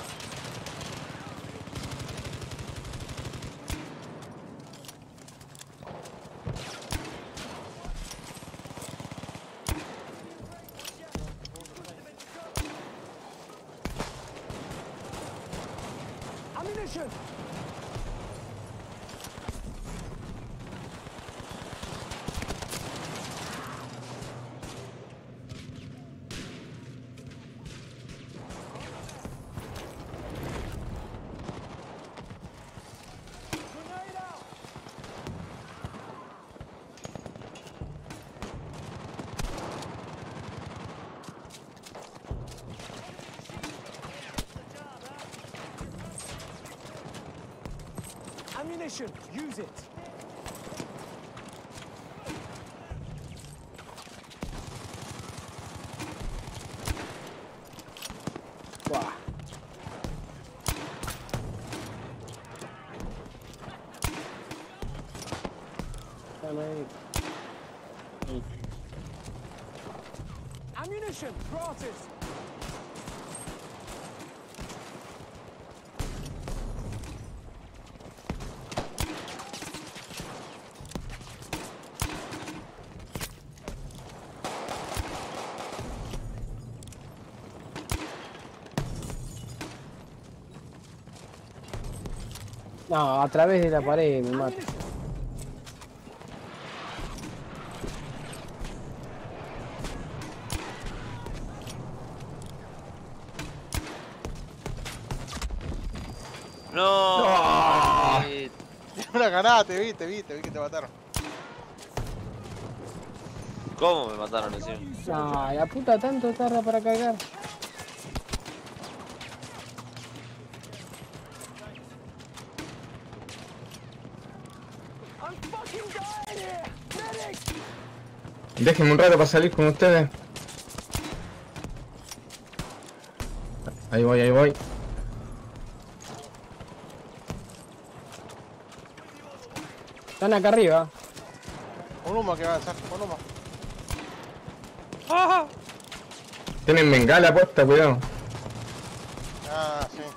Ammunition. Use it. Buah. Están ahí. Ammunition. Gratis. No, a través de la pared me mata. No. No. Eh, Una granada, te vi, te vi, te vi que te mataron. ¿Cómo me mataron encima? No, la puta tanto tarda para cargar. I'm fucking dying here. Medic. Déjenme un rato para salir con ustedes. Ahí voy, ahí voy. Están acá arriba. Un humo que va a avanzar, un humo. ¡Ah! Tienen bengala puesta, cuidado. Ah, sí.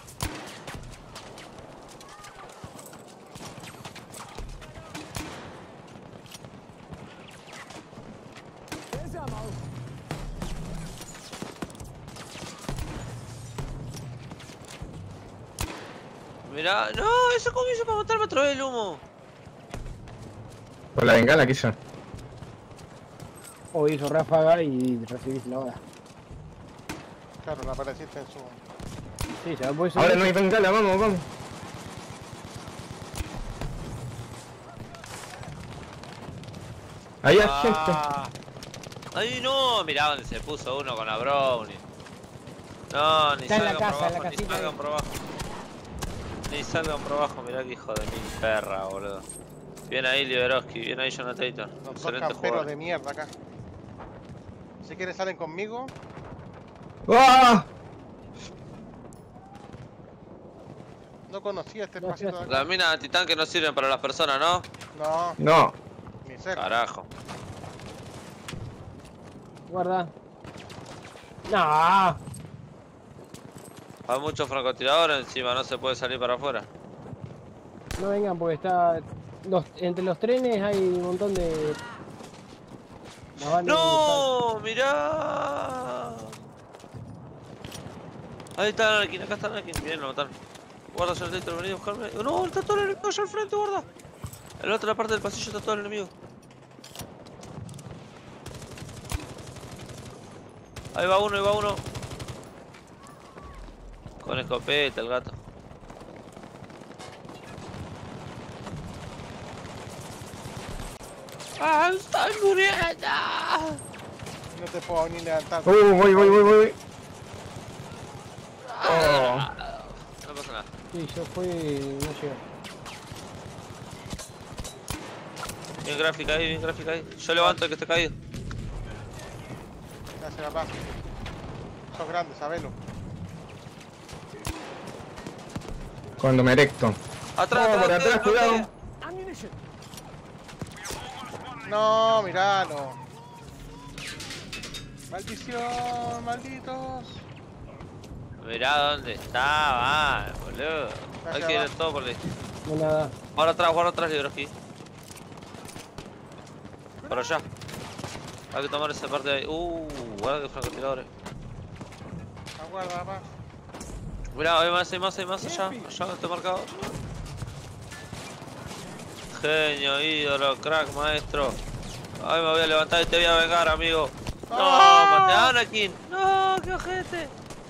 There's ammo. Mirá, no, eso cómo hizo para matarme a través del humo. Por la bengala quizá. O hizo ráfaga y recibiste la bala. Claro, la apareciste en su... Sí, ya puede ser. Ahora no hay bengala, vamos, vamos. Ahí hay gente. Ah. Ay, no, mirá dónde se puso uno con la brownie. No, ni Está en la salgan por casa, en la abajo, ni casita salgan ahí. por abajo. Ni salgan por abajo, mirá que hijo de mil perra, boludo. Bien ahí Liberoski, bien ahí Jonathan. Los dos Excelente camperos jugador. de mierda acá. Si quieren salen conmigo. ¡Ah! No conocía este Gracias. pasito de acá. Las minas antitanque no sirven para las personas, ¿no? No, No. ni cerca. Carajo. Guarda. No. Hay muchos francotiradores encima, no se puede salir para afuera. No vengan porque está. Los, entre los trenes hay un montón de. Nos van a ¡No! ¡Mirá! Ahí está Anakin, acá está Anakin. Bien, lo mataron. Guarda, Jonathan, vení a buscarme. ¡No! Está todo el enemigo allá al frente, guarda. En la otra parte del pasillo está todo el enemigo. Ahí va uno, ahí va uno. Con escopeta el gato. ¡Ah, estoy muriendo! No te puedo ni levantar. Uh, voy, voy, voy, voy. Oh. No pasa nada. Sí, yo fui. No llegué. Bien gráfica ahí, bien gráfica ahí. Yo levanto el que esté caído. Gracias, papá. Sos grande, sabelo. Cuando me erecto. Atrás, Oh, por atrás, atrás, cuidado. Ammunition. No, miralo. Maldición, malditos. Mirá dónde estaba, boludo. Hay que ir abajo. todo por ahí. No nada. Ahora atrás, ahora atrás, Libroski. Por allá. Hay que tomar esa parte de ahí. Uh, guarda que francotiradores. Aguarda, papá. Mirá, hay más, hay más, hay más allá. Allá está marcado. Genio, ídolo, crack, maestro. Ay, me voy a levantar y te voy a vengar, amigo. No, ¡Ah! maté a Anakin. No, qué ojete.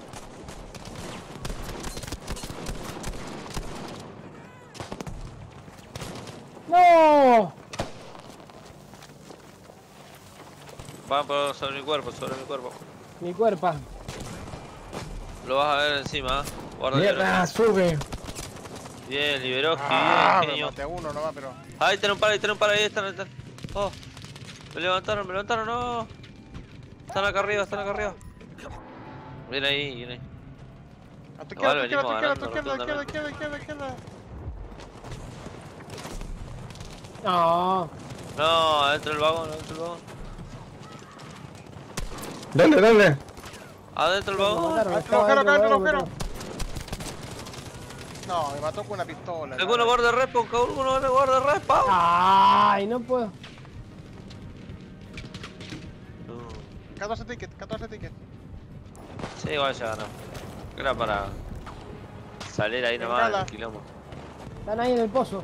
¡No! Van por sobre mi cuerpo, sobre mi cuerpo. Mi cuerpo. Lo vas a ver encima, ¿eh? Guarda que Mierda, sube. Bien, liberó, Ah, bien, me genio. maté a uno nomás, pero. Ahí tenés un par, ahí tenés un par, ahí están, ahí están. Oh, me levantaron, me levantaron, no. Están acá arriba, están acá arriba. Viene ahí, viene ahí. A tu Igual izquierda, a tu izquierda, a venimos tu izquierda, a tu izquierda, a tu ganando izquierda, a tu izquierda, a tu izquierda. No. No, adentro del vagón, adentro del vagón. ¿Dónde, dónde? Adentro del vagón. Mataron, Ah, estaba agujero, dentro, acá, me agujero. mataron. No, me mató con una pistola. Alguno guarda respawn, alguno guarda respawn. Ay, no puedo. catorce tickets, catorce tickets. Sí, igual ya ganó. Era para salir ahí nomás Bengala. del quilombo. Están ahí en el pozo.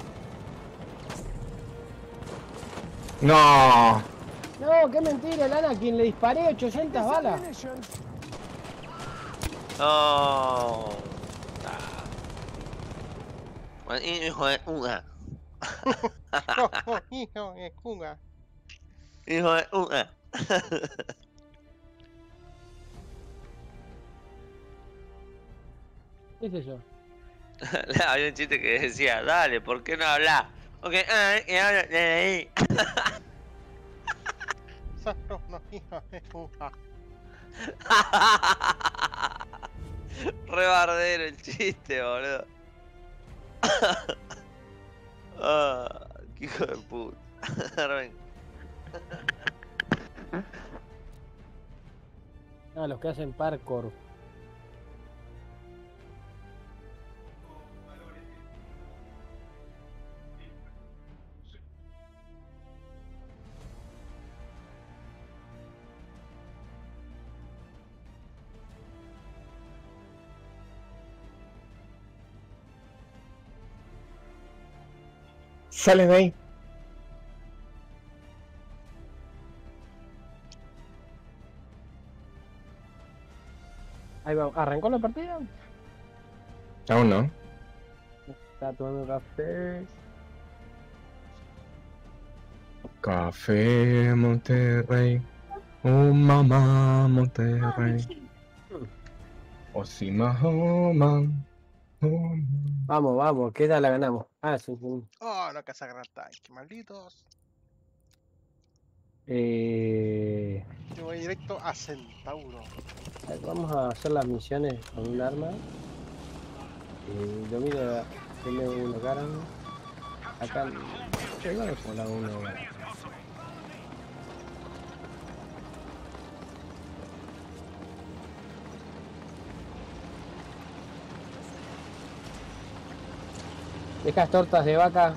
No. No, qué mentira, el Anakin. Le disparé ochocientas balas. Ammunition. No. Ah. Hijo de una. No, no, hijo de cuga. Hijo de una. ¿Qué es eso? Había un chiste que decía, dale, ¿por qué no hablas? Ok, ah, y ahora de ahí. No, no, hijo de cuga. Re bardero el chiste, boludo. Ah, qué hijo de puta. Ahora venga. Ah, los que hacen parkour. Sale de ahí. Ahí va. ¿Arrancó la partida? Aún no. Está tomando café. Café Monterrey. Oh mamá Monterrey. Oh sí, mahoma. Oh, Vamos, vamos, ¿qué tal la ganamos? Ah, sí, sí. Oh, no alcanza a agarrar tanque, malditos. Eh, Yo voy directo a Centauro. a ver, vamos a hacer las misiones con un arma. Eh, domino la M uno Garan. Acá. Yo no con la uno Garan. Dejas tortas de vaca.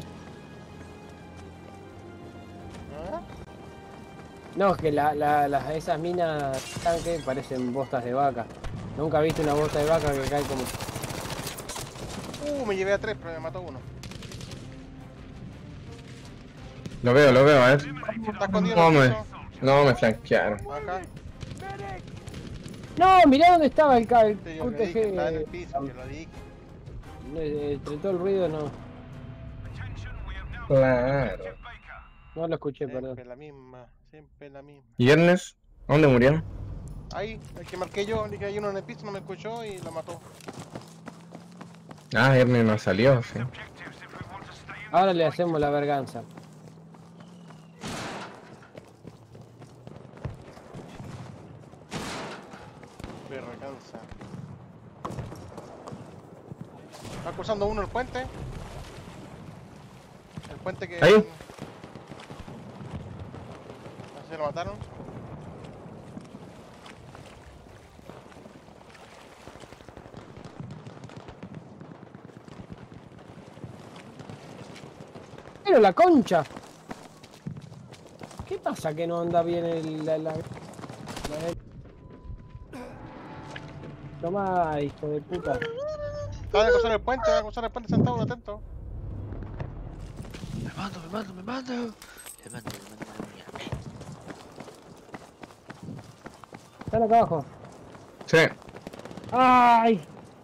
¿Ah? No, es que la, la, las, esas minas tanque parecen bostas de vaca. Nunca viste una bosta de vaca que cae como. Uh, me llevé a tres, pero me mató uno. Lo veo, lo veo, a ver. Está escondido No en el me, piso. no me flanquearon. Acá. No, mirá dónde estaba el cable. Sí, yo le dije, está en el piso, que lo dije. Entre todo el ruido no, Claro. no lo escuché, perdón. Siempre la misma, siempre la misma. ¿Y Ernest? ¿A dónde murieron? Ahí, el que marqué yo, el que hay uno en el piso, no me escuchó y lo mató. Ah, Ernest no salió, sí. Ahora le hacemos la verganza. Me recansa. Está cruzando uno el puente. El puente que... Ahí. No sé si lo mataron. Pero la concha. ¿Qué pasa que no anda bien el, la, la, la- Tomá, hijo de puta. Van a cruzar el puente, van a cruzar el puente sentado, atento. Me mando, me mando, me mando. Me mando, me mando, me mando. Están acá abajo. Sí. ¡Ay!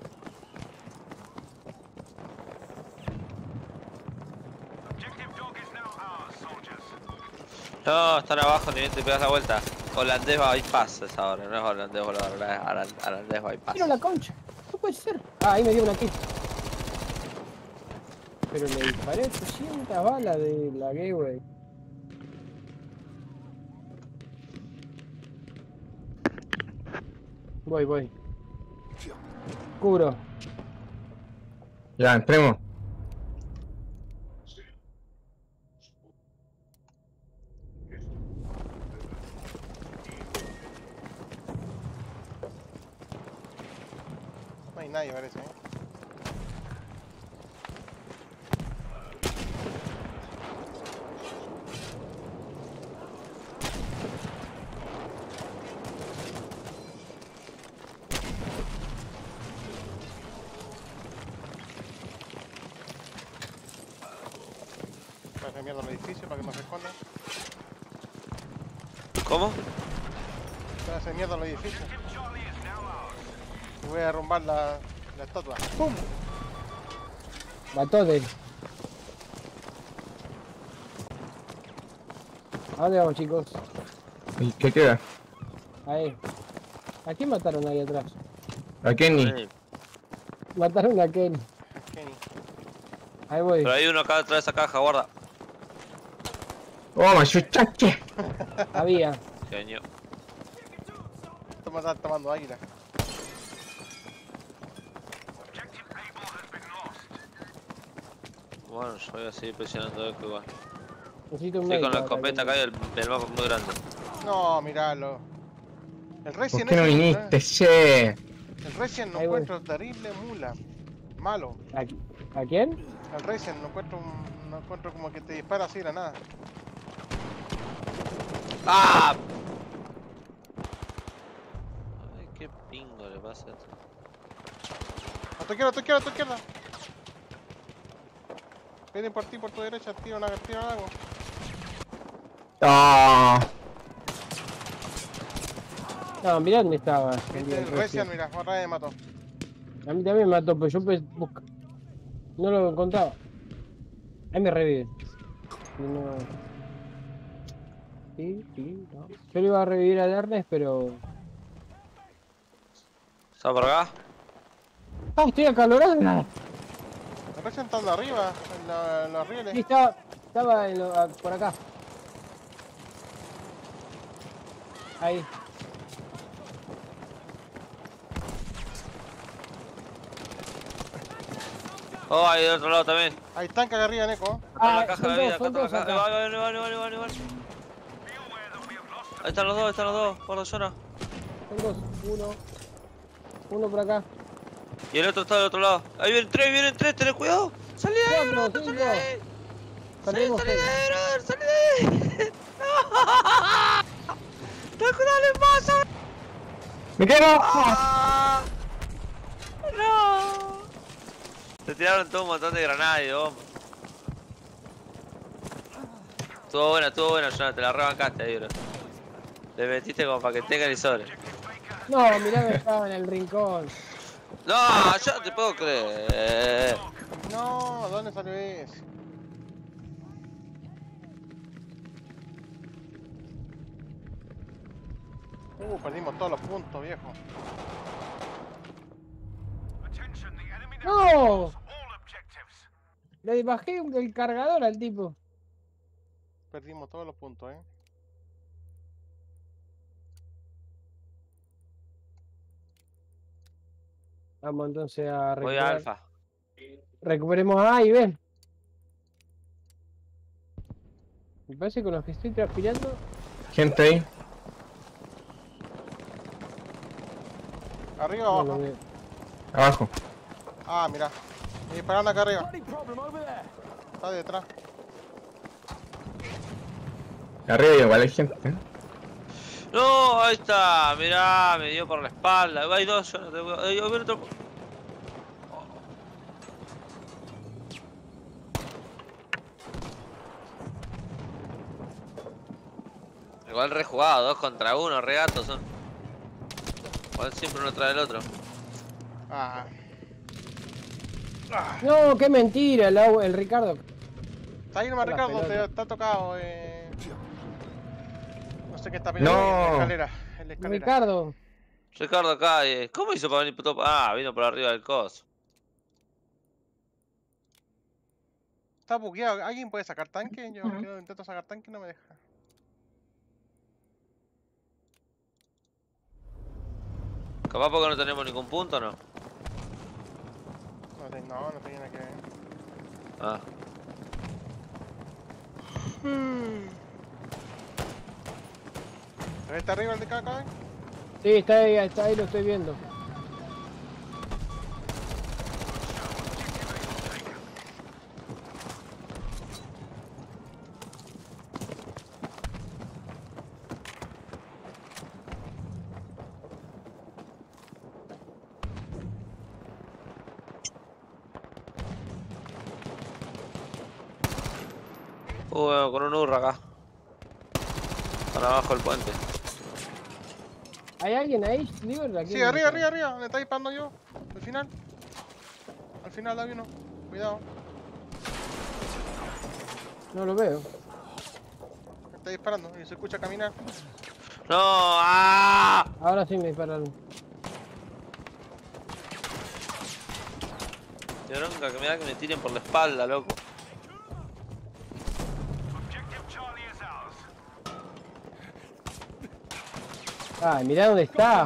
No, están abajo, ni bien te pegas la vuelta. Holandés bypass es ahora, no es holandés volador, es holandés bypass. Pero la concha. No puede ser. Ah, ahí me dio una kill. Pero le disparé ochocientas balas de la gateway. Voy, voy. Cubro. Ya, entremos. No hay nadie, parece, ¿eh? Voy a hacer mierda al edificio para que nos respondan. ¿Cómo? Voy a hacer mierda al edificio. Y voy a derrumbar la, la estatua. ¡Pum! Mató de él. ¿A dónde vamos, chicos? ¿Y qué queda? Ahí. ¿A quién mataron ahí atrás? ¿A Kenny? Sí. Mataron a Kenny. Kenny. Ahí voy. Pero hay uno acá detrás de esa caja, guarda. ¡Oh, machuchache! Había. Genio. Toma, está tomando águila. Bueno, yo voy a seguir presionando esto igual. Necesito un Estoy con la médico acá, escopeta acá y el, el mapa muy grande. No, miralo. El ¿Por Resident qué no ese, viniste, ¿eh? che? El Resident no Ahí voy. encuentro terrible mula. Malo. ¿A, ¿A quién? El Resident no encuentro un- no encuentro como que te dispara así de la nada. ¡Ah! Ay, qué pingo le pasa a esto. A tu izquierda, a tu izquierda, a tu izquierda. Vienen por ti, por tu derecha, tira una tira algo. ¡Ah! No, mirá dónde estaba. Viste el Resident, mira, otra vez me mató. A mí también me mató, pero yo pues, busca. No lo encontraba. Ahí me revive. Y no... Sí, sí, no. Yo le iba a revivir al Ernest, pero... ¿Está por acá? ¡Ah, estoy acalorado! El Resident está de arriba, en, la, en los Sí, rieles. estaba, estaba en lo- a- por acá. Ahí. Oh, hay del otro lado también. Hay tanque acá arriba, Neko. Acá en Ah, la caja son de dos, vida, acá son está la dos caja. acá. Vale, vale, vale, vale, vale, vale. Ahí están los dos, ahí están los dos. Guarda, zona. Son dos. Uno. Uno por acá. Y el otro está del otro lado. Ahí vienen tres, vienen tres, tened cuidado. Salí de ahí, Cuatro, bro, cinco. salí de ahí. Salí, Perdimos salí de gente. ahí, brother, salí de ahí. ¡No! ¡Ten cuidado, le pasa! ¡Me quedo! ¡Ah! ¡No! Te tiraron todo un montón de granadas y de bombas. Estuvo buena, estuvo buena, Jonathan, te la rebancaste ahí, bro. Le metiste como para que tengan y sobre. No, mirá que estaba en el rincón. No, yo no te puedo creer. No, ¿dónde salió ese? Uh, perdimos todos los puntos, viejo. ¡No! Le bajé el cargador al tipo. Perdimos todos los puntos, eh. Vamos entonces a Voy recuperar. a Alfa. Recuperemos A y B. Me parece que con los que estoy transpirando. Gente ahí. ¿Arriba o No lo abajo? veo. Abajo. Ah, mira. Me disparando acá arriba. Bloody problem over there. Está detrás. Arriba igual hay gente. ¿eh? No, ahí está. Mirá, me dio por la espalda. Hay dos, yo no te voy a... Ahí viene otro. Igual rejugado, dos contra uno, regatos son. Igual siempre uno trae el otro. Ah. No, qué mentira, el, au- el Ricardo. Está ahí nomás, La Ricardo, te, pelota. está tocado, eh. No sé qué está peleando No. en la escalera. En la escalera. Ricardo. Ricardo acá, eh. ¿Cómo hizo para venir por todo? Ah, vino por arriba del coso. Está bugueado. ¿Alguien puede sacar tanque? Yo quiero- intento sacar tanque y no me deja. Capaz porque no tenemos ningún punto, ¿no? No, te- no, no tiene nada que ver. Ah. ¿Pero está arriba el de cada vez? Sí, está ahí, está ahí, lo estoy viendo. Uh, con un urra acá. Para abajo del puente. ¿Hay alguien ahí, Liber? Aquí Sí, arriba, arriba, arriba. Donde está disparando yo. Al final. Al final hay uno. Cuidado. No lo veo. Está disparando y se escucha caminar. ¡No! ¡Ah! Ahora sí me dispararon. Qué bronca que me da que me tiren por la espalda, loco. Ay, mirá dónde está.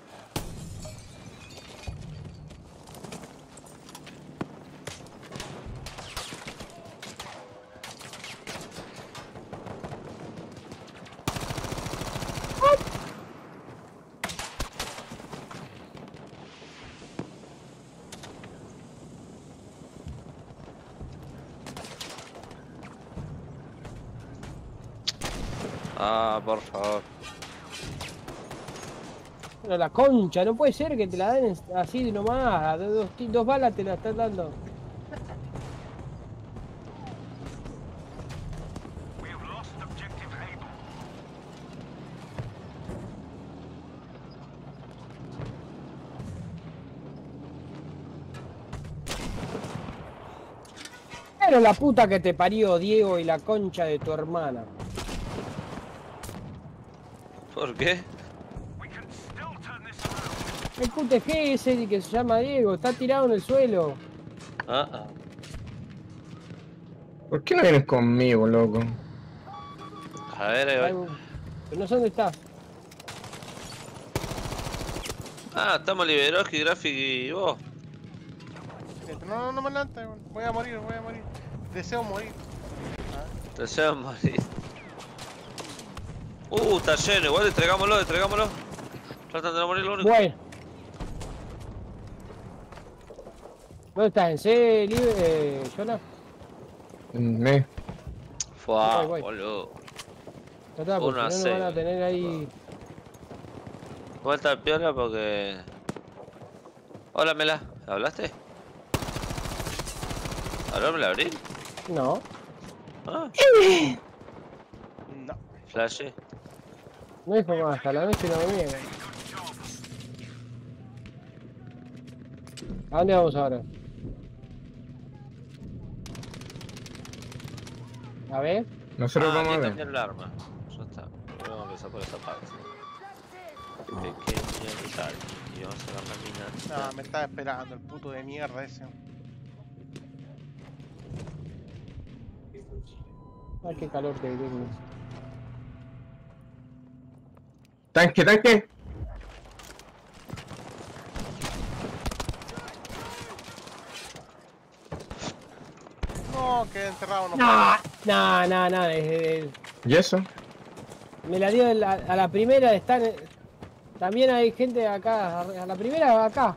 Ah, por favor. Pero la concha, no puede ser que te la den así de nomás. De dos, ti- dos balas te la están dando. Pero la puta que te parió, Diego, y la concha de tu hermana. ¿Por qué? El Q T G ese que se llama Diego, está tirado en el suelo. Ah, ah. ¿Por qué no vienes conmigo, loco? A ver, ahí Ay, voy. pero no sé dónde está. Ah, estamos Liberoski, Graphic y vos. No, no, no me adelante. Voy a morir, voy a morir. Deseo morir. Deseo morir. Uh, está lleno, igual entregámoslo, entregámoslo. Tratan de no morir lo único. Bueno. ¿Dónde estás? ¿En C, libre, eh, Jonah? Me. Fua, Voy, voy. boludo. Ya está, porque Uno a si no nos van a cero. tener ahí. Vuelta al piola porque... Hola, Mela. ¿Hablaste? ¿Habló Mela Abril? No. Ah, No. flashe. No dijo más, hasta la noche no me niega. ¿A dónde vamos ahora? A ver. Nosotros Ah, vamos a aquí ver. también el arma. Ya está. Vamos a empezar por esta parte. Pequeño detalle. Y vamos a sacar la mina. No, me estaba esperando el puto de mierda ese. Ay, qué calor que tengo. Tanque, tanque. No, quedé enterrado. No, No, no, no, no. es- es- ¿Y eso? me la dio la- a la primera. Están, también hay gente acá. A la primera, acá.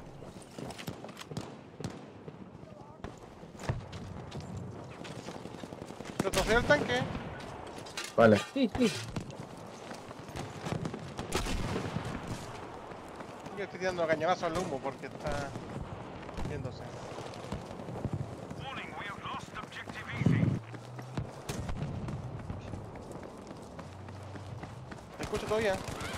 ¿Retrocedió el tanque? Vale. Sí, sí. Yo estoy tirando cañonazo al humo porque está viéndose. ¿Me escucho todavía?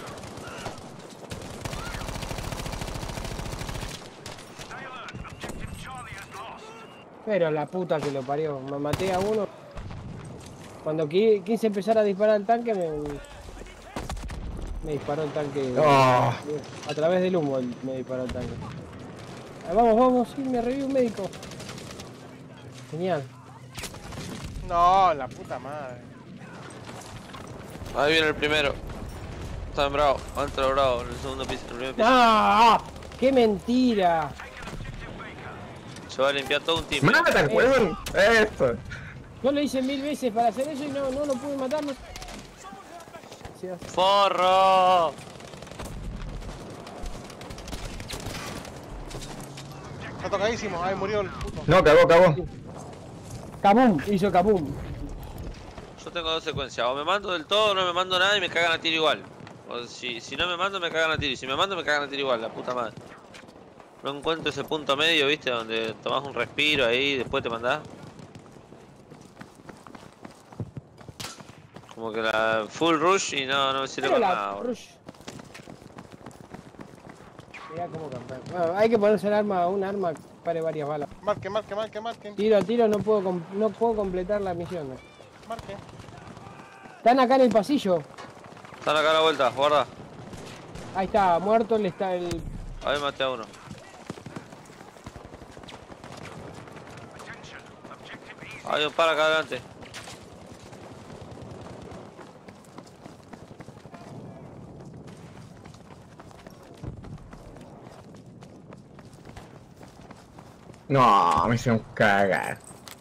Pero la puta que lo parió. Me maté a uno. Cuando qui- quise empezar a disparar al tanque, me, me disparó el tanque. Oh. A través del humo el- me disparó el tanque. Ah, vamos, vamos, sí, me reviví un médico. Genial. No, la puta madre. Ahí viene el primero. Está en bravo, entra bravo, en el segundo piso, en el primer piso. ¡Ah! ¡Qué mentira! Se va a limpiar todo un team. ¡Mata, weón! Esto. Yo lo hice mil veces para hacer eso y no, no lo pude matar. No... Sí, ¡Forro! Está tocadísimo, ahí murió el puto. No, cagó, cagó. Kabum, hizo kabum. Yo tengo dos secuencias, o me mando del todo o no me mando nada y me cagan a tiro igual. O si, si no me mando me cagan a tiro y si me mando me cagan a tiro igual, la puta madre. No encuentro ese punto medio, viste, donde tomás un respiro ahí y después te mandás. Como que la full rush y no, no me sirve Pero para la nada, boludo. rush. Mirá cómo campeón. Bueno, hay que ponerse el arma, un arma que pare varias balas. Marque, marque, marque, marque. Tiro a tiro no puedo com- no puedo completar la misión. ¿No? Marque. Están acá en el pasillo. Están acá a la vuelta, guarda. Ahí está, muerto le está el. Ahí maté a uno. Hay un par acá adelante. No, me hicieron cagar.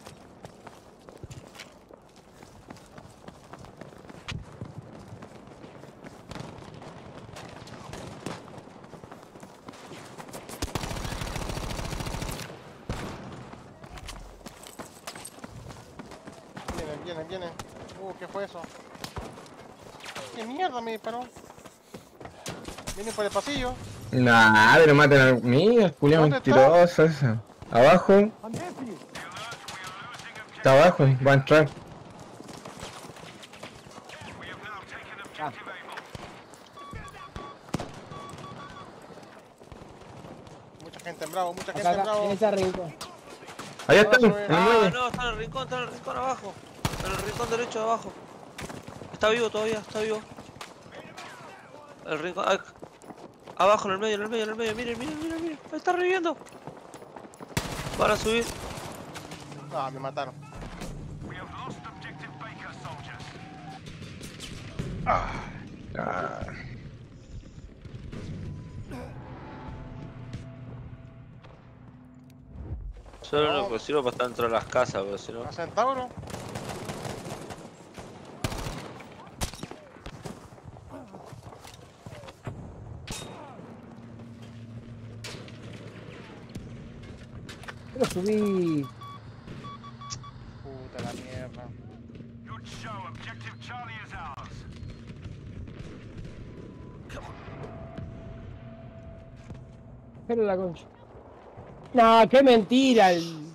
Vienen, vienen, vienen. Uh, ¿qué fue eso? ¿Qué mierda me disparó? Vienen por el pasillo. Nah, pero maten a mí, el culiao ¿Dónde está? mentiroso eso. Abajo, I'm here for you. está abajo, va a entrar. Ah, Mucha gente en bravo, mucha gente acá, en acá, bravo. en esa rincón. Ahí está, en el Ah, muelle. no, está en el rincón, está en el rincón abajo. En el rincón derecho de abajo. Está vivo todavía, está vivo. El rincón. ah, Abajo, en el medio, en el medio, en el medio. Miren, miren, miren, miren. Ahí está reviviendo. Van a subir. Ah, me mataron. Ah. Solo lo que sirvo para estar dentro de las casas, pero si no. ¿A Centauro? Pero subí. Puta la mierda. Pero la concha. No, qué mentira. El...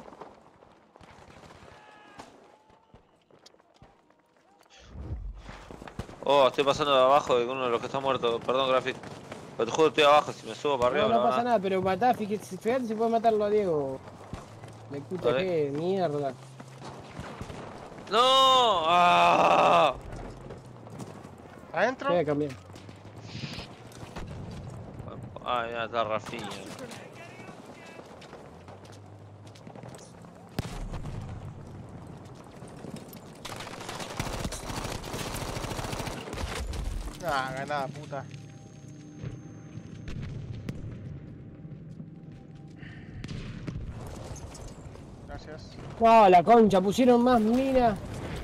Oh, estoy pasando de abajo de uno de los que está muerto. Perdón, Graphic. Pero te juro estoy abajo, si me subo para arriba No, no me pasa van a- nada, pero matá, fíjate, fíjate si puede matarlo a Diego. Me puta A ver. que mierda. ¡No! ¡Ah! ¿Adentro? Voy a cambiar. Ay, mira, está Rafinha. Ah, ganada, puta. Gracias. No, la concha, pusieron más minas.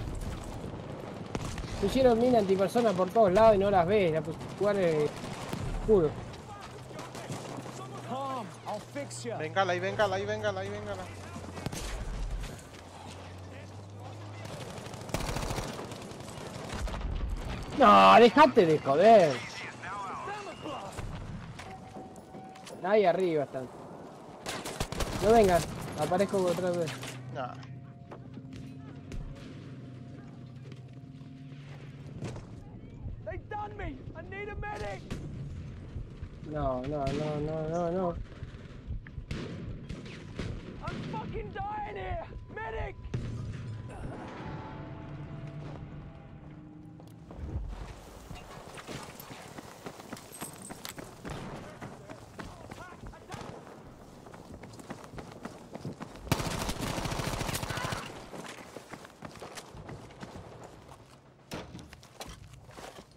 Pusieron mina antipersona por todos lados y no las ves. La pus- jugar es puro. Calm. I'll fix you. Vengala, ahí vengala, ahí vengala, ahí vengala. No, dejate de joder. Ahí arriba están. No vengan, aparezco otra vez. Nah. They done me. I need a medic. No, no, no, no, no, no. I'm fucking dying here. Medic.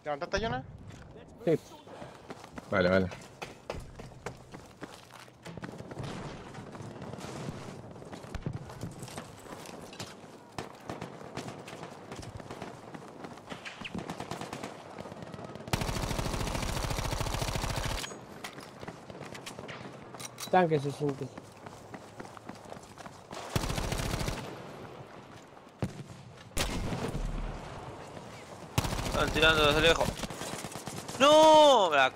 ¿Levantaste, Jonah? Sí. Vale, vale. Tanque se siente. Están tirando desde lejos. ¡No! La...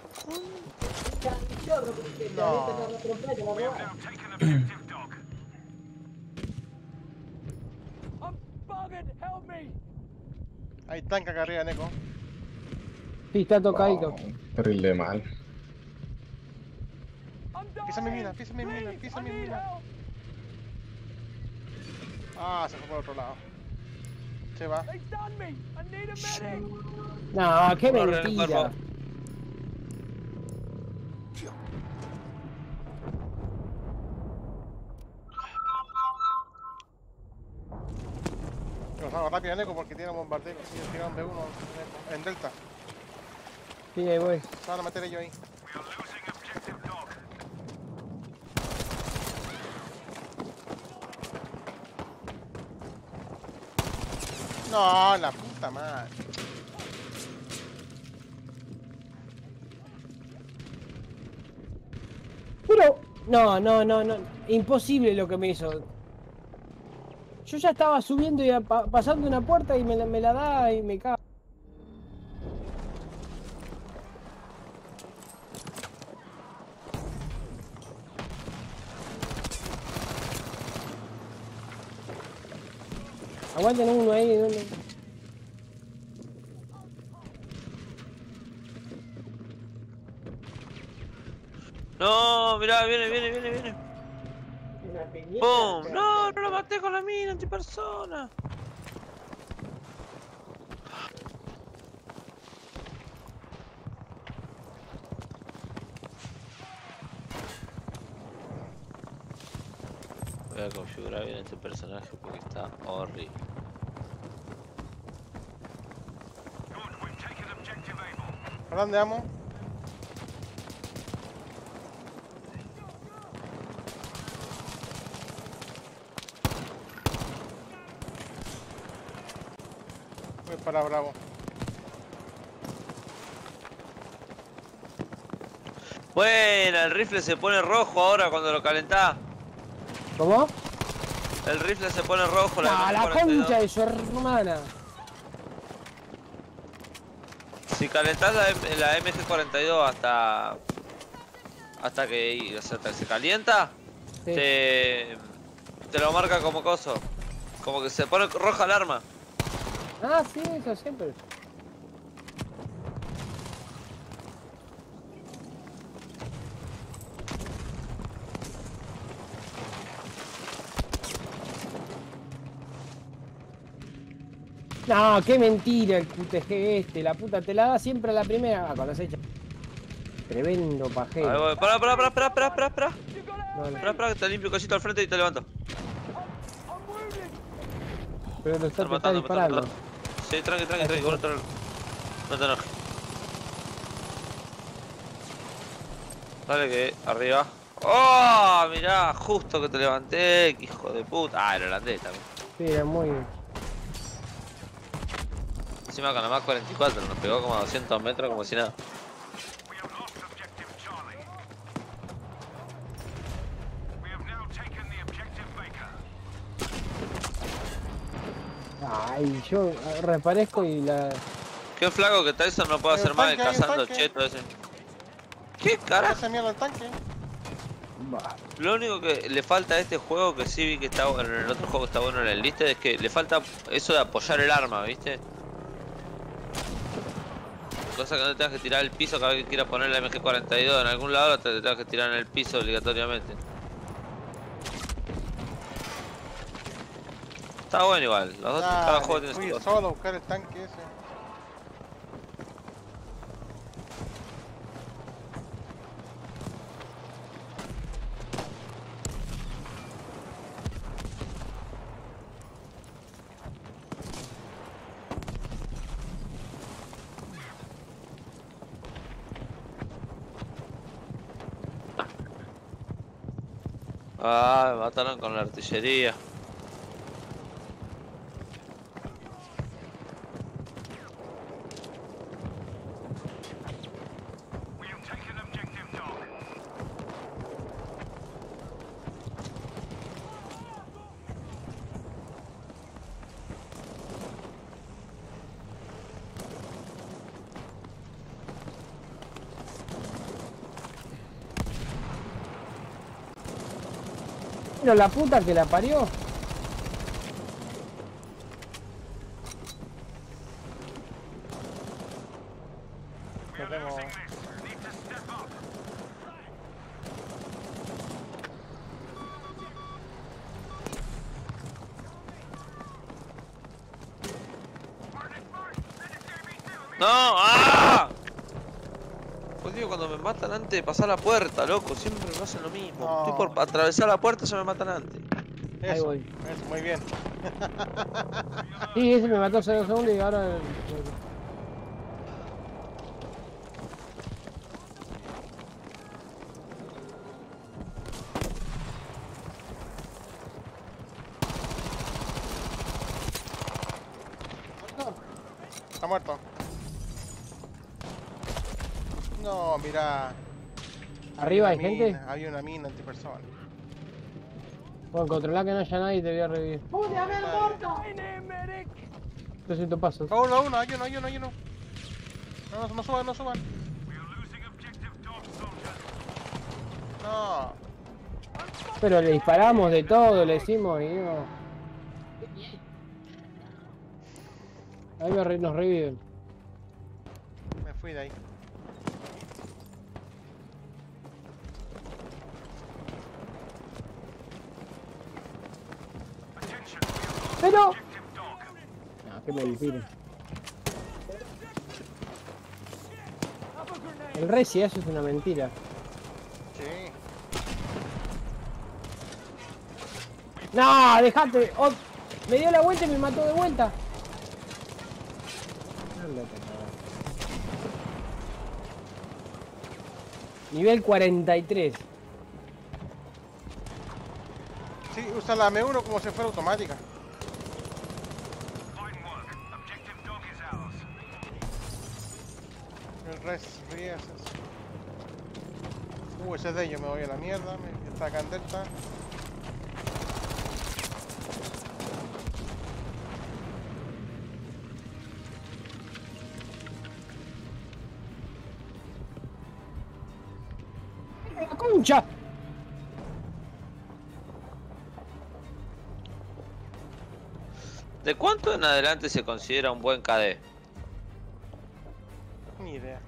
I'm bugging. Help me. Hay tanque acá arriba, Neko. Sí, está tocadito. Oh, terrible mal. I'm Pisa mi dying. mina, pisa mi mina, Please, pisa I mi need mina. help. Ah, se fue por otro lado. Se va. They done me. I need a medic. No, qué Corre, mentira. corre. Nos vamos rápido, Neko, porque tiene bombardeo. Sí, tiraron de uno Neko, en Delta. Sí, ahí voy. Se van a meter ellos ahí. No, la puta madre. Pero, no, no, no, no. Imposible lo que me hizo. Yo ya estaba subiendo y pa- pasando una puerta y me la, me la da y me cago. Aguanten uno ahí. ¿Dónde? No, mirá, viene, viene, viene, viene. ¡Pum! No, no lo maté con la mina, antipersona. Voy a configurar bien este personaje porque está horrible. ¿Para dónde vamos? Voy para Bravo. Bueno, el rifle se pone rojo ahora cuando lo calentás. ¿Cómo? El rifle se pone rojo. Ah, la M cuarenta y dos. concha de su hermana. Si calentás la, M- la M G cuarenta y dos hasta hasta que, o sea, hasta que se calienta, Sí. te, te lo marca como coso. Como que se pone roja el arma. Ah, sí, eso siempre. No, qué mentira el Q T G este. La puta te la da siempre a la primera. Ah, cuando se echa. Tremendo A ver, pajero. voy. Pará, pará, pará, pará, pará, pará, pará. You gotta help Vale. me. Pará, pará, que te limpio un cosito al frente y te levanto. I'm wounded. Pero lo está, Están te está matando, me están disparando. matando. Sí, tranqui, tranqui, tranqui, vos no te, no te enojes. Dale que arriba. ¡Oh! Mirá, justo que te levanté, que hijo de puta. Ah, el holandés también. Sí, era muy. Encima con la más cuarenta y cuatro, nos pegó como a doscientos metros como si nada. Ay, yo reaparezco y la. Qué flaco que Tyson no puede Hay hacer un más de tanque, hay un cazando tanque. cheto ese. ¿Qué carajo? Hace mierda el tanque. Bah. Lo único que le falta a este juego, que sí vi que está bueno, en el otro juego que está bueno en el liste, es que le falta eso de apoyar el arma, ¿viste? Cosa que no te tengas que tirar el piso cada vez que quieras poner la M G cuarenta y dos en algún lado, te, te tengas que tirar en el piso obligatoriamente. Está bueno igual, los dos, cada Dale, juego tiene su fui cosa. solo a buscar el tanque ese. Ah, me mataron con la artillería. Pero la puta que la parió. Lo tengo. ¡No! ¡Ah! Jodido cuando me matan antes de pasar la puerta, loco. Siempre me hacen lo mismo. No. Estoy por atravesar la puerta y ya me matan antes. Ahí Eso, voy. eso, muy bien. Sí, ese me mató hace dos segundos y ahora... Está muerto. No, mira. ¿Arriba hay una gente? mina, Había una mina antipersona. Bueno, controlar que no haya nadie y te voy a revivir. trescientos pasos. Va uno, va uno, hay uno, hay uno, hay uno. No, no, no suban, no suban. No. Pero le disparamos de todo, le decimos y no. Ahí me re- nos reviven. Me fui de ahí. Pero... No, que me disparen. El Resi, eso es una mentira. Sí. No, dejate. Oh, me dio la vuelta y me mató de vuelta. Ándate a cagar. Nivel cuarenta y tres. Sí, usa la M uno como si fuera automática. El res, ries. Uh, ese es de ellos, me voy a la mierda. Me está acá en Delta. ¡La concha! ¿De cuánto en adelante se considera un buen K D? Ni idea.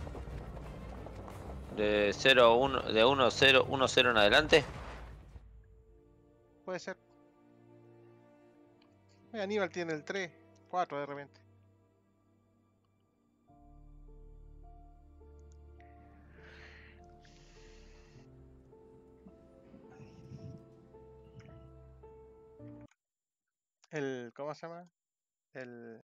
¿De cero uno, de uno cero, uno cero en adelante? Puede ser. Oye, Aníbal tiene el tres, cuatro de repente. El, ¿cómo se llama? El